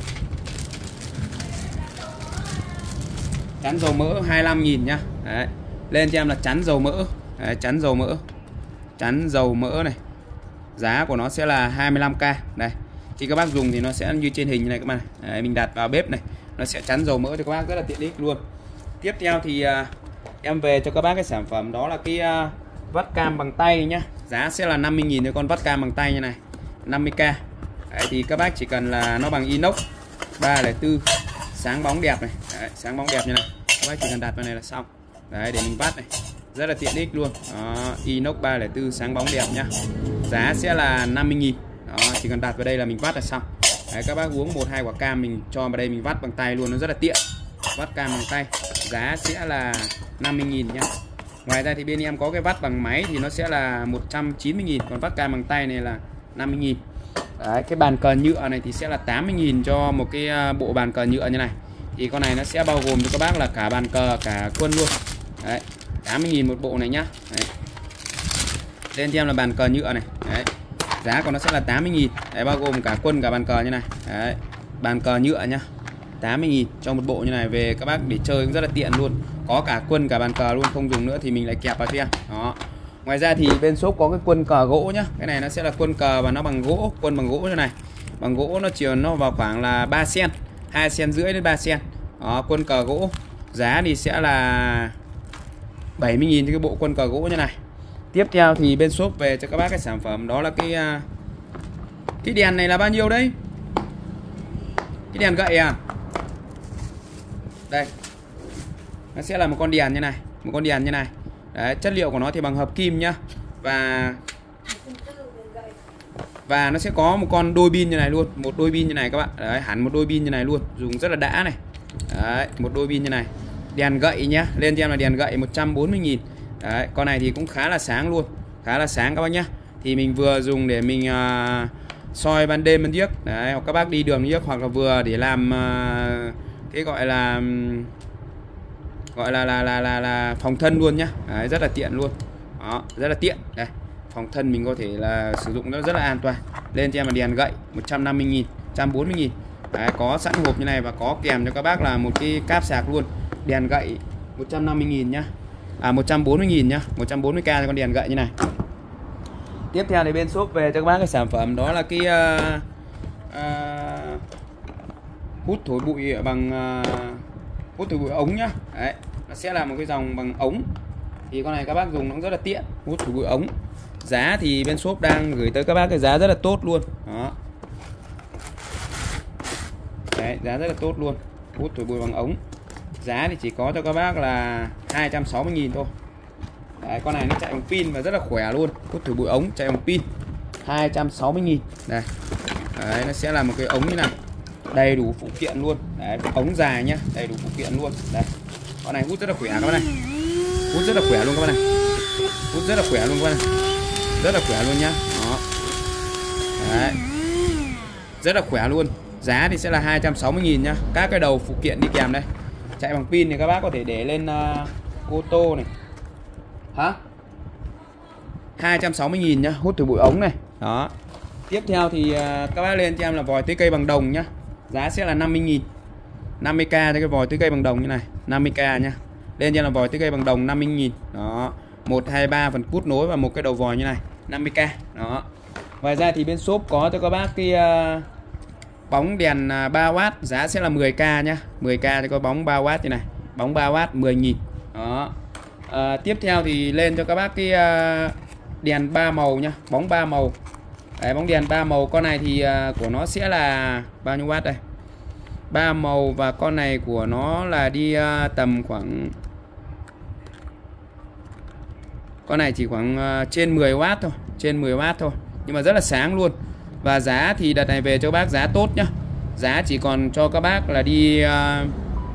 Chắn dầu mỡ hai mươi lăm nghìn nhá. Đấy. Lên cho em là chắn dầu mỡ. Đấy, chắn dầu mỡ. Chắn dầu mỡ này. Giá của nó sẽ là hai mươi lăm k. Đây. Khi các bác dùng thì nó sẽ như trên hình như này các bạn. Đấy, mình đặt vào bếp này, nó sẽ chắn dầu mỡ cho các bác rất là tiện ích luôn. Tiếp theo thì uh, em về cho các bác cái sản phẩm đó là cái uh, vắt cam bằng tay nhá. Giá sẽ là năm mươi nghìn cho con vắt cam bằng tay như này. năm mươi k. Đấy, thì các bác chỉ cần là nó bằng inox ba không bốn, sáng bóng đẹp này. Đấy, sáng bóng đẹp như này. Các bác chỉ cần đặt vào này là xong. Đấy, để mình vắt này. Rất là tiện ích luôn. Đó, inox ba không bốn sáng bóng đẹp nhá. Giá sẽ là năm mươi nghìn. Đó, chỉ cần đặt vào đây là mình vắt là xong. Đấy, các bác uống một hai quả cam mình cho vào đây mình vắt bằng tay luôn, nó rất là tiện. Vắt cam bằng tay. Giá sẽ là năm mươi nghìn nhá. Ngoài ra thì bên em có cái vắt bằng máy thì nó sẽ là một trăm chín mươi nghìn, còn vắt cam bằng tay này là năm mươi nghìn. Đấy, cái bàn cờ nhựa này thì sẽ là tám mươi nghìn cho một cái bộ bàn cờ nhựa như này. Thì con này nó sẽ bao gồm cho các bác là cả bàn cờ cả quân luôn. Đấy, tám mươi nghìn một bộ này nhá. Đấy. Lên cho em là bàn cờ nhựa này. Đấy. Giá của nó sẽ là tám mươi nghìn. Đấy, bao gồm cả quân cả bàn cờ như này. Đấy, bàn cờ nhựa nhá. tám mươi nghìn cho một bộ như này, về các bác để chơi cũng rất là tiện luôn. Có cả quân cả bàn cờ luôn, không dùng nữa thì mình lại kẹp vào cho em. Đó. Ngoài ra thì bên shop có cái quân cờ gỗ nhá. Cái này nó sẽ là quân cờ và nó bằng gỗ, quân bằng gỗ như này. Bằng gỗ nó chiều nó vào khoảng là ba xăng ti mét, hai xăng ti mét rưỡi đến ba xăng ti mét. Đó, quân cờ gỗ. Giá thì sẽ là bảy mươi nghìn cho cái bộ quân cờ gỗ như này. Tiếp theo thì bên shop về cho các bác cái sản phẩm đó là cái cái đèn này là bao nhiêu đấy? Cái đèn gậy à? Đây. Nó sẽ là một con đèn như này, một con đèn như này. Đấy, chất liệu của nó thì bằng hợp kim nhá. Và Và nó sẽ có một con đôi pin như này luôn, một đôi pin như này các bạn. Đấy, hẳn một đôi pin như này luôn, dùng rất là đã này. Đấy, một đôi pin như này. Đèn gậy nhá, lên cho em là đèn gậy một trăm bốn mươi nghìn. Đấy, con này thì cũng khá là sáng luôn, khá là sáng các bác nhá. Thì mình vừa dùng để mình uh, soi ban đêm ban giếc đấy, hoặc các bác đi đường giếc, hoặc là vừa để làm uh, cái gọi là gọi là là là là, là phòng thân luôn nhá. Đấy, rất là tiện luôn. Đó, rất là tiện. Đây, phòng thân mình có thể là sử dụng nó rất là an toàn. Lên cho em là đèn gậy một trăm năm mươi nghìn, một trăm bốn mươi nghìn. Đấy, có sẵn hộp như này và có kèm cho các bác là một cái cáp sạc luôn. Đèn gậy một trăm năm mươi nghìn nhá. À một trăm bốn mươi nghìn nhá, một trăm bốn mươi k cho con đèn gậy như này. Tiếp theo thì bên shop về cho các bác cái sản phẩm đó là cái uh, uh, hút thổi bụi bằng uh, hút thổi bụi ống nhá. Đấy, nó sẽ là một cái dòng bằng ống. Thì con này các bác dùng nó cũng rất là tiện, hút thổi bụi ống. Giá thì bên shop đang gửi tới các bác cái giá rất là tốt luôn. Đó. Đấy, giá rất là tốt luôn. Hút thổi bụi bằng ống. Giá thì chỉ có cho các bác là hai trăm sáu mươi nghìn thôi. Đấy, con này nó chạy bằng pin và rất là khỏe luôn. Hút thổi bụi ống chạy bằng pin hai trăm sáu mươi nghìn. Đây. Đấy, nó sẽ là một cái ống như này. Đầy đủ phụ kiện luôn. Đấy, ống dài nhá, đầy đủ phụ kiện luôn. Đây. Con này hút rất là khỏe các bác này. Hút rất là khỏe luôn các bác này. Hút rất là khỏe luôn các bác này. Rất là khỏe luôn nhá. Đó. Đấy. Rất là khỏe luôn. Giá thì sẽ là hai trăm sáu mươi nghìn nhá. Các cái đầu phụ kiện đi kèm đây. Chạy bằng pin thì các bác có thể để lên uh, ô tô này. Hả? hai trăm sáu mươi nghìn nhá, hút thổi bụi ống này. Đó. Tiếp theo thì uh, các bác lên cho em là vòi tưới cây bằng đồng nhá. Giá sẽ là năm mươi nghìn. năm mươi k cho cái vòi tưới cây bằng đồng như này, năm mươi k nhá. Lên cho em là vòi tưới cây bằng đồng năm mươi nghìn. Đó. một, hai, ba phần cút nối và một cái đầu vòi như này, năm mươi k. Đó. Ngoài ra thì bên shop có cho các bác cái uh, bóng đèn ba oát, giá sẽ là mười k nhá. mười k cho có bóng ba oát như này. Bóng ba oát mười nghìn. Đó. À, tiếp theo thì lên cho các bác cái uh, đèn ba màu nhá, bóng ba màu. Đấy, bóng đèn ba màu con này thì uh, của nó sẽ là bao nhiêu watt đây? ba màu và con này của nó là đi uh, tầm khoảng, con này chỉ khoảng uh, trên mười oát thôi, trên mười oát thôi, nhưng mà rất là sáng luôn. Và giá thì đợt này về cho các bác giá tốt nhá. Giá chỉ còn cho các bác là đi uh,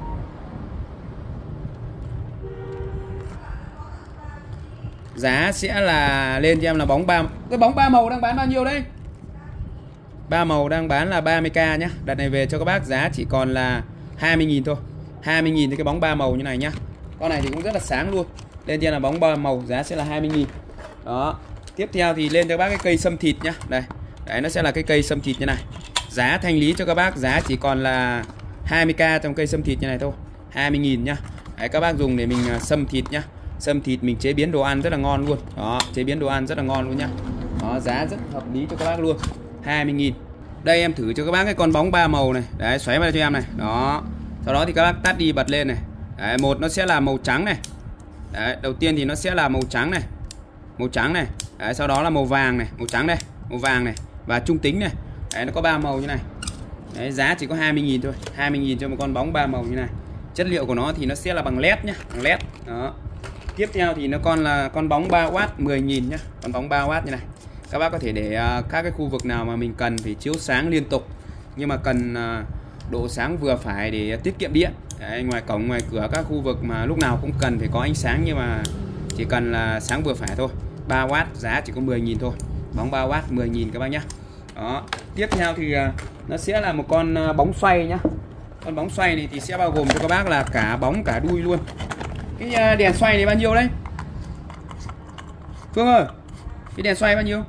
giá sẽ là lên cho em là bóng ba, cái bóng ba màu đang bán bao nhiêu đấy? Ba màu đang bán là ba mươi k nhá. Đợt này về cho các bác giá chỉ còn là hai mươi nghìn thôi. hai mươi nghìn thì cái bóng ba màu như này nhá. Con này thì cũng rất là sáng luôn. Lên cho em là bóng ba màu, giá sẽ là hai mươi nghìn. Đó. Tiếp theo thì lên cho các bác cái cây sâm thịt nhá. Đây. Đấy, nó sẽ là cái cây sâm thịt như này. Giá thanh lý cho các bác giá chỉ còn là hai mươi k trong cây sâm thịt như này thôi. hai mươi nghìn nhá. Đấy, các bác dùng để mình sâm thịt nhá. Sâm thịt mình chế biến đồ ăn rất là ngon luôn. Đó, chế biến đồ ăn rất là ngon luôn nhá. Đó, giá rất hợp lý cho các bác luôn. hai mươi nghìn. Đây em thử cho các bác cái con bóng ba màu này. Đấy, xoáy vào cho em này. Đó. Sau đó thì các bác tắt đi bật lên này. Đấy, một nó sẽ là màu trắng này. Đấy, đầu tiên thì nó sẽ là màu trắng này. Màu trắng này. Đấy, sau đó là màu vàng này, màu trắng đây, màu vàng này và trung tính này. Đấy, nó có ba màu như này. Đấy, giá chỉ có hai mươi nghìn thôi. hai mươi nghìn cho một con bóng ba màu như này. Chất liệu của nó thì nó sẽ là bằng led nhá, bằng led. Đó. Tiếp theo thì nó còn là con bóng ba oát mười nghìn nhá. Con bóng ba oát như này. Các bác có thể để uh, các cái khu vực nào mà mình cần phải chiếu sáng liên tục, nhưng mà cần uh, độ sáng vừa phải để tiết kiệm điện. Đấy, ngoài cổng ngoài cửa các khu vực mà lúc nào cũng cần phải có ánh sáng, nhưng mà chỉ cần là sáng vừa phải thôi. ba oát giá chỉ có mười nghìn thôi. Bóng ba oát mười nghìn các bác nhá. Đó. Tiếp theo thì uh, nó sẽ là một con uh, bóng xoay nhá. Con bóng xoay này thì sẽ bao gồm cho các bác là cả bóng cả đuôi luôn. Cái uh, đèn xoay này bao nhiêu đấy? Phương ơi, cái đèn xoay bao nhiêu?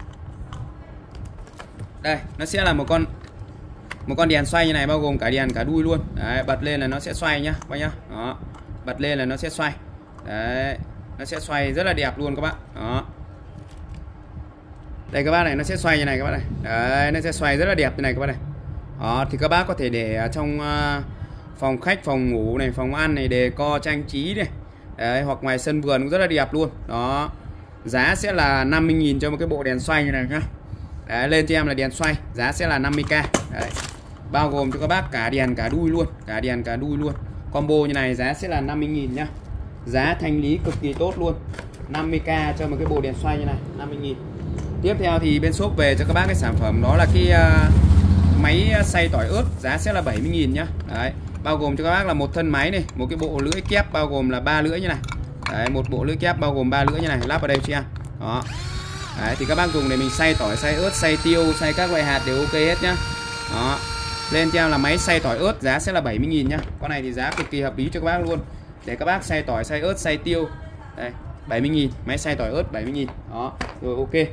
Đây, nó sẽ là một con một con đèn xoay như này, bao gồm cả đèn cả đuôi luôn. Đấy, bật lên là nó sẽ xoay nhá, các nhá. Đó. Bật lên là nó sẽ xoay. Đấy, nó sẽ xoay rất là đẹp luôn các bạn. Đó. Đây các bác này, nó sẽ xoay như này các bác này. Đấy, nó sẽ xoay rất là đẹp như này các bác này. Đó, thì các bác có thể để ở trong uh, phòng khách, phòng ngủ này, phòng ăn này, đề co trang trí này. Đấy, hoặc ngoài sân vườn cũng rất là đẹp luôn. Đó. Giá sẽ là năm mươi nghìn cho một cái bộ đèn xoay như này nhá. Đấy, lên cho em là đèn xoay, giá sẽ là năm mươi k. Đấy. Bao gồm cho các bác cả đèn cả đuôi luôn, cả đèn cả đuôi luôn. Combo như này giá sẽ là năm mươi nghìn nhá. Giá thanh lý cực kỳ tốt luôn. năm mươi k cho một cái bộ đèn xoay như này, năm mươi nghìn. Tiếp theo thì bên shop về cho các bác cái sản phẩm đó là cái uh, máy xay tỏi ớt, giá sẽ là bảy mươi nghìn nhá. Đấy, bao gồm cho các bác là một thân máy này, một cái bộ lưỡi kép bao gồm là ba lưỡi như này. Đấy, một bộ lưỡi kép bao gồm ba lưỡi như này, lắp vào đây cho em. Đó. Đấy, thì các bác dùng để mình xay tỏi, xay ớt, xay tiêu, xay các loại hạt đều ok hết nhá. Đó. Lên cho em là máy xay tỏi ớt, giá sẽ là bảy mươi nghìn nhá. Con này thì giá cực kỳ hợp lý cho các bác luôn. Để các bác xay tỏi, xay ớt, xay tiêu. Đây, bảy mươi nghìn, máy xay tỏi ớt bảy mươi nghìn. Đó, rồi ok.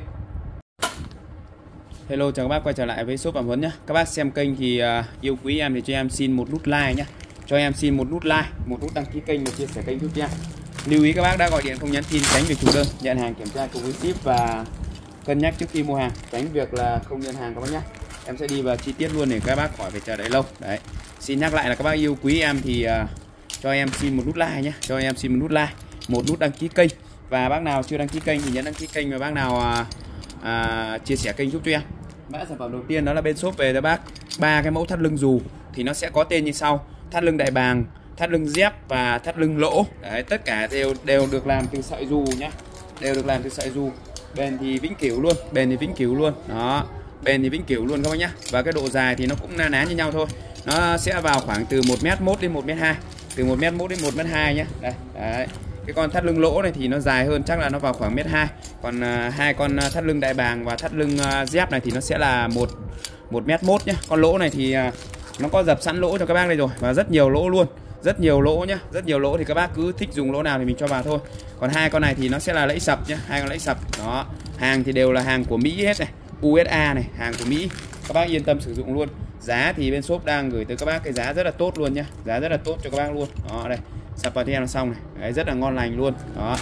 Hello, chào các bác quay trở lại với shop Phạm Huấn nhá. Các bác xem kênh thì uh, yêu quý em thì cho em xin một nút like nhá. Cho em xin một nút like, một nút đăng ký kênh và chia sẻ kênh giúp cho em. Lưu ý các bác đã gọi điện không nhắn tin, tránh việc chủ đơn, nhận hàng kiểm tra cùng với ship và cân nhắc trước khi mua hàng, tránh việc là không nhận hàng các bác nhé. Em sẽ đi vào chi tiết luôn để các bác khỏi phải chờ đợi lâu. Đấy. Xin nhắc lại là các bác yêu quý em thì uh, cho em xin một nút like nhé, cho em xin một nút like, một nút đăng ký kênh, và bác nào chưa đăng ký kênh thì nhấn đăng ký kênh, và bác nào uh, uh, chia sẻ kênh giúp cho em. Mã sản phẩm đầu tiên đó là bên shop về cho bác ba cái mẫu thắt lưng dù, thì nó sẽ có tên như sau: thắt lưng đại bàng, thắt lưng dép và thắt lưng lỗ. Đấy, tất cả đều đều được làm từ sợi dù nhá, đều được làm từ sợi dù. Bền thì vĩnh cửu luôn, bền thì vĩnh cửu luôn. Đó, bền thì vĩnh cửu luôn các bác nhá. Và cái độ dài thì nó cũng na ná như nhau thôi. Nó sẽ vào khoảng từ một mét một đến một mét hai, từ một mét một đến một mét hai nhá. Đây, đấy. Cái con thắt lưng lỗ này thì nó dài hơn, chắc là nó vào khoảng mét hai. Còn uh, hai con thắt lưng đại bàng và thắt lưng uh, dép này thì nó sẽ là một một mét một nhá. Con lỗ này thì uh, nó có dập sẵn lỗ cho các bác đây rồi, và rất nhiều lỗ luôn, rất nhiều lỗ nhá, rất nhiều lỗ thì các bác cứ thích dùng lỗ nào thì mình cho vào thôi. Còn hai con này thì nó sẽ là lẫy sập nhá, hai con lẫy sập. Đó, hàng thì đều là hàng của Mỹ hết này, u ét a này, hàng của Mỹ, các bác yên tâm sử dụng luôn. Giá thì bên shop đang gửi tới các bác cái giá rất là tốt luôn nhá, giá rất là tốt cho các bác luôn. Đó, đây sập vào thì em là xong này. Đấy, rất là ngon lành luôn. Đó,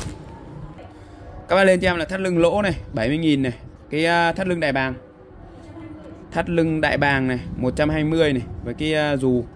các bác lên cho em là thắt lưng lỗ này bảy mươi nghìn này, cái uh, thắt lưng đại bàng, thắt lưng đại bàng này một trăm hai mươi này, với cái uh, dù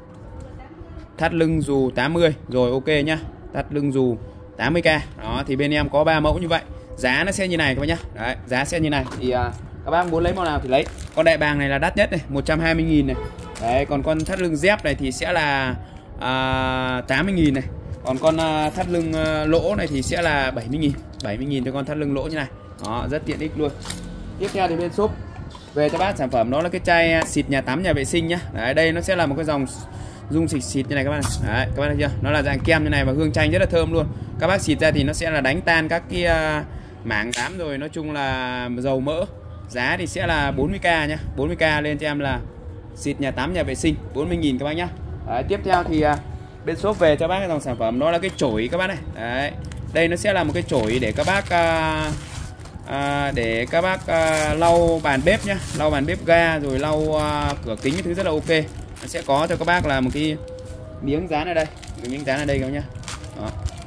thắt lưng dù tám mươi. Rồi ok nhá, thắt lưng dù tám mươi k. Đó, thì bên em có ba mẫu như vậy. Giá nó sẽ như này các bác nhá. Đấy, giá sẽ như này. Thì uh, các bác muốn lấy mẫu nào thì lấy. Con đại bàng này là đắt nhất này, một trăm hai mươi nghìn này. Đấy, còn con thắt lưng dép này thì sẽ là uh, tám mươi nghìn này. Còn con uh, thắt lưng uh, lỗ này thì sẽ là bảy mươi nghìn, bảy mươi nghìn cho con thắt lưng lỗ như này. Đó, rất tiện ích luôn. Tiếp theo thì bên shop về cho bác sản phẩm đó là cái chai xịt nhà tắm nhà vệ sinh nhá. Đấy, đây nó sẽ là một cái dòng dung xịt xịt như này các bạn này. Đấy, các bạn thấy chưa? Nó là dạng kem như này và hương chanh rất là thơm luôn. Các bác xịt ra thì nó sẽ là đánh tan các cái uh, mảng tám rồi, nói chung là dầu mỡ. Giá thì sẽ là bốn mươi k nhá, bốn mươi k lên cho em là xịt nhà tắm nhà vệ sinh bốn mươi nghìn các bác nhá. Đấy, tiếp theo thì uh, bên shop về cho bác cái dòng sản phẩm đó là cái chổi các bác này. Đấy, đây nó sẽ là một cái chổi để các bác uh, À, để các bác à, lau bàn bếp nhá, lau bàn bếp ga rồi lau à, cửa kính cái thứ rất là ok. Nó sẽ có cho các bác là một cái miếng dán ở đây, một cái miếng dán ở đây các bác nhá. Đó,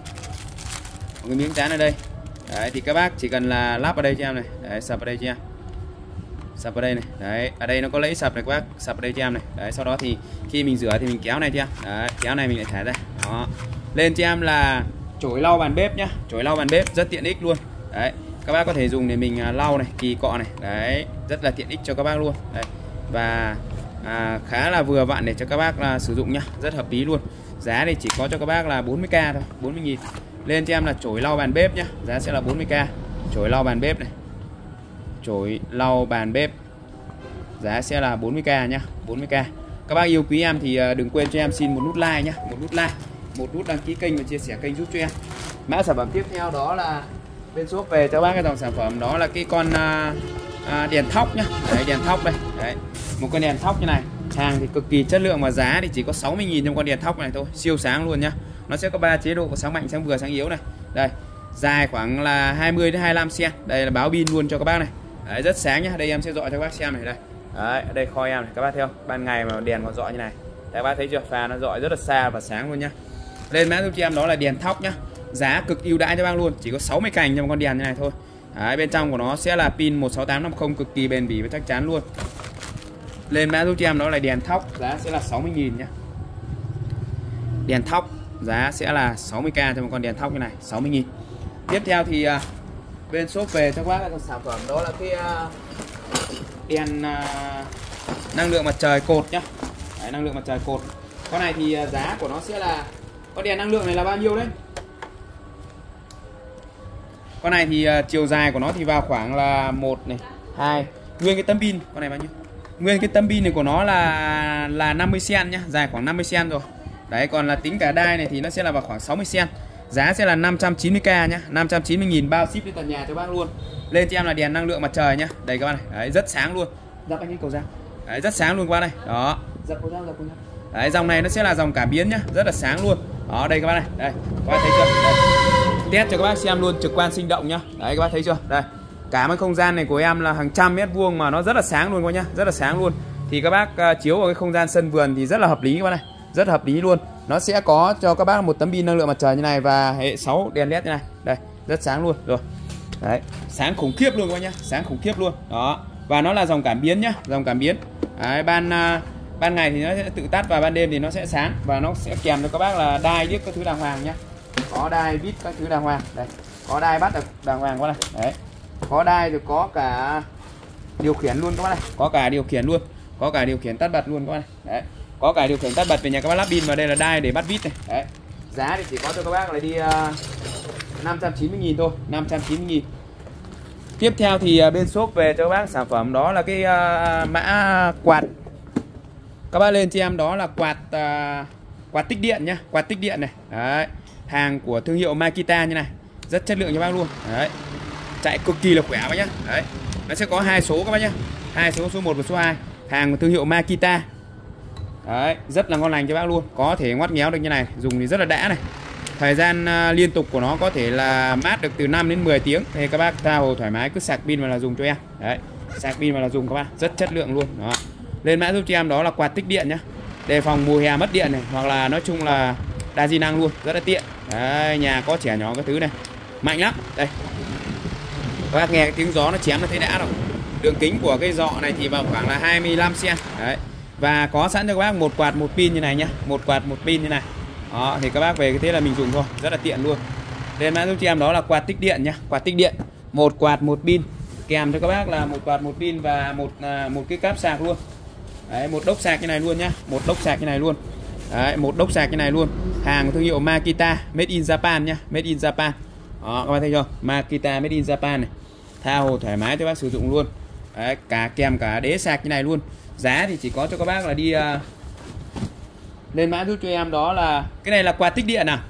một cái miếng dán ở đây. Đấy, thì các bác chỉ cần là lắp ở đây cho em này. Đấy, sập ở đây cho em, sập ở đây này. Đấy, ở đây nó có lẫy sập này các bác, sập ở đây cho em này. Đấy, sau đó thì khi mình rửa thì mình kéo này cho em. Đấy, kéo này mình lại thả ra. Đó, lên cho em là chổi lau bàn bếp nhá, chổi lau bàn bếp rất tiện ích luôn. Đấy, các bác có thể dùng để mình lau này, kỳ cọ này. Đấy, rất là tiện ích cho các bác luôn. Đấy, và à, khá là vừa vặn để cho các bác là sử dụng nhá, rất hợp lý luôn. Giá thì chỉ có cho các bác là bốn mươi k thôi, bốn mươi nghìn. Lên cho em là chổi lau bàn bếp nhá, giá sẽ là bốn mươi k. Chổi lau bàn bếp này, chổi lau bàn bếp, giá sẽ là bốn mươi k nhá, bốn mươi k. Các bác yêu quý em thì đừng quên cho em xin một nút like nhá, một nút like, một nút đăng ký kênh và chia sẻ kênh giúp cho em. Mã sản phẩm tiếp theo đó là bên shop về cho bác cái dòng sản phẩm đó là cái con uh, uh, đèn thóc nhá. Đấy, đèn thóc đây. Đấy, một con đèn thóc như này, hàng thì cực kỳ chất lượng và giá thì chỉ có sáu mươi nghìn trong con đèn thóc này thôi, siêu sáng luôn nhá. Nó sẽ có ba chế độ, sáng mạnh, sáng vừa, sáng yếu này. Đây, dài khoảng là hai mươi đến hai mươi lăm xăng. Đây là báo pin luôn cho các bác này. Đấy, rất sáng nhá. Đây em sẽ dọi cho các bác xem này đây. Đấy, ở đây khoi em này, các bác thấy không? Ban ngày mà đèn còn dọi như này. Đấy, các bác thấy chưa? Pha nó dọi rất là xa và sáng luôn nhá. Lên mã giúp cho em đó là đèn thóc nhá. Giá cực ưu đãi cho bác luôn, chỉ có sáu mươi cành trong con đèn như này thôi. Đấy, bên trong của nó sẽ là pin một sáu tám năm không, cực kỳ bền bỉ và chắc chắn luôn. Lên mã giúp cho em đó là đèn thóc, giá sẽ là sáu mươi nghìn nhá. Đèn thóc giá sẽ là sáu mươi k cho một con đèn thóc như này, sáu mươi nghìn. Tiếp theo thì uh, bên shop về cho các bác cái sản phẩm đó là cái uh, đèn uh, năng lượng mặt trời cột nhá. Đấy, năng lượng mặt trời cột. Con này thì uh, giá của nó sẽ là, con đèn năng lượng này là bao nhiêu đấy? Con này thì uh, chiều dài của nó thì vào khoảng là một này, hai. Nguyên cái tấm pin, con này bao nhiêu? Nguyên cái tấm pin này của nó là là năm mươi xăng nhá, dài khoảng năm mươi xăng rồi. Đấy, còn là tính cả đai này thì nó sẽ là vào khoảng sáu mươi xăng. Giá sẽ là năm trăm chín mươi k nhá, năm trăm chín mươi nghìn bao ship đến tận nhà cho bác luôn. Lên cho em là đèn năng lượng mặt trời nhá. Đây các bác này, đấy, rất sáng luôn. Dập anh cái cầu dao. Đấy, rất sáng luôn các bác này. Đó. Dập cầu dao, dập cầu dao. Đấy, dòng này nó sẽ là dòng cảm biến nhá, rất là sáng luôn. Đó, đây các bác này. Đây, các bác thấy chưa? Đây. Test cho các bác xem luôn, trực quan sinh động nhá. Đấy, các bác thấy chưa? Đây. Cả cái không gian này của em là hàng trăm mét vuông mà nó rất là sáng luôn các nhá, rất là sáng luôn. Thì các bác uh, chiếu vào cái không gian sân vườn thì rất là hợp lý các bác này, rất hợp lý luôn. Nó sẽ có cho các bác một tấm pin năng lượng mặt trời như này và hệ sáu đèn led như này. Đây, rất sáng luôn rồi. Đấy, sáng khủng khiếp luôn các bác nhá, sáng khủng khiếp luôn. Đó. Và nó là dòng cảm biến nhá, dòng cảm biến. Đấy, ban uh, ban ngày thì nó sẽ tự tắt và ban đêm thì nó sẽ sáng và nó sẽ kèm cho các bác là đai điếc các thứ đàng hoàng nhá. Có đai vít các thứ đàng hoàng. Đây, có đai bắt được đàng hoàng quá này. Đấy. Có đai rồi có cả điều khiển luôn các bác này, có cả điều khiển luôn, có cả điều khiển tắt bật luôn các bác này. Đấy, có cả điều khiển tắt bật về nhà các bác lắp pin vào đây là đai để bắt vít này. Đấy, giá thì chỉ có cho các bác là đi uh, năm trăm chín mươi nghìn thôi, năm trăm chín mươi nghìn. Tiếp theo thì uh, bên shop về cho các bác sản phẩm đó là cái uh, mã quạt. Các bác lên cho em đó là quạt uh, quạt tích điện nhá, quạt tích điện này. Đấy, hàng của thương hiệu Makita như này, rất chất lượng cho bác luôn. Đấy, chạy cực kỳ là khỏe các bác nhá. Đấy, nó sẽ có hai số các bác nhá, hai số, số một và số hai, hàng của thương hiệu Makita. Đấy, rất là ngon lành cho bác luôn, có thể ngoắt nghéo được như này, dùng thì rất là đã này. Thời gian uh, liên tục của nó có thể là mát được từ năm đến mười tiếng. Thì các bác tha hồ thoải mái cứ sạc pin vào là dùng cho em. Đấy, sạc pin vào là dùng các bác, rất chất lượng luôn. Đó, lên mã giúp cho em đó là quạt tích điện nhá, đề phòng mùa hè mất điện này, hoặc là nói chung là đa di năng luôn, rất là tiện. Đấy, nhà có trẻ nhỏ cái thứ này mạnh lắm. Đây, các bác nghe cái tiếng gió nó chém nó thấy đã rồi. Đường kính của cái dọ này thì vào khoảng là hai mươi lăm xăng ti mét. Đấy, và có sẵn cho các bác một quạt một pin như này nhá, một quạt một pin như này. Đó, thì các bác về cái thế là mình dùng thôi, rất là tiện luôn. Lên mã giúp cho em đó là quạt tích điện nhá, quạt tích điện, một quạt một pin, kèm cho các bác là một quạt một pin và một à, một cái cáp sạc luôn. Đấy, một đốc sạc như này luôn nhá, một đốc sạc như này luôn. Đấy, một đốc sạc như này luôn. Hàng của thương hiệu Makita, made in Japan nhá, made in Japan. Đó, các bác thấy chưa? Makita made in Japan này. Tha hồ thoải mái cho bác sử dụng luôn. Đấy, cả kèm cả đế sạc như này luôn. Giá thì chỉ có cho các bác là đi uh, lên mã giúp cho em đó là cái này là quạt tích điện nào.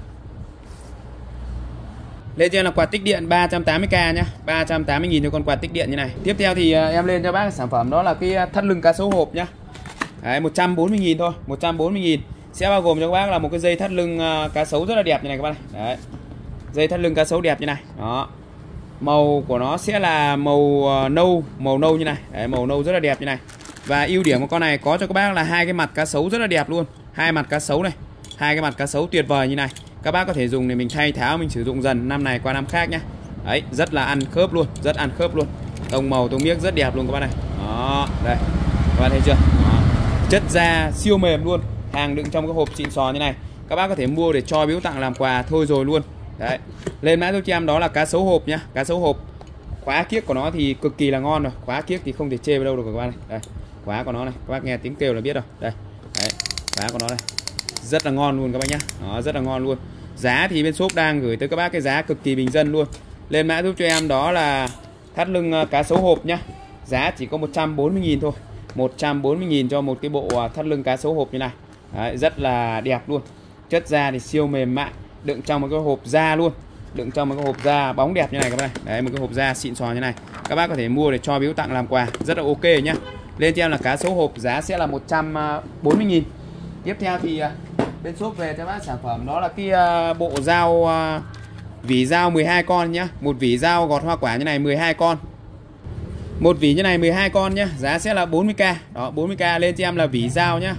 Lên cho em là quạt tích điện ba trăm tám mươi k nhá, ba trăm tám mươi nghìn cho con quạt tích điện như này. Tiếp theo thì uh, em lên cho bác sản phẩm đó là cái thắt lưng cá sấu hộp nhá. Đấy, một trăm bốn mươi nghìn thôi, một trăm bốn mươi nghìn. Sẽ bao gồm cho các bác là một cái dây thắt lưng uh, cá sấu rất là đẹp như này các bác này. Đấy, dây thắt lưng cá sấu đẹp như này. Đó, màu của nó sẽ là màu uh, nâu, màu nâu như này. Đấy, màu nâu rất là đẹp như này. Và ưu điểm của con này có cho các bác là hai cái mặt cá sấu rất là đẹp luôn, hai mặt cá sấu này, hai cái mặt cá sấu tuyệt vời như này. Các bác có thể dùng để mình thay tháo, mình sử dụng dần năm này qua năm khác nhá. Đấy, rất là ăn khớp luôn, rất ăn khớp luôn. Tông màu tông miếc rất đẹp luôn các bác này. Đó, đây, các bác thấy chưa? Đó, chất da siêu mềm luôn, hàng đựng trong cái hộp xịn sò như này. Các bác có thể mua để cho biếu tặng làm quà thôi rồi luôn. Đấy, lên mã giúp cho em đó là cá sấu hộp nhá, cá sấu hộp. Khóa kiếc của nó thì cực kỳ là ngon rồi, khóa kiếc thì không thể chê vào đâu được các bác này. Đây, khóa của nó này, các bác nghe tiếng kêu là biết rồi. Đây, đấy, khóa của nó này, rất là ngon luôn các bác nhá. Đó, rất là ngon luôn. Giá thì bên shop đang gửi tới các bác cái giá cực kỳ bình dân luôn. Lên mã giúp cho em đó là thắt lưng cá sấu hộp nhá. Giá chỉ có một trăm bốn mươi nghìn thôi, một trăm bốn mươi nghìn cho một cái bộ thắt lưng cá sấu hộp như này. Đấy, rất là đẹp luôn. Chất da thì siêu mềm mại, đựng trong một cái hộp da luôn, đựng trong một cái hộp da bóng đẹp như này các bác này. Đấy, một cái hộp da xịn sò như này. Các bác có thể mua để cho biếu tặng làm quà, rất là ok nhá. Lên cho em là cá sấu hộp, giá sẽ là một trăm bốn mươi nghìn. Tiếp theo thì bên shop về cho bác sản phẩm đó là cái bộ dao vỉ dao mười hai con nhá. Một vỉ dao gọt hoa quả như này mười hai con. Một vỉ như này mười hai con nhá, giá sẽ là bốn mươi k. Đó, bốn mươi k. Lên cho em là vỉ dao nhá.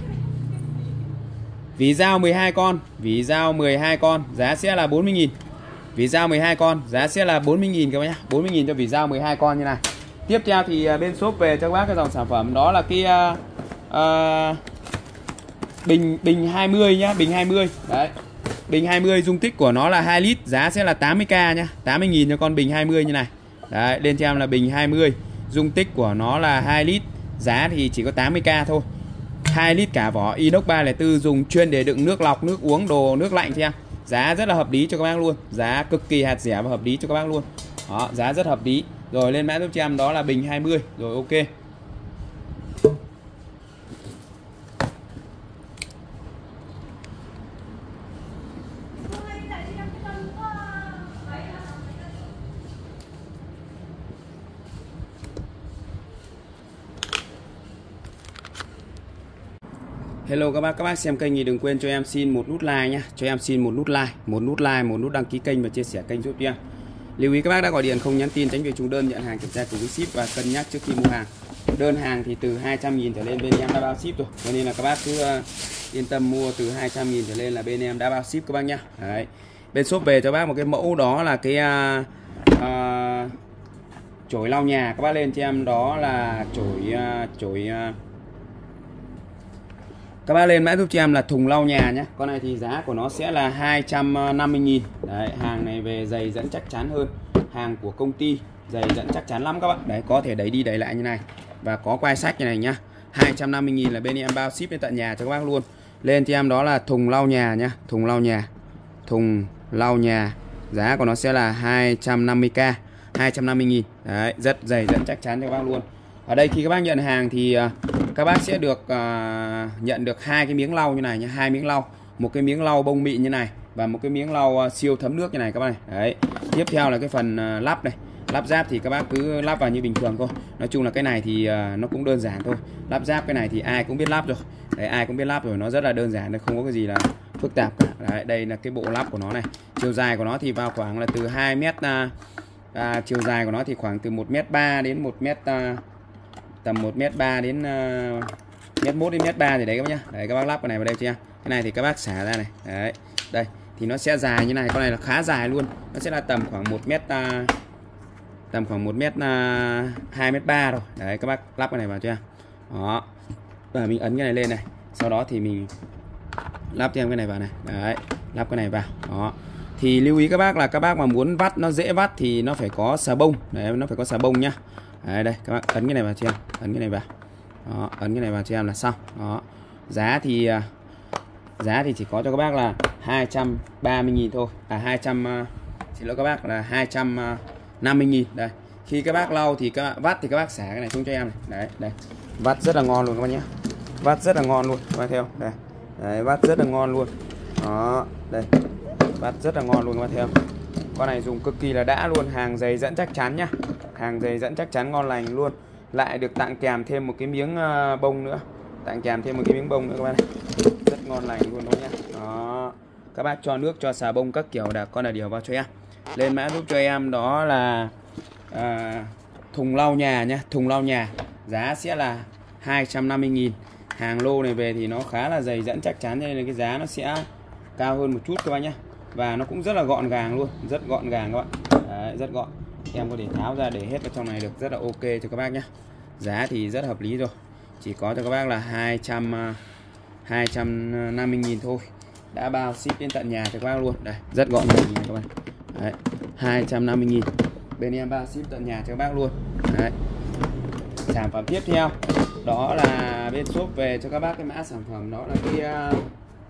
Vỉ dao mười hai con, vỉ dao mười hai con, giá sẽ là bốn mươi nghìn. Vỉ dao mười hai con, giá sẽ là bốn mươi nghìn các bác nhá, bốn mươi nghìn cho vỉ dao mười hai con như này. Tiếp theo thì bên shop về cho các bác cái dòng sản phẩm đó là cái uh, uh, bình bình hai mươi nhá, bình hai mươi. Đấy, bình hai mươi dung tích của nó là hai lít, giá sẽ là tám mươi k nhá, tám mươi nghìn cho con bình hai mươi như này. Đấy, lên cho em là bình hai mươi, dung tích của nó là hai lít, giá thì chỉ có tám mươi k thôi. hai lít cả vỏ, inox ba không bốn, dùng chuyên để đựng nước lọc, nước uống, đồ nước lạnh cho em. Giá rất là hợp lý cho các bác luôn, giá cực kỳ hạt rẻ và hợp lý cho các bác luôn. Đó, giá rất hợp lý. Rồi lên mã giúp cho em đó là bình hai mươi. Rồi ok. Hello các bác, các bác xem kênh thì đừng quên cho em xin một nút like nhé. Cho em xin một nút like, một nút like, một nút đăng ký kênh và chia sẻ kênh giúp em. Lưu ý các bác đã gọi điện không nhắn tin tránh việc trùng đơn, nhận hàng kiểm tra cùng với ship và cân nhắc trước khi mua hàng. Đơn hàng thì từ hai trăm nghìn trở lên bên em đã bao ship rồi. Cho nên là các bác cứ uh, yên tâm mua từ hai trăm nghìn trở lên là bên em đã bao ship các bác nhá. Đấy. Bên shop về cho bác một cái mẫu đó là cái uh, uh, chổi lau nhà. Các bác lên cho em đó là chổi uh, chổi uh, các bác lên mã giúp cho em là thùng lau nhà nhé. Con này thì giá của nó sẽ là hai trăm năm mươi nghìn. Đấy, hàng này về dày dẫn chắc chắn hơn. Hàng của công ty dày dẫn chắc chắn lắm các bạn. Đấy, có thể đẩy đi đẩy lại như này. Và có quai sách như này nhá. hai trăm năm mươi nghìn là bên em bao ship đến tận nhà cho các bác luôn. Lên cho em đó là thùng lau nhà nhá. Thùng lau nhà. Thùng lau nhà. Giá của nó sẽ là hai trăm năm mươi k. hai trăm năm mươi nghìn. Đấy, rất dày dẫn chắc chắn cho các bác luôn. Ở đây khi các bác nhận hàng thì các bác sẽ được uh, nhận được hai cái miếng lau như này nhé, hai miếng lau, một cái miếng lau bông mịn như này và một cái miếng lau uh, siêu thấm nước như này các bác này. Đấy. Tiếp theo là cái phần uh, lắp này, lắp ráp thì các bác cứ lắp vào như bình thường thôi. Nói chung là cái này thì uh, nó cũng đơn giản thôi. Lắp ráp cái này thì ai cũng biết lắp rồi. Đấy, ai cũng biết lắp rồi, nó rất là đơn giản, nó không có cái gì là phức tạp cả. Đấy, đây là cái bộ lắp của nó này. Chiều dài của nó thì vào khoảng là từ hai mét, uh, uh, chiều dài của nó thì khoảng từ một mét ba đến một mét uh, tầm một mét ba đến uh, mét một đến mét ba thì đấy các bác nhá. Đấy, các bác lắp cái này vào đây chưa? Cái này thì các bác xả ra này. Đấy. Đây thì nó sẽ dài như này, con này là khá dài luôn. Nó sẽ là tầm khoảng một mét uh, tầm khoảng một mét hai mét ba rồi. Đấy, các bác lắp cái này vào chưa? Đó. Và mình ấn cái này lên này. Sau đó thì mình lắp thêm cái này vào này. Đấy, lắp cái này vào. Đó. Thì lưu ý các bác là các bác mà muốn vắt nó dễ vắt thì nó phải có xà bông. Đấy, nó phải có xà bông nhá. Đấy, đây các bác ấn cái này vào cho em, ấn cái này vào. Đó, ấn cái này vào cho em là xong. Đó. Giá thì giá thì chỉ có cho các bác là hai trăm ba mươi nghìn thôi. À hai trăm xin lỗi các bác là hai trăm năm mươi nghìn. Đây. Khi các bác lau thì các bác vắt thì các bác xả cái này xuống cho em này. Đấy, đây. Vắt rất là ngon luôn các bác nhé. Vắt rất là ngon luôn, các bác theo. Đây. Đấy, vắt rất là ngon luôn. Đó, đây. Vắt rất là ngon luôn các bác theo. Con này dùng cực kỳ là đã luôn, hàng dày dẫn chắc chắn nhá. Hàng dày dẫn chắc chắn ngon lành luôn. Lại được tặng kèm thêm một cái miếng uh, bông nữa. Tặng kèm thêm một cái miếng bông nữa các bạn này. Rất ngon lành luôn đó nhá. Đó. Các bác cho nước, cho xà bông các kiểu đã con là điều vào cho em. Lên mã giúp cho em đó là uh, thùng lau nhà nhá, thùng lau nhà. Giá sẽ là hai trăm năm mươi nghìn. Hàng lô này về thì nó khá là dày dẫn chắc chắn, nên là cái giá nó sẽ cao hơn một chút các bác nhá. Và nó cũng rất là gọn gàng luôn, rất gọn gàng các bạn. Đấy, rất gọn. Em có thể tháo ra để hết vào trong này được, rất là ok cho các bác nhé. Giá thì rất hợp lý rồi. Chỉ có cho các bác là hai trăm năm mươi nghìn thôi. Đã bao ship đến tận nhà cho các bác luôn. Đây, rất gọn gàng các bạn. Đấy, hai trăm năm mươi nghìn. Bên em bao ship tận nhà cho các bác luôn. Đấy. Sản phẩm tiếp theo đó là bên shop về cho các bác cái mã sản phẩm đó là cái uh,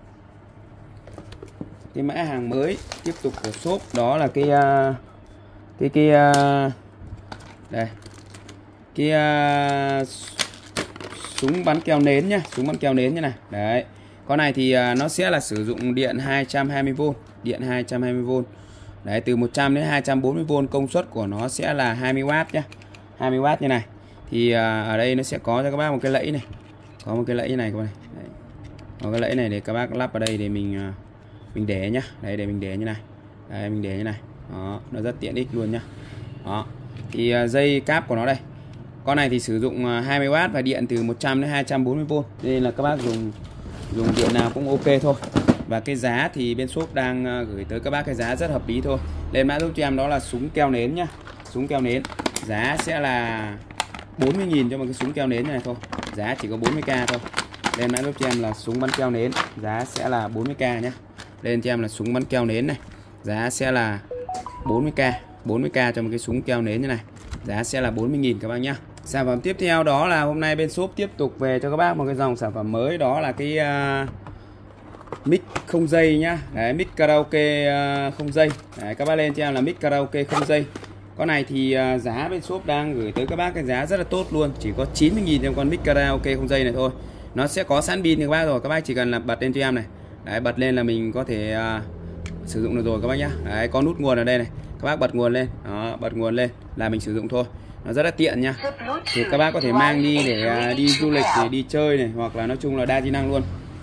cái mã hàng mới tiếp tục của shop, đó là cái uh, cái cái uh, đây cái uh, súng bắn keo nến nhá, súng bắn keo nến như này. Đấy, con này thì uh, nó sẽ là sử dụng điện hai trăm hai mươi vôn, điện hai trăm hai mươi vôn. Đấy, từ một trăm đến hai trăm bốn mươi vôn, công suất của nó sẽ là hai mươi oát nhá, hai mươi oát như này. Thì uh, ở đây nó sẽ có cho các bác một cái lẫy này, có một cái lẫy như này các bạn này. Đấy. Có cái lẫy này để các bác lắp vào đây để mình uh, mình để nhá. Đấy, để mình để như này. Đấy, mình để như này. Đó, nó rất tiện ích luôn nhá. Đó. Thì uh, dây cáp của nó đây. Con này thì sử dụng uh, hai mươi oát và điện từ một trăm đến hai trăm bốn mươi vôn. Nên là các bác dùng dùng điện nào cũng ok thôi. Và cái giá thì bên shop đang uh, gửi tới các bác cái giá rất hợp lý thôi. Lên mã giúp cho em đó là súng keo nến nhá. Súng keo nến. Giá sẽ là bốn mươi nghìn cho một cái súng keo nến này thôi. Giá chỉ có bốn mươi k thôi. Lên mã giúp cho em là súng bắn keo nến. Giá sẽ là bốn mươi k nhá. Lên cho em là súng bắn keo nến này. Giá sẽ là bốn mươi k, bốn mươi k cho một cái súng keo nến như này. Giá sẽ là bốn mươi nghìn các bác nhá. Sản phẩm tiếp theo đó là hôm nay bên shop tiếp tục về cho các bác một cái dòng sản phẩm mới, đó là cái uh, mic không dây nhá. Đấy, mic karaoke uh, không dây. Đấy, các bác lên cho em là mic karaoke không dây. Con này thì uh, giá bên shop đang gửi tới các bác cái giá rất là tốt luôn, chỉ có chín mươi nghìn cho con mic karaoke không dây này thôi. Nó sẽ có sẵn pin cho các bác rồi, các bác chỉ cần là bật lên cho em này. Đấy, bật lên là mình có thể uh, sử dụng được rồi các bác nhá. Đấy, có nút nguồn ở đây này, các bác bật nguồn lên, đó, bật nguồn lên là mình sử dụng thôi. Nó rất là tiện nha. Thì các bác có thể mang đi để uh, đi du lịch, để đi chơi này, hoặc là nói chung là đa chức năng luôn.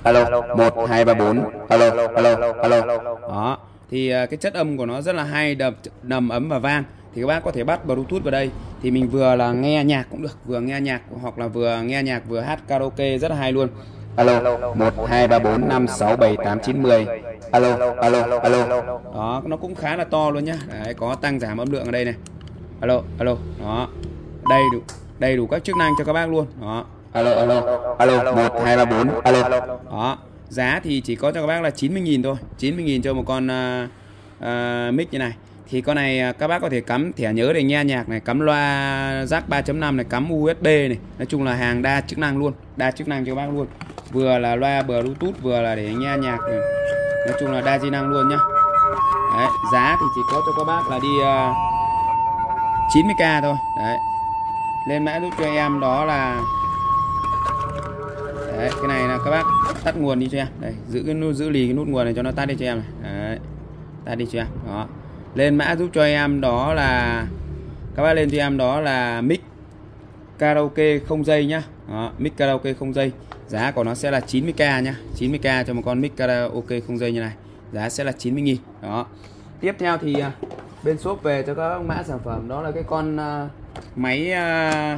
alo, một hai ba bốn, alo alo alo. Đó, thì cái chất âm của nó rất là hay, đầm đầm ấm và vang. Thì các bác có thể bắt Bluetooth vào đây thì mình vừa là nghe nhạc cũng được, vừa nghe nhạc hoặc là vừa nghe nhạc vừa hát karaoke rất là hay luôn. Alo, một hai ba bốn năm sáu bảy tám chín mười. Alo alo alo. Đó, nó cũng khá là to luôn nhá. Đấy, có tăng giảm âm lượng ở đây này. Alo alo. Đó. Đây đủ đầy đủ các chức năng cho các bác luôn. Đó. Alo alo alo, một hai ba bốn, alo. Đó, giá thì chỉ có cho các bác là chín mươi nghìn thôi, chín mươi nghìn cho một con uh, uh, mic như này. Thì con này các bác có thể cắm thẻ nhớ để nghe nhạc này, cắm loa jack ba chấm năm này, cắm u ét bê này. Nói chung là hàng đa chức năng luôn, đa chức năng cho các bác luôn. Vừa là loa Bluetooth, vừa là để nghe nhạc này. Nói chung là đa di năng luôn nhá. Đấy, giá thì chỉ có cho các bác là đi uh, chín mươi k thôi. Đấy. Lên mã giúp cho em đó là đấy, cái này là các bác tắt nguồn đi cho em. Đây, giữ cái nút, giữ lì cái nút nguồn này cho nó tắt đi cho em này. Đấy. Tắt đi cho em. Đó. Lên mã giúp cho em đó là các bác lên cho em đó là mic karaoke không dây nhá. Đó, mic karaoke không dây. Giá của nó sẽ là chín mươi k nhá. chín mươi k cho một con mic karaoke không dây như này. Giá sẽ là chín mươi nghìn. Đó. Tiếp theo thì bên shop về cho các mã sản phẩm đó là cái con uh, máy uh,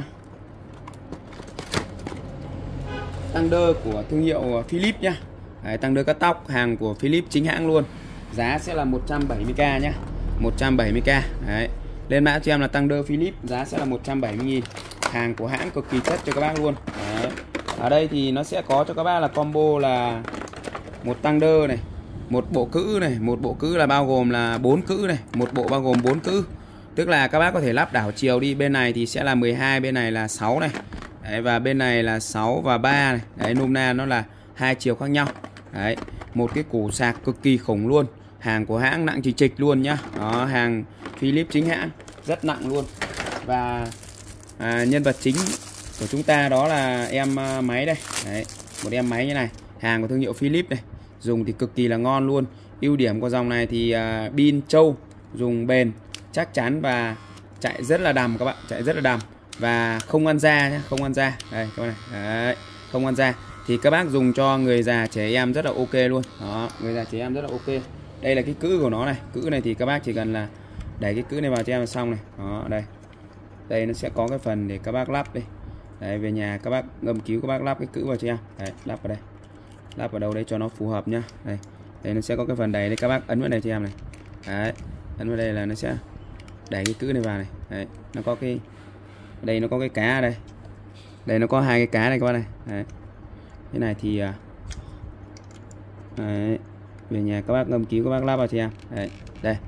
tăng đơ của thương hiệu Philips nhá. Đấy, tăng đơ cắt tóc hàng của Philips chính hãng luôn. Giá sẽ là một trăm bảy mươi k nhá. một trăm bảy mươi k. Đấy. Lên mã cho em là tăng đơ Philips, giá sẽ là một trăm bảy mươi nghìn. Hàng của hãng cực kỳ chất cho các bác luôn. Đấy. Ở đây thì nó sẽ có cho các bác là combo là một tăng đơ này, một bộ cữ này, một bộ cữ là bao gồm là bốn cữ này, một bộ bao gồm bốn cữ. Tức là các bác có thể lắp đảo chiều đi, bên này thì sẽ là mười hai, bên này là sáu này. Đấy, và bên này là sáu và ba này. Đấy, nôm na nó là hai chiều khác nhau. Đấy, một cái củ sạc cực kỳ khủng luôn. Hàng của hãng nặng trịch trịch luôn nhá. Đó, hàng Philips chính hãng, rất nặng luôn. Và à, nhân vật chính của chúng ta đó là em uh, máy đây. Đấy, một em máy như này, hàng của thương hiệu Philips này. Dùng thì cực kỳ là ngon luôn. Ưu điểm của dòng này thì uh, pin trâu, dùng bền, chắc chắn và chạy rất là đầm các bạn, chạy rất là đầm và không ăn da nhé, không ăn da. Đây các bạn này. Đấy, không ăn da. Thì các bác dùng cho người già trẻ em rất là ok luôn. Đó, người già trẻ em rất là ok. Đây là cái cữ của nó này. Cữ này thì các bác chỉ cần là đẩy cái cữ này vào cho em là xong này. Đó, đây. Đây nó sẽ có cái phần để các bác lắp đây. Đấy, về nhà các bác ngâm cứu các bác lắp cái cữ vào cho em. Đấy, lắp vào đây. Lắp vào đâu đây cho nó phù hợp nhá. Đây. Đây nó sẽ có cái phần đẩy đây, các bác ấn vào đây cho em này. Đấy. Ấn vào đây là nó sẽ đẩy cái cữ này vào này. Đấy, nó có cái đây nó có cái cá ở đây. Đây nó có hai cái cá này các bác này. Đấy. Cái này thì đấy, về nhà các bác ngâm cứu các bác lắp vào cho em. Đấy, đây.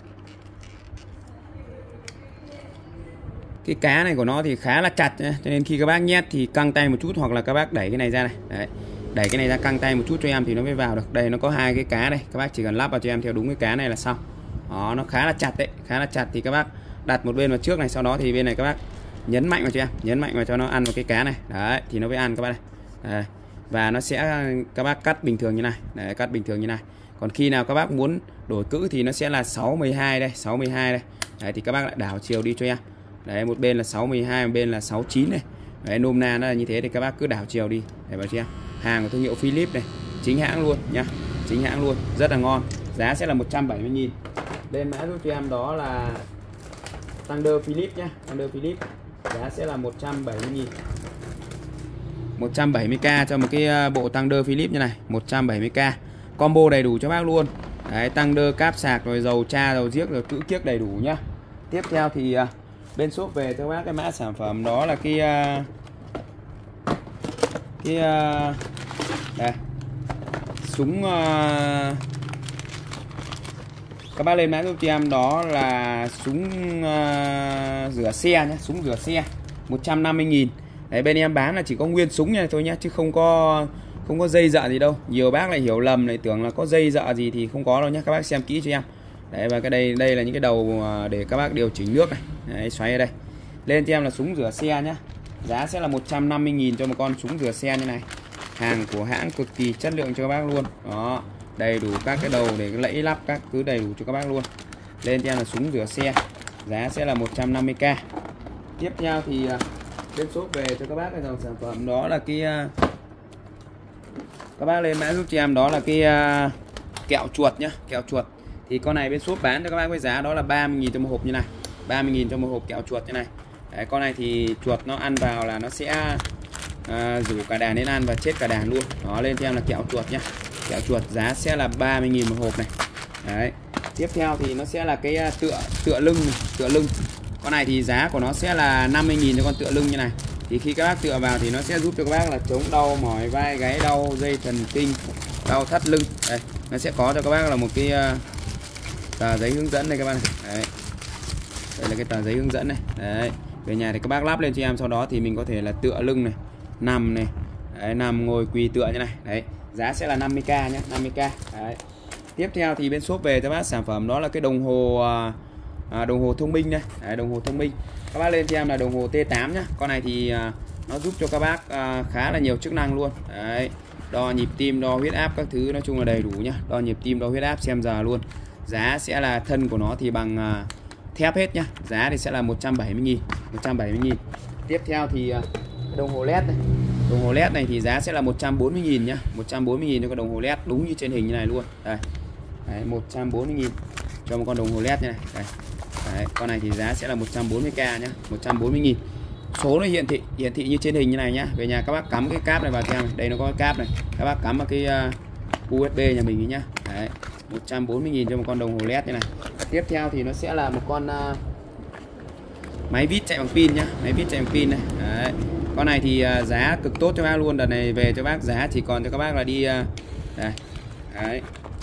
Cái cá này của nó thì khá là chặt nhé, cho nên khi các bác nhét thì căng tay một chút, hoặc là các bác đẩy cái này ra này. Đấy. Đẩy cái này ra căng tay một chút cho em thì nó mới vào được. Đây nó có hai cái cá đây, các bác chỉ cần lắp vào cho em theo đúng cái cá này là xong. Đó, nó khá là chặt đấy, khá là chặt thì các bác đặt một bên vào trước này, sau đó thì bên này các bác nhấn mạnh vào cho em, nhấn mạnh vào cho nó ăn vào cái cá này. Đấy, thì nó mới ăn các bác này. Đấy. Và nó sẽ các bác cắt bình thường như này. Đấy, cắt bình thường như này. Còn khi nào các bác muốn đổi cữ thì nó sẽ là sáu mười hai đây, sáu mười hai đây. Đấy, thì các bác lại đảo chiều đi cho em. Đấy, một bên là sáu mười hai, một bên là sáu chín này. Đấy, nôm na nó là như thế thì các bác cứ đảo chiều đi để vào cho em. Hàng của thương hiệu Philips này, chính hãng luôn nhá. Chính hãng luôn, rất là ngon. Giá sẽ là một trăm bảy mươi nghìn. Lên mã giúp cho em đó là tăng đơ Philips nhá, tăng đơ Philips. Giá sẽ là một trăm bảy mươi nghìn. một trăm bảy mươi k cho một cái bộ tăng đơ Philips như này, một trăm bảy mươi k. Combo đầy đủ cho bác luôn. Đấy, tăng đơ, cáp sạc rồi dầu tra, dầu giếc rồi cữ kiếc đầy đủ nhá. Tiếp theo thì bên shop về cho bác cái mã sản phẩm đó là cái cái đây, súng. Các bác lên mã giúp cho em đó là súng uh, rửa xe nhé, súng rửa xe một trăm năm mươi nghìn. Đấy, bên em bán là chỉ có nguyên súng này thôi nhá, chứ không có không có dây dợ gì đâu. Nhiều bác lại hiểu lầm này, tưởng là có dây dợ gì thì không có đâu nhá. Các bác xem kỹ cho em. Đấy, và cái đây đây là những cái đầu để các bác điều chỉnh nước này. Đấy, xoáy ở đây. Lên cho em là súng rửa xe nhá. Giá sẽ là một trăm năm mươi nghìn cho một con súng rửa xe như này. Hàng của hãng cực kỳ chất lượng cho các bác luôn. Đó, đầy đủ các cái đầu để lẫy lắp các cứ đầy đủ cho các bác luôn. Lên cho em là súng rửa xe. Giá sẽ là một trăm năm mươi k. Tiếp theo thì bên shop về cho các bác cái dòng sản phẩm đó là cái Các bác lên mã giúp cho em đó là cái uh, kẹo chuột nhá, kẹo chuột. Thì con này bên shop bán cho các bác với giá đó là ba mươi nghìn cho một hộp như này. ba mươi nghìn cho một hộp kẹo chuột như này. Đấy, con này thì chuột nó ăn vào là nó sẽ uh, rủ cả đàn đến ăn và chết cả đàn luôn. Đó, lên cho em là kẹo chuột nhá. Kẹo chuột giá sẽ là ba mươi nghìn một hộp này. Đấy. Tiếp theo thì nó sẽ là cái uh, tựa tựa lưng, tựa lưng. Con này thì giá của nó sẽ là năm mươi nghìn cho con tựa lưng như này. Thì khi các bác tựa vào thì nó sẽ giúp cho các bác là chống đau mỏi vai gáy, đau dây thần kinh, đau thắt lưng. Đây, nó sẽ có cho các bác là một cái uh, tờ giấy hướng dẫn này các bạn này. Đấy. Đây là cái tờ giấy hướng dẫn này. Đấy. Về nhà thì các bác lắp lên cho em, sau đó thì mình có thể là tựa lưng này, nằm này, đấy, nằm ngồi quỳ tựa như này. Đấy, giá sẽ là năm mươi k nhé, năm mươi k. Đấy. Tiếp theo thì bên shop về cho bác sản phẩm đó là cái đồng hồ à, đồng hồ thông minh đây. Đấy, đồng hồ thông minh. Các bác lên cho em là đồng hồ T tám nhá. Con này thì à, nó giúp cho các bác à, khá là nhiều chức năng luôn. Đấy. Đo nhịp tim, đo huyết áp các thứ, nói chung là đầy đủ nhá. Đo nhịp tim, đo huyết áp, xem giờ luôn. Giá sẽ là thân của nó thì bằng à, thép hết nhá. Giá thì sẽ là một trăm bảy mươi nghìn, một trăm bảy mươi nghìn. Tiếp theo thì à, đồng hồ led này. Đồng hồ led này thì giá sẽ là một trăm bốn mươi nghìn nhá, một trăm bốn mươi nghìn cho con đồng hồ led đúng như trên hình như này luôn. Đây. Đấy, một trăm bốn mươi nghìn cho một con đồng hồ led như này. Đây. Đấy, con này thì giá sẽ là một trăm bốn mươi k nhá, một trăm bốn mươi nghìn. Số nó hiển thị hiển thị như trên hình như này nhá. Về nhà các bác cắm cái cáp này vào cho em. Đây nó có cái cáp này. Các bác cắm vào cái uh, u ét bê nhà mình nhá. Đấy, một trăm bốn mươi nghìn cho một con đồng hồ led như này. Tiếp theo thì nó sẽ là một con uh, máy vít chạy bằng pin nhá, máy vít chạy bằng pin này. Đấy. Con này thì uh, giá cực tốt cho bác luôn. Đợt này về cho bác giá chỉ còn cho các bác là đi uh, đây. Đấy.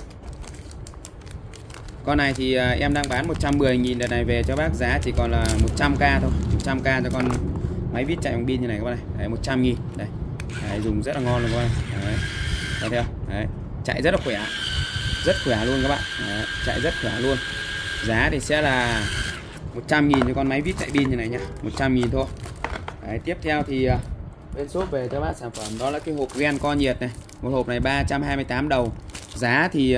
Con này thì uh, em đang bán một trăm mười nghìn, đợt này về cho bác giá chỉ còn là một trăm k thôi, một trăm k cho con máy vít chạy bằng pin như này các bác này. Đấy, một trăm nghìn. Đây. Đấy, dùng rất là ngon luôn các bác. Đấy. Đấy theo. Đấy. Chạy rất là khỏe. Rất khỏe luôn các bạn. Đấy. Chạy rất khỏe luôn. Giá thì sẽ là một trăm nghìn cho con máy vít chạy pin như này nhá, một trăm nghìn thôi. Đấy, tiếp theo thì uh, bên shop về cho bác sản phẩm đó là cái hộp gen co nhiệt này. Một hộp này ba trăm hai mươi tám đầu. Giá thì uh,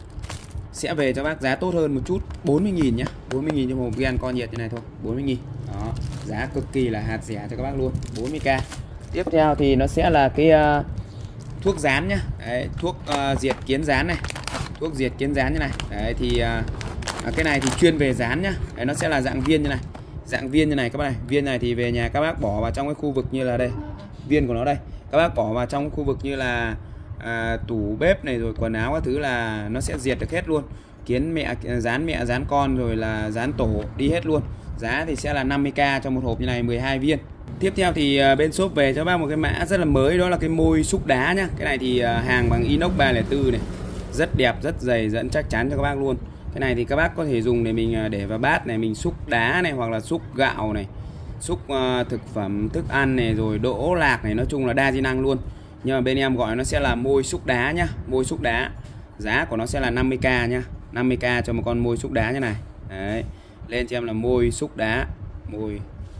sẽ về cho bác giá tốt hơn một chút, bốn mươi nghìn nhá, bốn mươi nghìn cho hộp gen co nhiệt như này thôi, bốn mươi nghìn. Đó, giá cực kỳ là hạt rẻ cho các bác luôn, bốn mươi k. Tiếp theo thì nó sẽ là cái uh, thuốc dán nhá. Đấy, thuốc uh, diệt kiến dán này. Thuốc diệt kiến dán như này. Đấy thì uh, cái này thì chuyên về dán nhá. Đấy, nó sẽ là dạng viên như này. Dạng viên như này các bác này. Viên này thì về nhà các bác bỏ vào trong cái khu vực như là đây. Viên của nó đây. Các bác bỏ vào trong cái khu vực như là à, tủ bếp này rồi quần áo các thứ là nó sẽ diệt được hết luôn. Kiến mẹ, dán mẹ, dán con rồi là dán tổ đi hết luôn. Giá thì sẽ là năm mươi k cho một hộp như này, mười hai viên. Tiếp theo thì bên shop về cho bác một cái mã rất là mới, đó là cái môi xúc đá nhá. Cái này thì hàng bằng inox ba không bốn này. Rất đẹp, rất dày, dẫn chắc chắn cho các bác luôn. Cái này thì các bác có thể dùng để mình để vào bát này, mình xúc đá này, hoặc là xúc gạo này, xúc uh, thực phẩm, thức ăn này, rồi đỗ lạc này, nói chung là đa di năng luôn. Nhưng mà bên em gọi nó sẽ là môi xúc đá nhá, môi xúc đá. Giá của nó sẽ là năm mươi k nhá, năm mươi k cho một con môi xúc đá như này. Đấy. Lên cho em là môi xúc đá, môi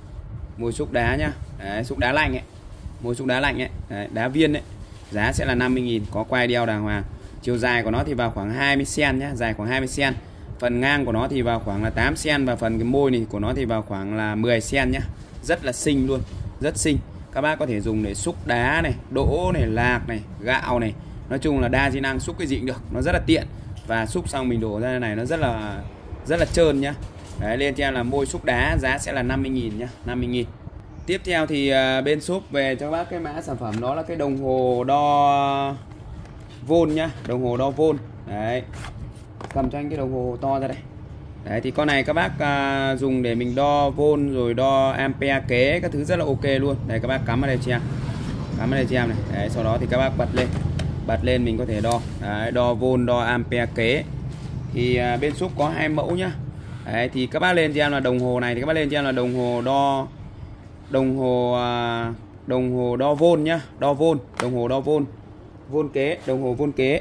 môi xúc đá nhá. Đấy, xúc đá lạnh ấy. Môi xúc đá lạnh ấy. Đấy, đá viên ấy. Giá sẽ là năm mươi nghìn, có quai đeo đàng hoàng. Chiều dài của nó thì vào khoảng hai mươi xăng-ti-mét nhá, dài khoảng hai mươi xăng-ti-mét. Phần ngang của nó thì vào khoảng là tám xăng-ti-mét và phần cái môi này của nó thì vào khoảng là mười xăng-ti-mét nhá. Rất là xinh luôn, rất xinh. Các bác có thể dùng để xúc đá này, đỗ này, lạc này, gạo này. Nói chung là đa di năng, xúc cái gì cũng được, nó rất là tiện. Và xúc xong mình đổ ra này nó rất là rất là trơn nhá. Đấy, lên cho em là môi xúc đá, giá sẽ là năm mươi nghìn nhá, năm mươi nghìn. Tiếp theo thì uh, bên shop về cho bác cái mã sản phẩm đó là cái đồng hồ đo volt nhá, đồng hồ đo volt. Đấy. Cầm cho anh cái đồng hồ to ra đây. Đấy thì con này các bác uh, dùng để mình đo volt rồi đo ampere kế các thứ rất là ok luôn. Đây các bác cắm vào đây cho em. Cắm vào đây cho em này. Đấy, sau đó thì các bác bật lên. Bật lên mình có thể đo. Đấy, đo volt, đo ampere kế. Thì uh, bên shop có hai mẫu nhá. Đấy thì các bác lên cho em là đồng hồ này thì các bác lên cho em là đồng hồ đo đồng hồ uh, đồng hồ đo volt nhá, đo volt, đồng hồ đo volt. Volt kế, đồng hồ volt kế.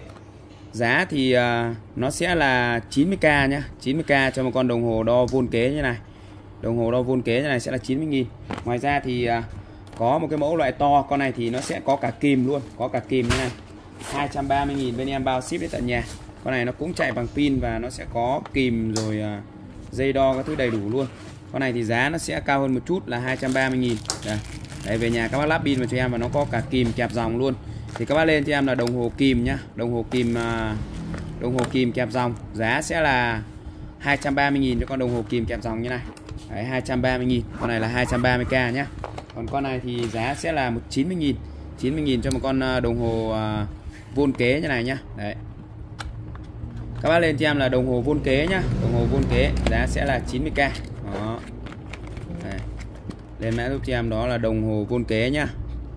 Giá thì uh, nó sẽ là chín mươi k nhá, chín mươi k cho một con đồng hồ đo volt kế như này. Đồng hồ đo volt kế như này sẽ là chín mươi nghìn. Ngoài ra thì uh, có một cái mẫu loại to, con này thì nó sẽ có cả kìm luôn, có cả kìm như này. hai trăm ba mươi nghìn bên em bao ship đến tận nhà. Con này nó cũng chạy bằng pin và nó sẽ có kìm rồi uh, dây đo các thứ đầy đủ luôn. Con này thì giá nó sẽ cao hơn một chút là hai trăm ba mươi nghìn. Đây. Đấy, về nhà các bác lắp pin vào cho em và nó có cả kìm kẹp dòng luôn. thì các bác lên cho em là đồng hồ kìm nhá, đồng hồ kìm đồng hồ kìm kẹp dòng, giá sẽ là hai trăm ba mươi nghìn cho con đồng hồ kìm kẹp dòng như này. Đấy, hai trăm ba mươi nghìn, con này là hai trăm ba mươi k nhá. Còn con này thì giá sẽ là một trăm chín mươi nghìn, chín mươi nghìn cho một con đồng hồ uh, vôn kế như này nhá. Đấy. Các bác lên cho em là đồng hồ vôn kế nhá, đồng hồ vôn kế giá sẽ là chín mươi k. Đó. Đấy. Lên mã giúp cho em đó là đồng hồ vôn kế nhá.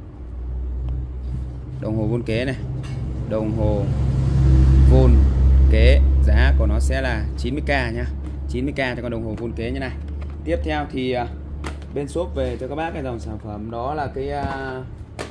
Đồng hồ vôn kế này, đồng hồ vôn kế giá của nó sẽ là chín mươi k nhá, chín mươi k cho con đồng hồ vôn kế như này. Tiếp theo thì uh, bên shop về cho các bác cái dòng sản phẩm đó là cái uh,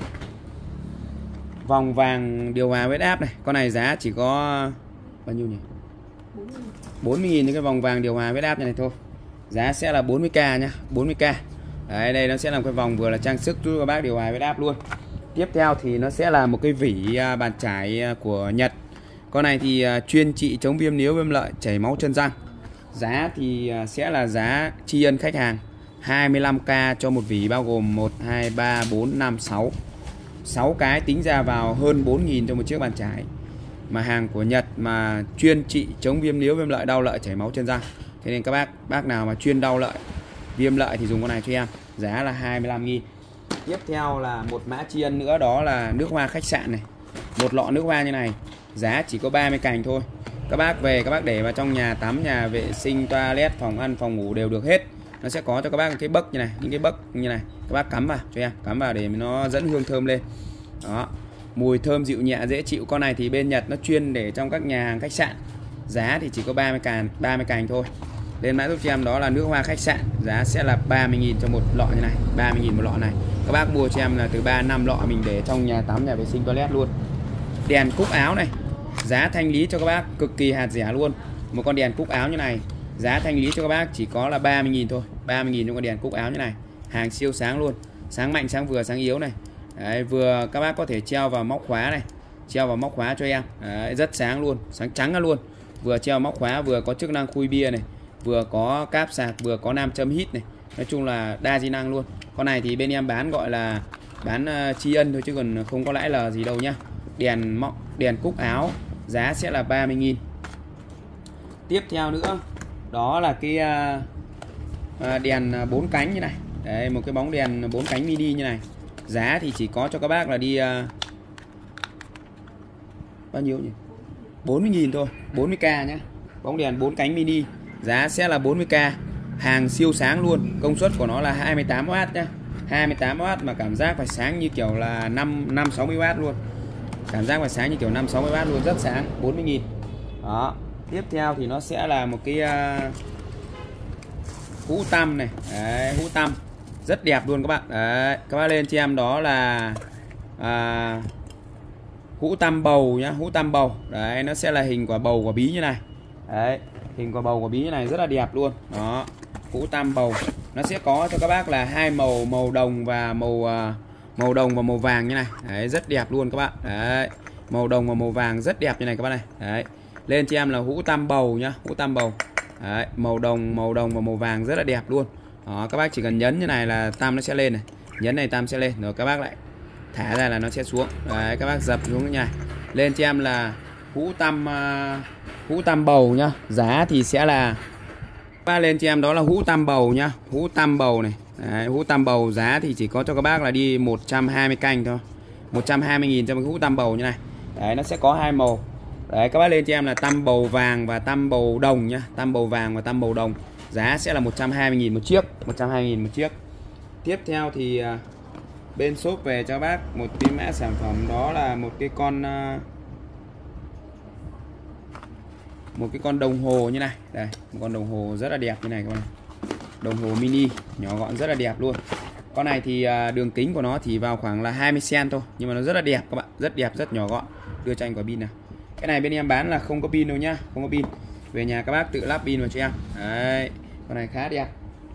vòng vàng điều hòa huyết áp này. Con này giá chỉ có bao nhiêu nhỉ? bốn mươi nghìn những cái vòng vàng điều hòa huyết áp như này thôi. Giá sẽ là bốn mươi k nhá, bốn mươi k. Đấy, đây nó sẽ là cái vòng vừa là trang sức giúp các bác điều hòa huyết áp luôn. Tiếp theo thì nó sẽ là một cái vỉ uh, bàn chải uh, của Nhật. Con này thì uh, chuyên trị chống viêm níu, viêm lợi, chảy máu chân răng. Giá thì uh, sẽ là giá tri ân khách hàng hai mươi lăm k cho một vỉ, bao gồm một, hai, ba, bốn, năm, sáu sáu cái, tính ra vào hơn bốn nghìn cho một chiếc bàn chải. Mà hàng của Nhật mà chuyên trị chống viêm níu, viêm lợi, đau lợi, chảy máu chân răng. Thế nên các bác bác nào mà chuyên đau lợi, viêm lợi thì dùng con này cho em. Giá là hai mươi lăm nghìn. Tiếp theo là một mã tri ân nữa, đó là nước hoa khách sạn này. Một lọ nước hoa như này, giá chỉ có ba mươi cành thôi. Các bác về các bác để vào trong nhà tắm, nhà vệ sinh, toilet, phòng ăn, phòng ngủ đều được hết. Nó sẽ có cho các bác cái bấc như này, những cái bấc như này. Các bác cắm vào cho em, cắm vào để nó dẫn hương thơm lên. Đó. Mùi thơm dịu nhẹ dễ chịu. Con này thì bên Nhật nó chuyên để trong các nhà hàng khách sạn. Giá thì chỉ có ba mươi cành, ba mươi cành thôi. Lên mã giúp cho em đó là nước hoa khách sạn, giá sẽ là ba mươi nghìn cho một lọ như này, ba mươi nghìn một lọ này. Các bác mua cho em là từ ba năm lọ, mình để trong nhà tắm, nhà vệ sinh, toilet luôn. Đèn cúc áo này, giá thanh lý cho các bác cực kỳ hạt rẻ luôn. Một con đèn cúc áo như này, giá thanh lý cho các bác chỉ có là ba mươi nghìn thôi, ba mươi nghìn cho con đèn cúc áo như này. Hàng siêu sáng luôn, sáng mạnh, sáng vừa, sáng yếu này. Đấy, vừa các bác có thể treo vào móc khóa này, treo vào móc khóa cho em. Đấy, rất sáng luôn, sáng trắng ra luôn. Vừa treo móc khóa, vừa có chức năng khui bia này, vừa có cáp sạc, vừa có nam châm hít này. Nói chung là đa di năng luôn. Con này thì bên em bán gọi là bán uh, tri ân thôi chứ còn không có lãi lờ gì đâu nhá. Đèn móc, đèn cúc áo giá sẽ là ba mươi nghìn. Tiếp theo nữa đó là cái uh, uh, đèn bốn cánh như này. Đấy, một cái bóng đèn bốn cánh mini như này. Giá thì chỉ có cho các bác là đi uh, bao nhiêu nhỉ? bốn mươi nghìn thôi, bốn mươi k nhá. Bóng đèn bốn cánh mini, giá sẽ là bốn mươi k. Hàng siêu sáng luôn, công suất của nó là hai mươi tám oát nhá. hai mươi tám oát mà cảm giác phải sáng như kiểu là năm, năm sáu mươi oát luôn. Cảm giác phải sáng như kiểu năm sáu mươi oát luôn, rất sáng, bốn mươi nghìn. Đó. Tiếp theo thì nó sẽ là một cái uh, hũ tăm này. Đấy, hũ tăm rất đẹp luôn các bạn. Đấy, các bác lên cho em đó là uh, hũ tăm bầu nhá, hũ tăm bầu. Đấy, nó sẽ là hình quả bầu, quả bí như này. Đấy, hình quả bầu, quả bí như này rất là đẹp luôn. Đó, hũ tăm bầu. Nó sẽ có cho các bác là hai màu, màu đồng và màu uh, màu đồng và màu vàng như này. Đấy, rất đẹp luôn các bạn. Đấy, màu đồng và màu vàng rất đẹp như này các bạn này. Đấy, lên cho em là hũ tăm bầu nhá, hũ tăm bầu. Đấy, màu đồng, màu đồng và màu vàng rất là đẹp luôn. Đó, các bác chỉ cần nhấn như này là tăm nó sẽ lên này. Nhấn này tăm sẽ lên, rồi các bác lại thả ra là nó sẽ xuống. Đấy, các bác dập xuống như này. Lên cho em là hũ tăm uh, hũ tăm bầu nhá. Giá thì sẽ là ba lên cho em đó là hũ tăm bầu nhá, hũ tăm bầu này. Đấy, hũ tăm bầu giá thì chỉ có cho các bác là đi một trăm hai mươi cành thôi, một trăm hai mươi nghìn cho một hũ tăm bầu như này. Đấy, nó sẽ có hai màu. Đấy, các bác lên cho em là tăm bầu vàng và tăm bầu đồng nhá, tăm bầu vàng và tăm bầu đồng. Giá sẽ là một trăm hai mươi nghìn một chiếc, một trăm hai mươi nghìn một chiếc. Tiếp theo thì uh, bên shop về cho bác một cái mã sản phẩm đó là một cái con uh, một cái con đồng hồ như này. Đây, một con đồng hồ rất là đẹp như này các bạn. Đồng hồ mini nhỏ gọn rất là đẹp luôn. Con này thì uh, đường kính của nó thì vào khoảng là hai mươi xăng-ti-mét thôi, nhưng mà nó rất là đẹp các bạn, rất đẹp, rất nhỏ gọn. Đưa cho anh quả pin nào. Cái này bên em bán là không có pin đâu nhá, không có pin. Về nhà các bác tự lắp pin vào cho em. Đấy, con này khá đẹp,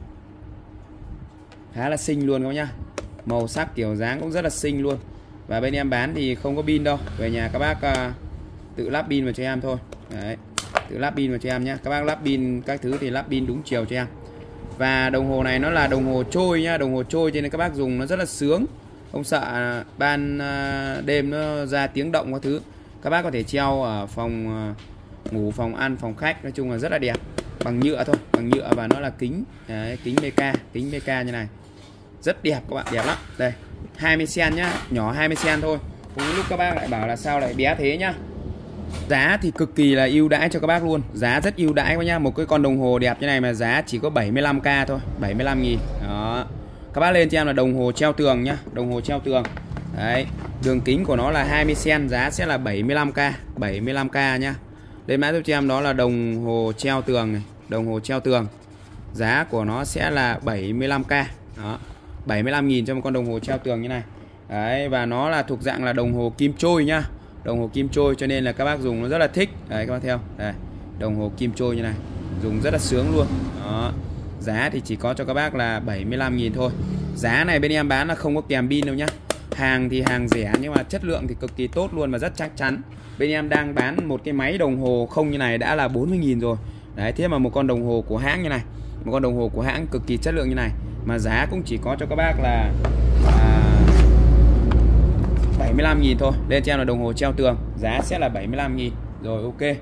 khá là xinh luôn các bác nhá. Màu sắc kiểu dáng cũng rất là xinh luôn. Và bên em bán thì không có pin đâu. Về nhà các bác uh, tự lắp pin vào cho em thôi. Đấy, tự lắp pin vào cho em nhé. Các bác lắp pin các thứ thì lắp pin đúng chiều cho em. Và đồng hồ này nó là đồng hồ trôi nhá, đồng hồ trôi cho nên các bác dùng nó rất là sướng. không sợ ban đêm nó ra tiếng động các thứ. Các bác có thể treo ở phòng ngủ, phòng ăn, phòng khách, nói chung là rất là đẹp. Bằng nhựa thôi, bằng nhựa và nó là kính. Đấy, kính Meca, kính Meca như này. Rất đẹp các bạn, đẹp lắm. Đây, hai mươi xen nhá, nhỏ hai mươi xen thôi. Cùng lúc các bác lại bảo là sao lại bé thế nhá. Giá thì cực kỳ là ưu đãi cho các bác luôn. Giá rất ưu đãi quá nhá. Một cái con đồng hồ đẹp như này mà giá chỉ có bảy mươi lăm k thôi, bảy mươi lăm nghìn. Đó. Các bác lên cho em là đồng hồ treo tường nhá, đồng hồ treo tường. Đấy, đường kính của nó là hai mươi xen, giá sẽ là bảy mươi lăm k, bảy mươi lăm k nhá. Lên mã giúp cho em đó là đồng hồ treo tường này, đồng hồ treo tường. Giá của nó sẽ là bảy mươi lăm k. Đó. bảy mươi lăm nghìn cho một con đồng hồ treo tường như này. Đấy, và nó là thuộc dạng là đồng hồ kim trôi nhá. Đồng hồ kim trôi cho nên là các bác dùng nó rất là thích. Đấy các bác theo. Đây, đồng hồ kim trôi như này, dùng rất là sướng luôn. Đó. Giá thì chỉ có cho các bác là bảy mươi lăm nghìn thôi. Giá này bên em bán là không có kèm pin đâu nhá. Hàng thì hàng rẻ nhưng mà chất lượng thì cực kỳ tốt luôn và rất chắc chắn. Bên em đang bán một cái máy đồng hồ không như này đã là bốn mươi nghìn rồi. Đấy, thế mà một con đồng hồ của hãng như này, một con đồng hồ của hãng cực kỳ chất lượng như này mà giá cũng chỉ có cho các bác là à, bảy mươi lăm nghìn thôi. Lên cho em là đồng hồ treo tường, giá sẽ là bảy mươi lăm nghìn. Rồi, ok.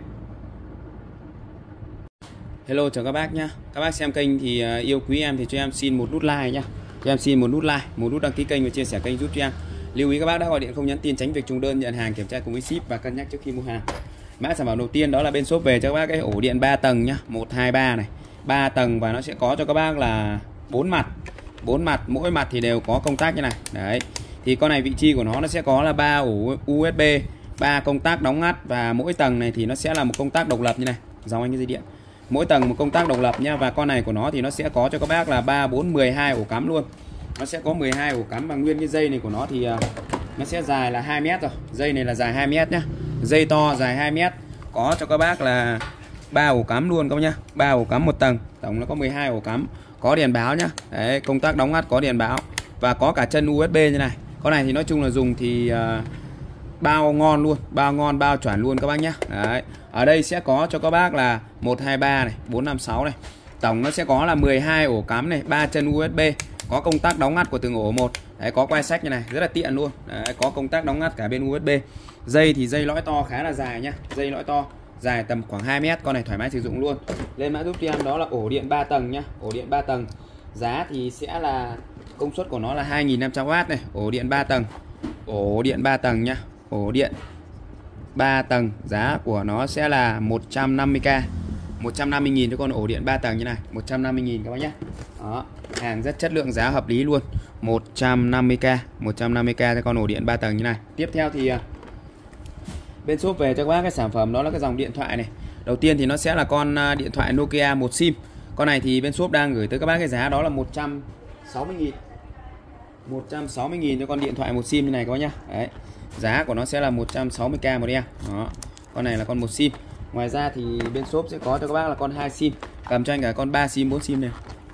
Hello, chào các bác nhá. Các bác xem kênh thì uh, yêu quý em thì cho em xin một nút like nhá. Cho em xin một nút like, một nút đăng ký kênh và chia sẻ kênh giúp cho em. Lưu ý các bác đã gọi điện không nhắn tin tránh việc trùng đơn, nhận hàng kiểm tra cùng với ship và cân nhắc trước khi mua hàng. Mã sản phẩm đầu tiên đó là bên shop về cho các bác cái ổ điện ba tầng nhá, một hai ba này. ba tầng và nó sẽ có cho các bác là bốn mặt. bốn mặt, mỗi mặt thì đều có công tắc như này. Đấy. Thì con này vị trí của nó nó sẽ có là ba ổ u ét bê, ba công tắc đóng ngắt và mỗi tầng này thì nó sẽ là một công tắc độc lập như này. Dòng anh cái dây điện. Mỗi tầng một công tắc độc lập nha. Và con này của nó thì nó sẽ có cho các bác là ba, bốn, mười hai ổ cắm luôn. Nó sẽ có mười hai ổ cắm và nguyên cái dây này của nó thì uh, nó sẽ dài là hai mét rồi. Dây này là dài hai mét nhá. Dây to dài hai mét. Có cho các bác là ba ổ cắm luôn các bác nhá. ba ổ cắm một tầng, tổng nó có mười hai ổ cắm. Có đèn báo nhá. Đấy, công tắc đóng ngắt có đèn báo và có cả chân u ét bê như này. Con này thì nói chung là dùng thì uh, bao ngon luôn, bao ngon, bao chuẩn luôn các bác nhá. Đấy. Ở đây sẽ có cho các bác là một, hai, ba này, bốn, năm, sáu này. Tổng nó sẽ có là mười hai ổ cắm này, ba chân u ét bê, có công tắc đóng ngắt của từng ổ một. Đấy, có quai sách như này, rất là tiện luôn. Đấy, có công tắc đóng ngắt cả bên u ét bê. Dây thì dây lõi to khá là dài nhá, dây lõi to, dài tầm khoảng hai mét, con này thoải mái sử dụng luôn. Lên mã giúp cho em đó là ổ điện ba tầng nhá, ổ điện ba tầng. Giá thì sẽ là công suất của nó là hai nghìn năm trăm oát này, ổ điện ba tầng. Ổ điện ba tầng nhá, ổ điện ba tầng, giá của nó sẽ là một trăm năm mươi k. một trăm năm mươi nghìn cho con ổ điện ba tầng như này, một trăm năm mươi nghìn các bác nhé. Đó, hàng rất chất lượng, giá hợp lý luôn. một trăm năm mươi k, một trăm năm mươi k cho con ổ điện ba tầng như này. Tiếp theo thì bên shop về cho các bác cái sản phẩm đó là cái dòng điện thoại này. Đầu tiên thì nó sẽ là con điện thoại Nokia một sim. Con này thì bên shop đang gửi tới các bác cái giá đó là một trăm sáu mươi nghìn. một trăm sáu mươi nghìn cho con điện thoại một sim như này các bác nhá. Đấy. Giá của nó sẽ là một trăm sáu mươi k một em. Đó. Con này là con một sim. Ngoài ra thì bên shop sẽ có cho các bác là con hai sim. Cầm cho anh cả con ba sim, bốn sim này.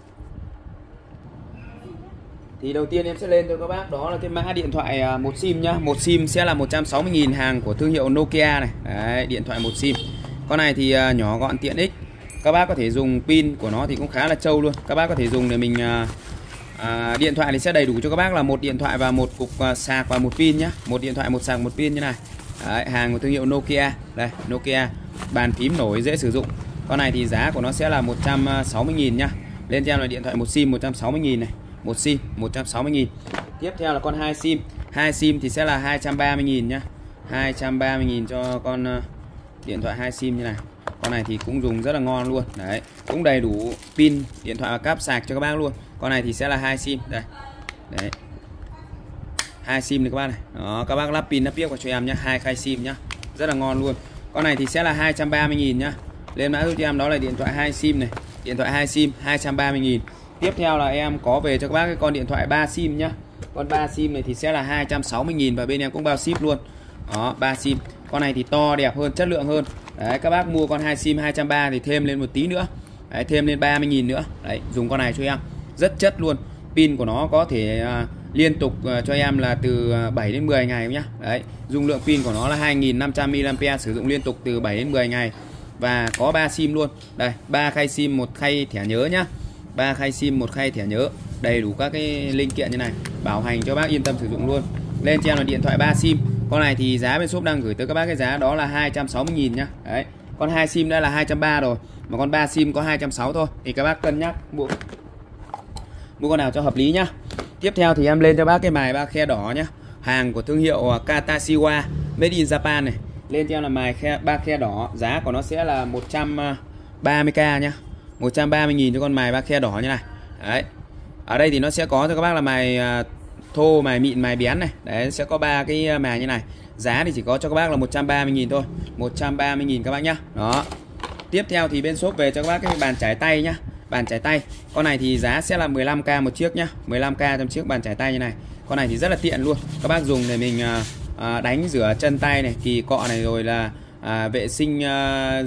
Thì đầu tiên em sẽ lên cho các bác đó là cái mã điện thoại một sim nhá. Một sim sẽ là một trăm sáu mươi nghìn, hàng của thương hiệu Nokia này. Đấy, điện thoại một sim. Con này thì nhỏ gọn tiện ích. Các bác có thể dùng pin của nó thì cũng khá là trâu luôn. Các bác có thể dùng để mình à, điện thoại thì sẽ đầy đủ cho các bác là một điện thoại và một cục à, sạc và một pin nhá. Một điện thoại, một sạc, một pin như này. Đấy, hàng của thương hiệu Nokia. Đây, Nokia. Bàn phím nổi dễ sử dụng. Con này thì giá của nó sẽ là một trăm sáu mươi nghìn nhá. Lên cho em là điện thoại một sim một trăm sáu mươi nghìn này. Một sim một trăm sáu mươi nghìn. Tiếp theo là con hai sim. Hai sim thì sẽ là hai trăm ba mươi nghìn nhá. hai trăm ba mươi nghìn cho con uh, điện thoại hai sim như này. Con này thì cũng dùng rất là ngon luôn. Đấy, cũng đầy đủ pin, điện thoại và cáp sạc cho các bác luôn. Con này thì sẽ là hai sim. Đây. Đấy. Hai sim này các bác này. Đó, các bác lắp pin lắp piếc vào cho em nhá, hai khai sim nhá. Rất là ngon luôn. Con này thì sẽ là hai trăm ba mươi nghìn nhá. Lên mã giúp cho em đó là điện thoại hai sim này. Điện thoại hai sim hai trăm ba mươi nghìn. Tiếp theo là em có về cho các bác cái con điện thoại ba sim nhá. Con ba sim này thì sẽ là hai trăm sáu mươi nghìn và bên em cũng bao ship luôn. Đó, ba sim. Con này thì to đẹp hơn, chất lượng hơn. Đấy, các bác mua con hai sim hai trăm ba mươi thì thêm lên một tí nữa. Đấy, thêm lên ba mươi nghìn nữa. Đấy, dùng con này cho em. Rất chất luôn. Pin của nó có thể uh, liên tục uh, cho em là từ bảy đến mười ngày nhá. Đấy, dung lượng pin của nó là hai nghìn năm trăm mi li am pe, sử dụng liên tục từ bảy đến mười ngày. Và có ba sim luôn. Đây, ba khay sim, một khay thẻ nhớ nhá. ba khay sim, một khay thẻ nhớ. đầy đủ các cái linh kiện như này, bảo hành cho bác yên tâm sử dụng luôn. Lên cho em là điện thoại ba sim. Con này thì giá bên shop đang gửi tới các bác cái giá đó là hai trăm sáu mươi nghìn nhá. Đấy, con hai sim đã là hai trăm ba mươi rồi, mà con ba sim có hai trăm sáu mươi thôi, thì các bác cân nhắc mua mua con nào cho hợp lý nhá. Tiếp theo thì em lên cho bác cái mài ba khe đỏ nhá, hàng của thương hiệu Katashiwa, made in Japan này. Lên cho em là mài khe ba khe đỏ, giá của nó sẽ là một trăm ba mươi k nhá, một trăm ba mươi nghìn cho con mài ba khe đỏ như này. Đấy, ở đây thì nó sẽ có cho các bác là mài thô, mài mịn, mài bén này. Đấy, sẽ có ba cái mài như này. Giá thì chỉ có cho các bác là một trăm ba mươi nghìn thôi, một trăm ba mươi nghìn các bác nhá. Đó. Tiếp theo thì bên shop về cho các bác cái bàn chải tay nhá, bàn chải tay. Con này thì giá sẽ là mười lăm k một chiếc nhá, mười lăm k trong chiếc bàn chải tay như này. Con này thì rất là tiện luôn. Các bác dùng để mình à, đánh rửa chân tay này, kỳ cọ này, rồi là à, vệ sinh à,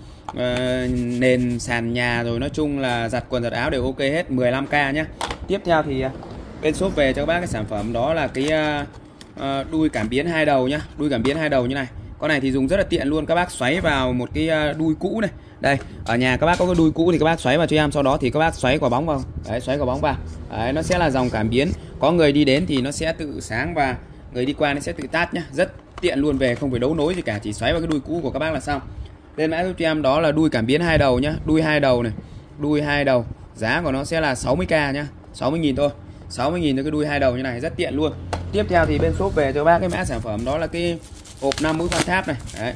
à, nền sàn nhà, rồi nói chung là giặt quần giặt áo đều ok hết, mười lăm k nhá. Tiếp theo thì bên shop về cho các bác cái sản phẩm đó là cái à, à, đuôi cảm biến hai đầu nhá, đuôi cảm biến hai đầu như này. Con này thì dùng rất là tiện luôn, các bác xoáy vào một cái đuôi cũ này. Đây, ở nhà các bác có cái đuôi cũ thì các bác xoáy vào cho em, sau đó thì các bác xoáy quả bóng vào. Đấy, xoáy quả bóng vào. Đấy, nó sẽ là dòng cảm biến. Có người đi đến thì nó sẽ tự sáng và người đi qua nó sẽ tự tắt nhá. Rất tiện luôn, về không phải đấu nối gì cả, chỉ xoáy vào cái đuôi cũ của các bác là xong. Lên mã giúp cho em đó là đuôi cảm biến hai đầu nhá, đuôi hai đầu này. Đuôi hai đầu, giá của nó sẽ là sáu mươi k nhá, sáu mươi nghìn thôi. sáu mươi nghìn cho cái đuôi hai đầu như này, rất tiện luôn. Tiếp theo thì bên shop về cho bác cái mã sản phẩm đó là cái hộp năm mũi khoan tháp này. Đấy,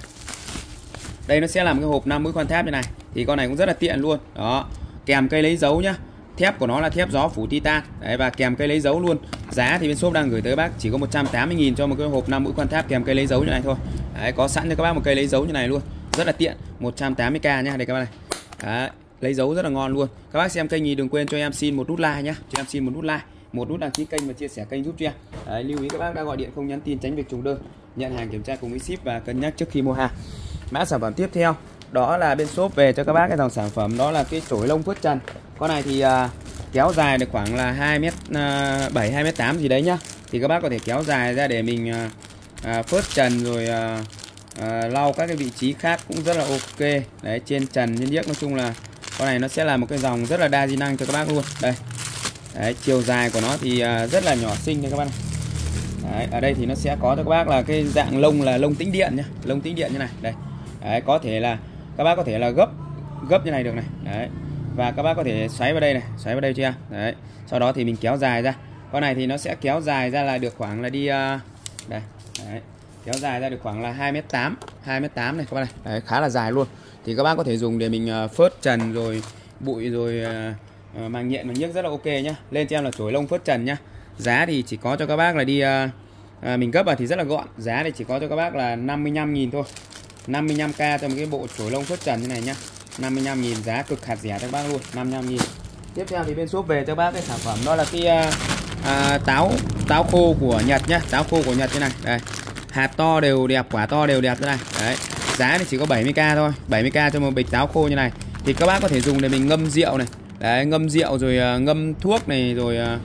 đây nó sẽ là một cái hộp năm mũi khoan tháp như này, thì con này cũng rất là tiện luôn. Đó, kèm cây lấy dấu nhá, thép của nó là thép gió phủ titan. Đấy, và kèm cây lấy dấu luôn. Giá thì bên shop đang gửi tới các bác chỉ có một trăm tám mươi nghìn cho một cái hộp năm mũi khoan tháp kèm cây lấy dấu như này thôi. Đấy, có sẵn cho các bác một cây lấy dấu như này luôn, rất là tiện, một trăm tám mươi k nhá. Đây các bác này. Đấy, lấy dấu rất là ngon luôn. Các bác xem kênh thì đừng quên cho em xin một nút like nhá, cho em xin một nút like, một nút đăng ký kênh và chia sẻ kênh giúp cho em. Đấy, lưu ý các bác đã gọi điện không nhắn tin tránh việc trùng đơn, nhận hàng kiểm tra cùng với ship và cân nhắc trước khi mua hàng. Mã sản phẩm tiếp theo đó là bên shop về cho các bác cái dòng sản phẩm đó là cái chổi lông phớt trần. Con này thì à, kéo dài được khoảng là hai mét bảy, hai mét tám gì đấy nhá. Thì các bác có thể kéo dài ra để mình à, à, phớt trần rồi à, à, lau các cái vị trí khác cũng rất là ok. Đấy, trên trần trên điếc, nói chung là con này nó sẽ là một cái dòng rất là đa di năng cho các bác luôn. Đây. Đấy, chiều dài của nó thì à, rất là nhỏ xinh nha các bác này. Đấy, ở đây thì nó sẽ có cho các bác là cái dạng lông là lông tĩnh điện nhá, lông tĩnh điện như này. Đây. Đấy, có thể là các bác có thể là gấp gấp như này được này. Đấy. Và các bác có thể xoáy vào đây này, xoáy vào đây cho em. Đấy. Sau đó thì mình kéo dài ra. Con này thì nó sẽ kéo dài ra là được khoảng là đi uh, đây. Đấy. Kéo dài ra được khoảng là hai mét tám, hai mét tám này các bác này. Đấy, khá là dài luôn. Thì các bác có thể dùng để mình uh, phớt trần rồi bụi rồi uh, uh, màng nhện, màng nhức rất là ok nhá. Lên cho em là chổi lông phớt trần nhá. Giá thì chỉ có cho các bác là đi uh, uh, mình gấp vào thì rất là gọn. Giá thì chỉ có cho các bác là năm mươi lăm nghìn thôi, năm mươi lăm k cho một cái bộ chổi lông phớt trần như này nhá. Năm mươi lăm nghìn, giá cực hạt rẻ cho các bác luôn, năm mươi lăm nghìn. Tiếp theo thì bên shop về cho các bác cái sản phẩm đó là cái uh, uh, táo táo khô của Nhật nhá, táo khô của Nhật như này. Đây, hạt to đều đẹp, quả to đều đẹp như này. Đấy, giá thì chỉ có bảy mươi k thôi, bảy mươi k cho một bịch táo khô như này. Thì các bác có thể dùng để mình ngâm rượu này. Đấy, ngâm rượu rồi uh, ngâm thuốc này, rồi uh,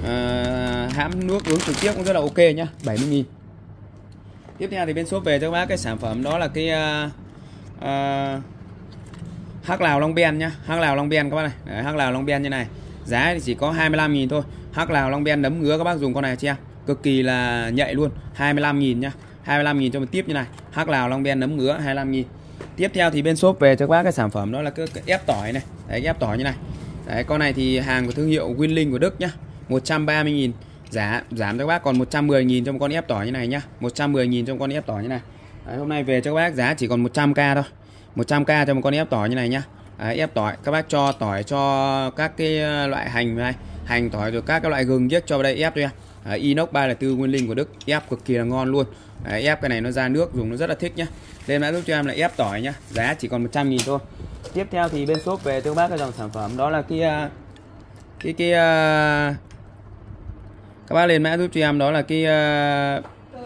uh, hãm nước uống trực tiếp cũng rất là ok nhá, bảy mươi nghìn. Tiếp theo thì bên shop về cho các bác cái sản phẩm đó là cái uh, uh, hắc lào Long Ben nhá, hắc lào Long Ben các bác này. Đấy, hắc lào Long Ben như này. Giá thì chỉ có hai mươi lăm nghìn thôi. Hắc lào Long Ben nấm ngứa, các bác dùng con này cho em, cực kỳ là nhạy luôn, hai mươi lăm nghìn nhá. hai mươi lăm nghìn cho một tiếp như này. Hắc lào Long Ben nấm ngứa hai mươi lăm nghìn. Tiếp theo thì bên shop về cho các bác cái sản phẩm đó là cái, cái ép tỏi này. Đấy, cái ép tỏi như này. Đấy, con này thì hàng của thương hiệu Winling của Đức nhá, một trăm ba mươi nghìn. Giá giảm cho các bác còn một trăm mười nghìn cho một con ép tỏi như này nhá, một trăm mười nghìn cho một con ép tỏi như này. Đấy, hôm nay về cho các bác giá chỉ còn một trăm k thôi, một trăm k cho một con ép tỏi như này nhá. Đấy, ép tỏi các bác cho tỏi cho các cái loại hành này, hành tỏi rồi các cái loại gừng giết cho vào đây ép cho em. Đấy, inox ba không bốn Winling của Đức, ép cực kỳ là ngon luôn. Đấy, ép cái này nó ra nước dùng nó rất là thích nhá. Lên mã giúp cho em là ép tỏi nhá, giá chỉ còn một trăm nghìn thôi. Tiếp theo thì bên shop về cho các bác cái dòng sản phẩm đó là cái cái cái uh, các bác lên mã giúp cho em đó là cái uh,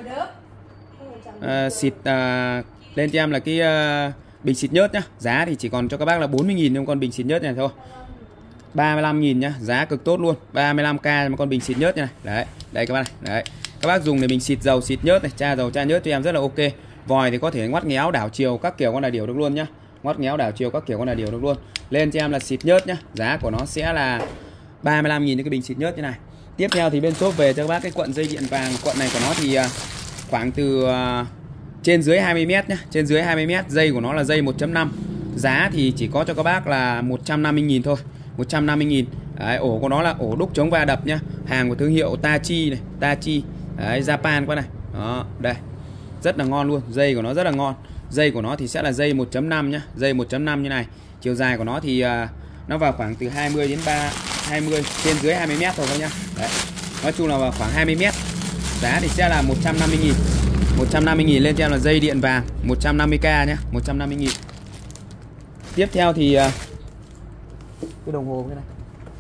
uh, xịt uh, lên cho em là cái uh, bình xịt nhớt nhá. Giá thì chỉ còn cho các bác là bốn mươi nghìn trong con bình xịt nhớt này thôi, ba mươi lăm nghìn nhá, giá cực tốt luôn, ba mươi lăm k một con bình xịt nhớt như này. Đấy, đây các bác này. Đấy, các bác dùng để mình xịt dầu xịt nhớt này, tra dầu tra nhớt cho em rất là ok. Vòi thì có thể ngoắt ngéo đảo chiều các kiểu con là điều được luôn nhá, ngoắt ngéo đảo chiều các kiểu con là điều được luôn. Lên cho em là xịt nhớt nhá, giá của nó sẽ là ba mươi lăm nghìn cho cái bình xịt nhớt như này. Tiếp theo thì bên shop về cho các bác cái cuộn dây điện vàng. Cuộn này của nó thì khoảng từ trên dưới hai mươi mét nhé, trên dưới hai mươi mét. Dây của nó là dây một chấm năm. Giá thì chỉ có cho các bác là một trăm năm mươi nghìn thôi, một trăm năm mươi nghìn. Đấy, ổ của nó là ổ đúc chống va đập nhá. Hàng của thương hiệu Tachi này, Tachi. Đấy, Japan qua này. Đó, đây. Rất là ngon luôn, dây của nó rất là ngon. Dây của nó thì sẽ là dây một chấm năm nhá, dây một chấm năm như này. Chiều dài của nó thì uh, nó vào khoảng từ hai mươi đến ba hai mươi, trên dưới hai mươi mét thôi các nhá. Đấy. Nói chung là vào khoảng hai mươi mét. Giá thì sẽ là một trăm năm mươi nghìn. một trăm năm mươi nghìn lên cho em là dây điện vàng một trăm năm mươi k nhá, một trăm năm mươi nghìn. Tiếp theo thì uh, cái đồng hồ cái này.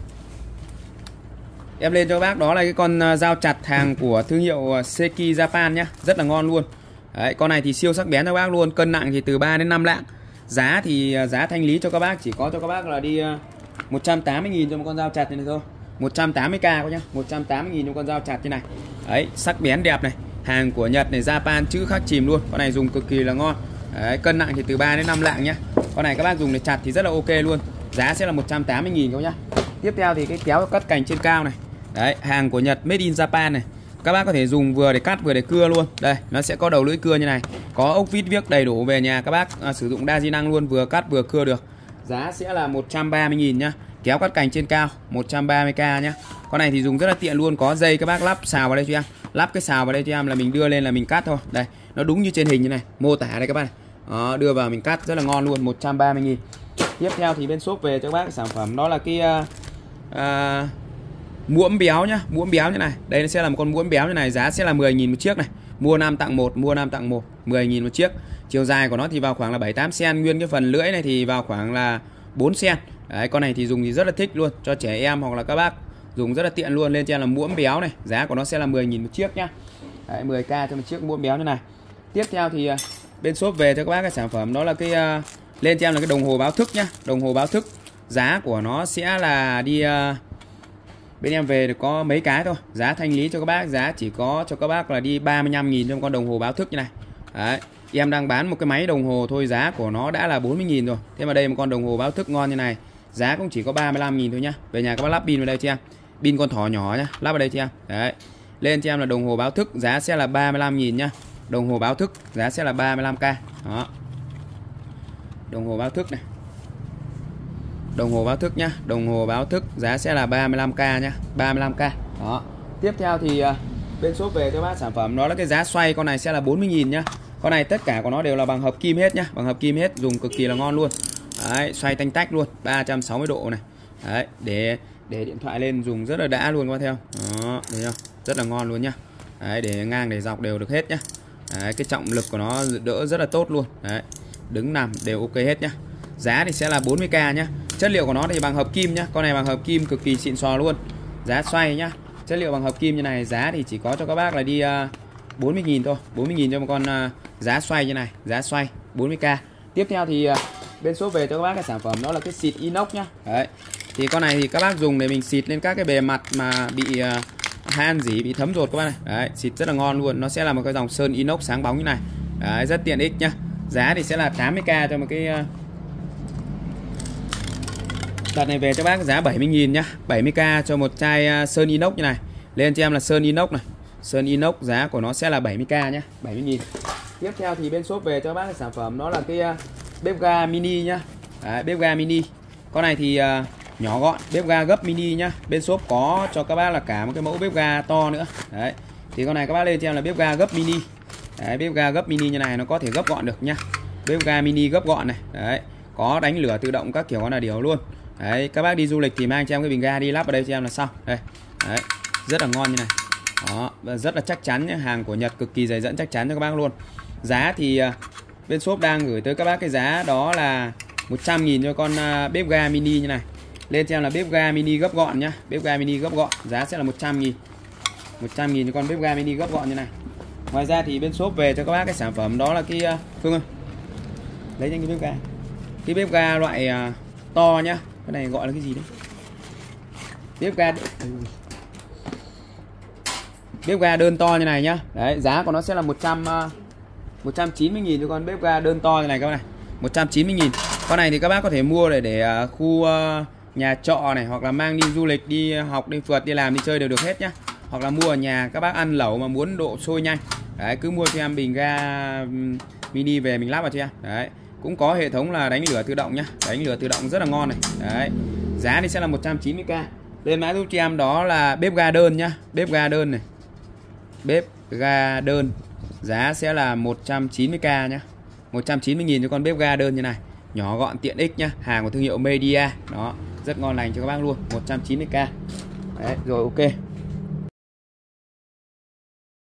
Em lên cho các bác đó là cái con dao chặt hàng của thương hiệu Seki Japan nhá, rất là ngon luôn. Đấy, con này thì siêu sắc bén cho các bác luôn, cân nặng thì từ ba đến năm lạng. Giá thì giá thanh lý cho các bác chỉ có cho các bác là đi một trăm tám mươi nghìn cho một con dao chặt như này thôi. một trăm tám mươi k các nhá, một trăm tám mươi nghìn cho con dao chặt như này. Đấy, sắc bén đẹp này, hàng của Nhật này, Japan, chữ khắc chìm luôn. Con này dùng cực kỳ là ngon. Đấy, cân nặng thì từ ba đến năm lạng nhá. Con này các bác dùng để chặt thì rất là ok luôn. Giá sẽ là một trăm tám mươi nghìn các nhá. Tiếp theo thì cái kéo cắt cành trên cao này. Đấy, hàng của Nhật, made in Japan này. Các bác có thể dùng vừa để cắt vừa để cưa luôn. Đây, nó sẽ có đầu lưỡi cưa như này, có ốc vít viếc đầy đủ, về nhà các bác à, sử dụng đa di năng luôn, vừa cắt vừa cưa được. Giá sẽ là một trăm ba mươi nghìn nhá. Kéo cắt cành trên cao một trăm ba mươi k nhá. Con này thì dùng rất là tiện luôn, có dây các bác lắp xào vào đây cho em. Lắp cái xào vào đây cho em là mình đưa lên là mình cắt thôi. Đây, nó đúng như trên hình như này, mô tả đây các bác này. Đó, đưa vào mình cắt rất là ngon luôn, một trăm ba mươi nghìn. Tiếp theo thì bên shop về cho các bác cái sản phẩm đó là cái uh, uh, muỗng béo nhá, muỗng béo như này. Đây nó sẽ là một con muỗng béo như này, giá sẽ là mười nghìn một chiếc này. Mua năm tặng một, mua năm tặng một, mười nghìn một chiếc. Chiều dài của nó thì vào khoảng là bảy tám xen, nguyên cái phần lưỡi này thì vào khoảng là bốn xen. Đấy, con này thì dùng thì rất là thích luôn, cho trẻ em hoặc là các bác dùng rất là tiện luôn. Lên trên là muỗng béo này, giá của nó sẽ là mười nghìn một chiếc nhá. Đấy, mười k cho một chiếc muỗng béo như này. Tiếp theo thì bên shop về cho các bác cái sản phẩm đó là cái uh, lên cho em là cái đồng hồ báo thức nhá, đồng hồ báo thức. Giá của nó sẽ là đi uh, bên em về được có mấy cái thôi. Giá thanh lý cho các bác, giá chỉ có cho các bác là đi ba mươi lăm nghìn cho một con đồng hồ báo thức như này. Đấy, em đang bán một cái máy đồng hồ thôi, giá của nó đã là bốn mươi nghìn rồi. Thế mà đây một con đồng hồ báo thức ngon như này, giá cũng chỉ có ba mươi lăm nghìn thôi nhá. Về nhà các bác lắp pin vào đây cho em, pin con thỏ nhỏ nhá, lắp vào đây cho em. Đấy, lên cho em là đồng hồ báo thức, giá sẽ là ba mươi lăm nghìn nhá. Đồng hồ báo thức giá sẽ là ba mươi lăm k. Đó, đồng hồ báo thức này, đồng hồ báo thức nhá, đồng hồ báo thức giá sẽ là ba mươi lăm k nhá, ba mươi lăm k. Đó. Tiếp theo thì uh, bên shop về cho bác sản phẩm đó là cái giá xoay, con này sẽ là bốn mươi nghìn nhá. Con này tất cả của nó đều là bằng hợp kim hết nhá, bằng hợp kim hết, dùng cực kỳ là ngon luôn. Đấy, xoay tanh tách luôn, ba trăm sáu mươi độ này. Đấy, để để điện thoại lên dùng rất là đã luôn các bác theo. Đó, thấy không? Rất là ngon luôn nhá. Đấy, để ngang để dọc đều được hết nhá. Đấy, cái trọng lực của nó đỡ rất là tốt luôn. Đấy, đứng nằm đều ok hết nhá. Giá thì sẽ là bốn mươi k nhá. Chất liệu của nó thì bằng hợp kim nhá, con này bằng hợp kim cực kỳ xịn sò luôn. Giá xoay nhá, chất liệu bằng hợp kim như này, giá thì chỉ có cho các bác là đi uh, bốn mươi nghìn thôi, bốn mươi nghìn cho một con uh, giá xoay như này, giá xoay bốn mươi k. Tiếp theo thì uh, bên shop về cho các bác cái sản phẩm đó là cái xịt inox nhá. Đấy, thì con này thì các bác dùng để mình xịt lên các cái bề mặt mà bị uh, han rỉ, bị thấm rột các bác này. Đấy, xịt rất là ngon luôn, nó sẽ là một cái dòng sơn inox sáng bóng như này. Đấy, rất tiện ích nhá. Giá thì sẽ là tám mươi k cho một cái uh, đợt này về cho bác giá bảy mươi nghìn nhá, bảy mươi k cho một chai sơn inox như này. Lên cho em là sơn inox này, sơn inox giá của nó sẽ là bảy mươi k nhá, bảy mươi nghìn. Tiếp theo thì bên shop về cho bác cái sản phẩm đó là cái bếp ga mini nhá. Đấy, bếp ga mini. Con này thì uh, nhỏ gọn, bếp ga gấp mini nhá. Bên shop có cho các bác là cả một cái mẫu bếp ga to nữa. Đấy, thì con này các bác lên cho em là bếp ga gấp mini. Đấy, bếp ga gấp mini như này nó có thể gấp gọn được nhá. Bếp ga mini gấp gọn này. Đấy, có đánh lửa tự động các kiểu, con là điều luôn. Đấy, các bác đi du lịch thì mang cho em cái bình ga đi lắp vào đây cho em là xong. Đây. Đấy, rất là ngon như này. Đó, và rất là chắc chắn nhé, hàng của Nhật cực kỳ dày dẫn chắc chắn cho các bác luôn. Giá thì uh, bên shop đang gửi tới các bác cái giá đó là một trăm nghìn cho con uh, bếp ga mini như này. Lên cho em là bếp ga mini gấp gọn nhá, bếp ga mini gấp gọn, giá sẽ là một trăm nghìn. một trăm nghìn cho con bếp ga mini gấp gọn như này. Ngoài ra thì bên shop về cho các bác cái sản phẩm đó là cái uh, Phương ơi, lấy nhanh cái bếp ga. Cái bếp ga loại uh, to nhá. Cái này gọi là cái gì đấy? Bếp ga bếp ga đơn to như này nhá. Đấy, giá của nó sẽ là một trăm một trăm chín mươi nghìn cho con bếp ga đơn to như này các bạn này. một trăm chín mươi nghìn. Con này thì các bác có thể mua để để khu uh, nhà trọ này, hoặc là mang đi du lịch, đi học, đi phượt, đi làm, đi chơi đều được hết nhá. Hoặc là mua ở nhà các bác ăn lẩu mà muốn độ sôi nhanh. Đấy, cứ mua cho em bình ga mini về mình lắp vào cho em. Đấy, cũng có hệ thống là đánh lửa tự động nhá. Đánh lửa tự động rất là ngon này. Đấy. Giá thì sẽ là một trăm chín mươi k. Lên mã giúp cho em đó là bếp ga đơn nhá. Bếp ga đơn này. Bếp ga đơn. Giá sẽ là một trăm chín mươi k nhá. một trăm chín mươi nghìn cho con bếp ga đơn như này. Nhỏ gọn tiện ích nhá. Hàng của thương hiệu Media. Đó, rất ngon lành cho các bác luôn. một trăm chín mươi k. Đấy, rồi ok.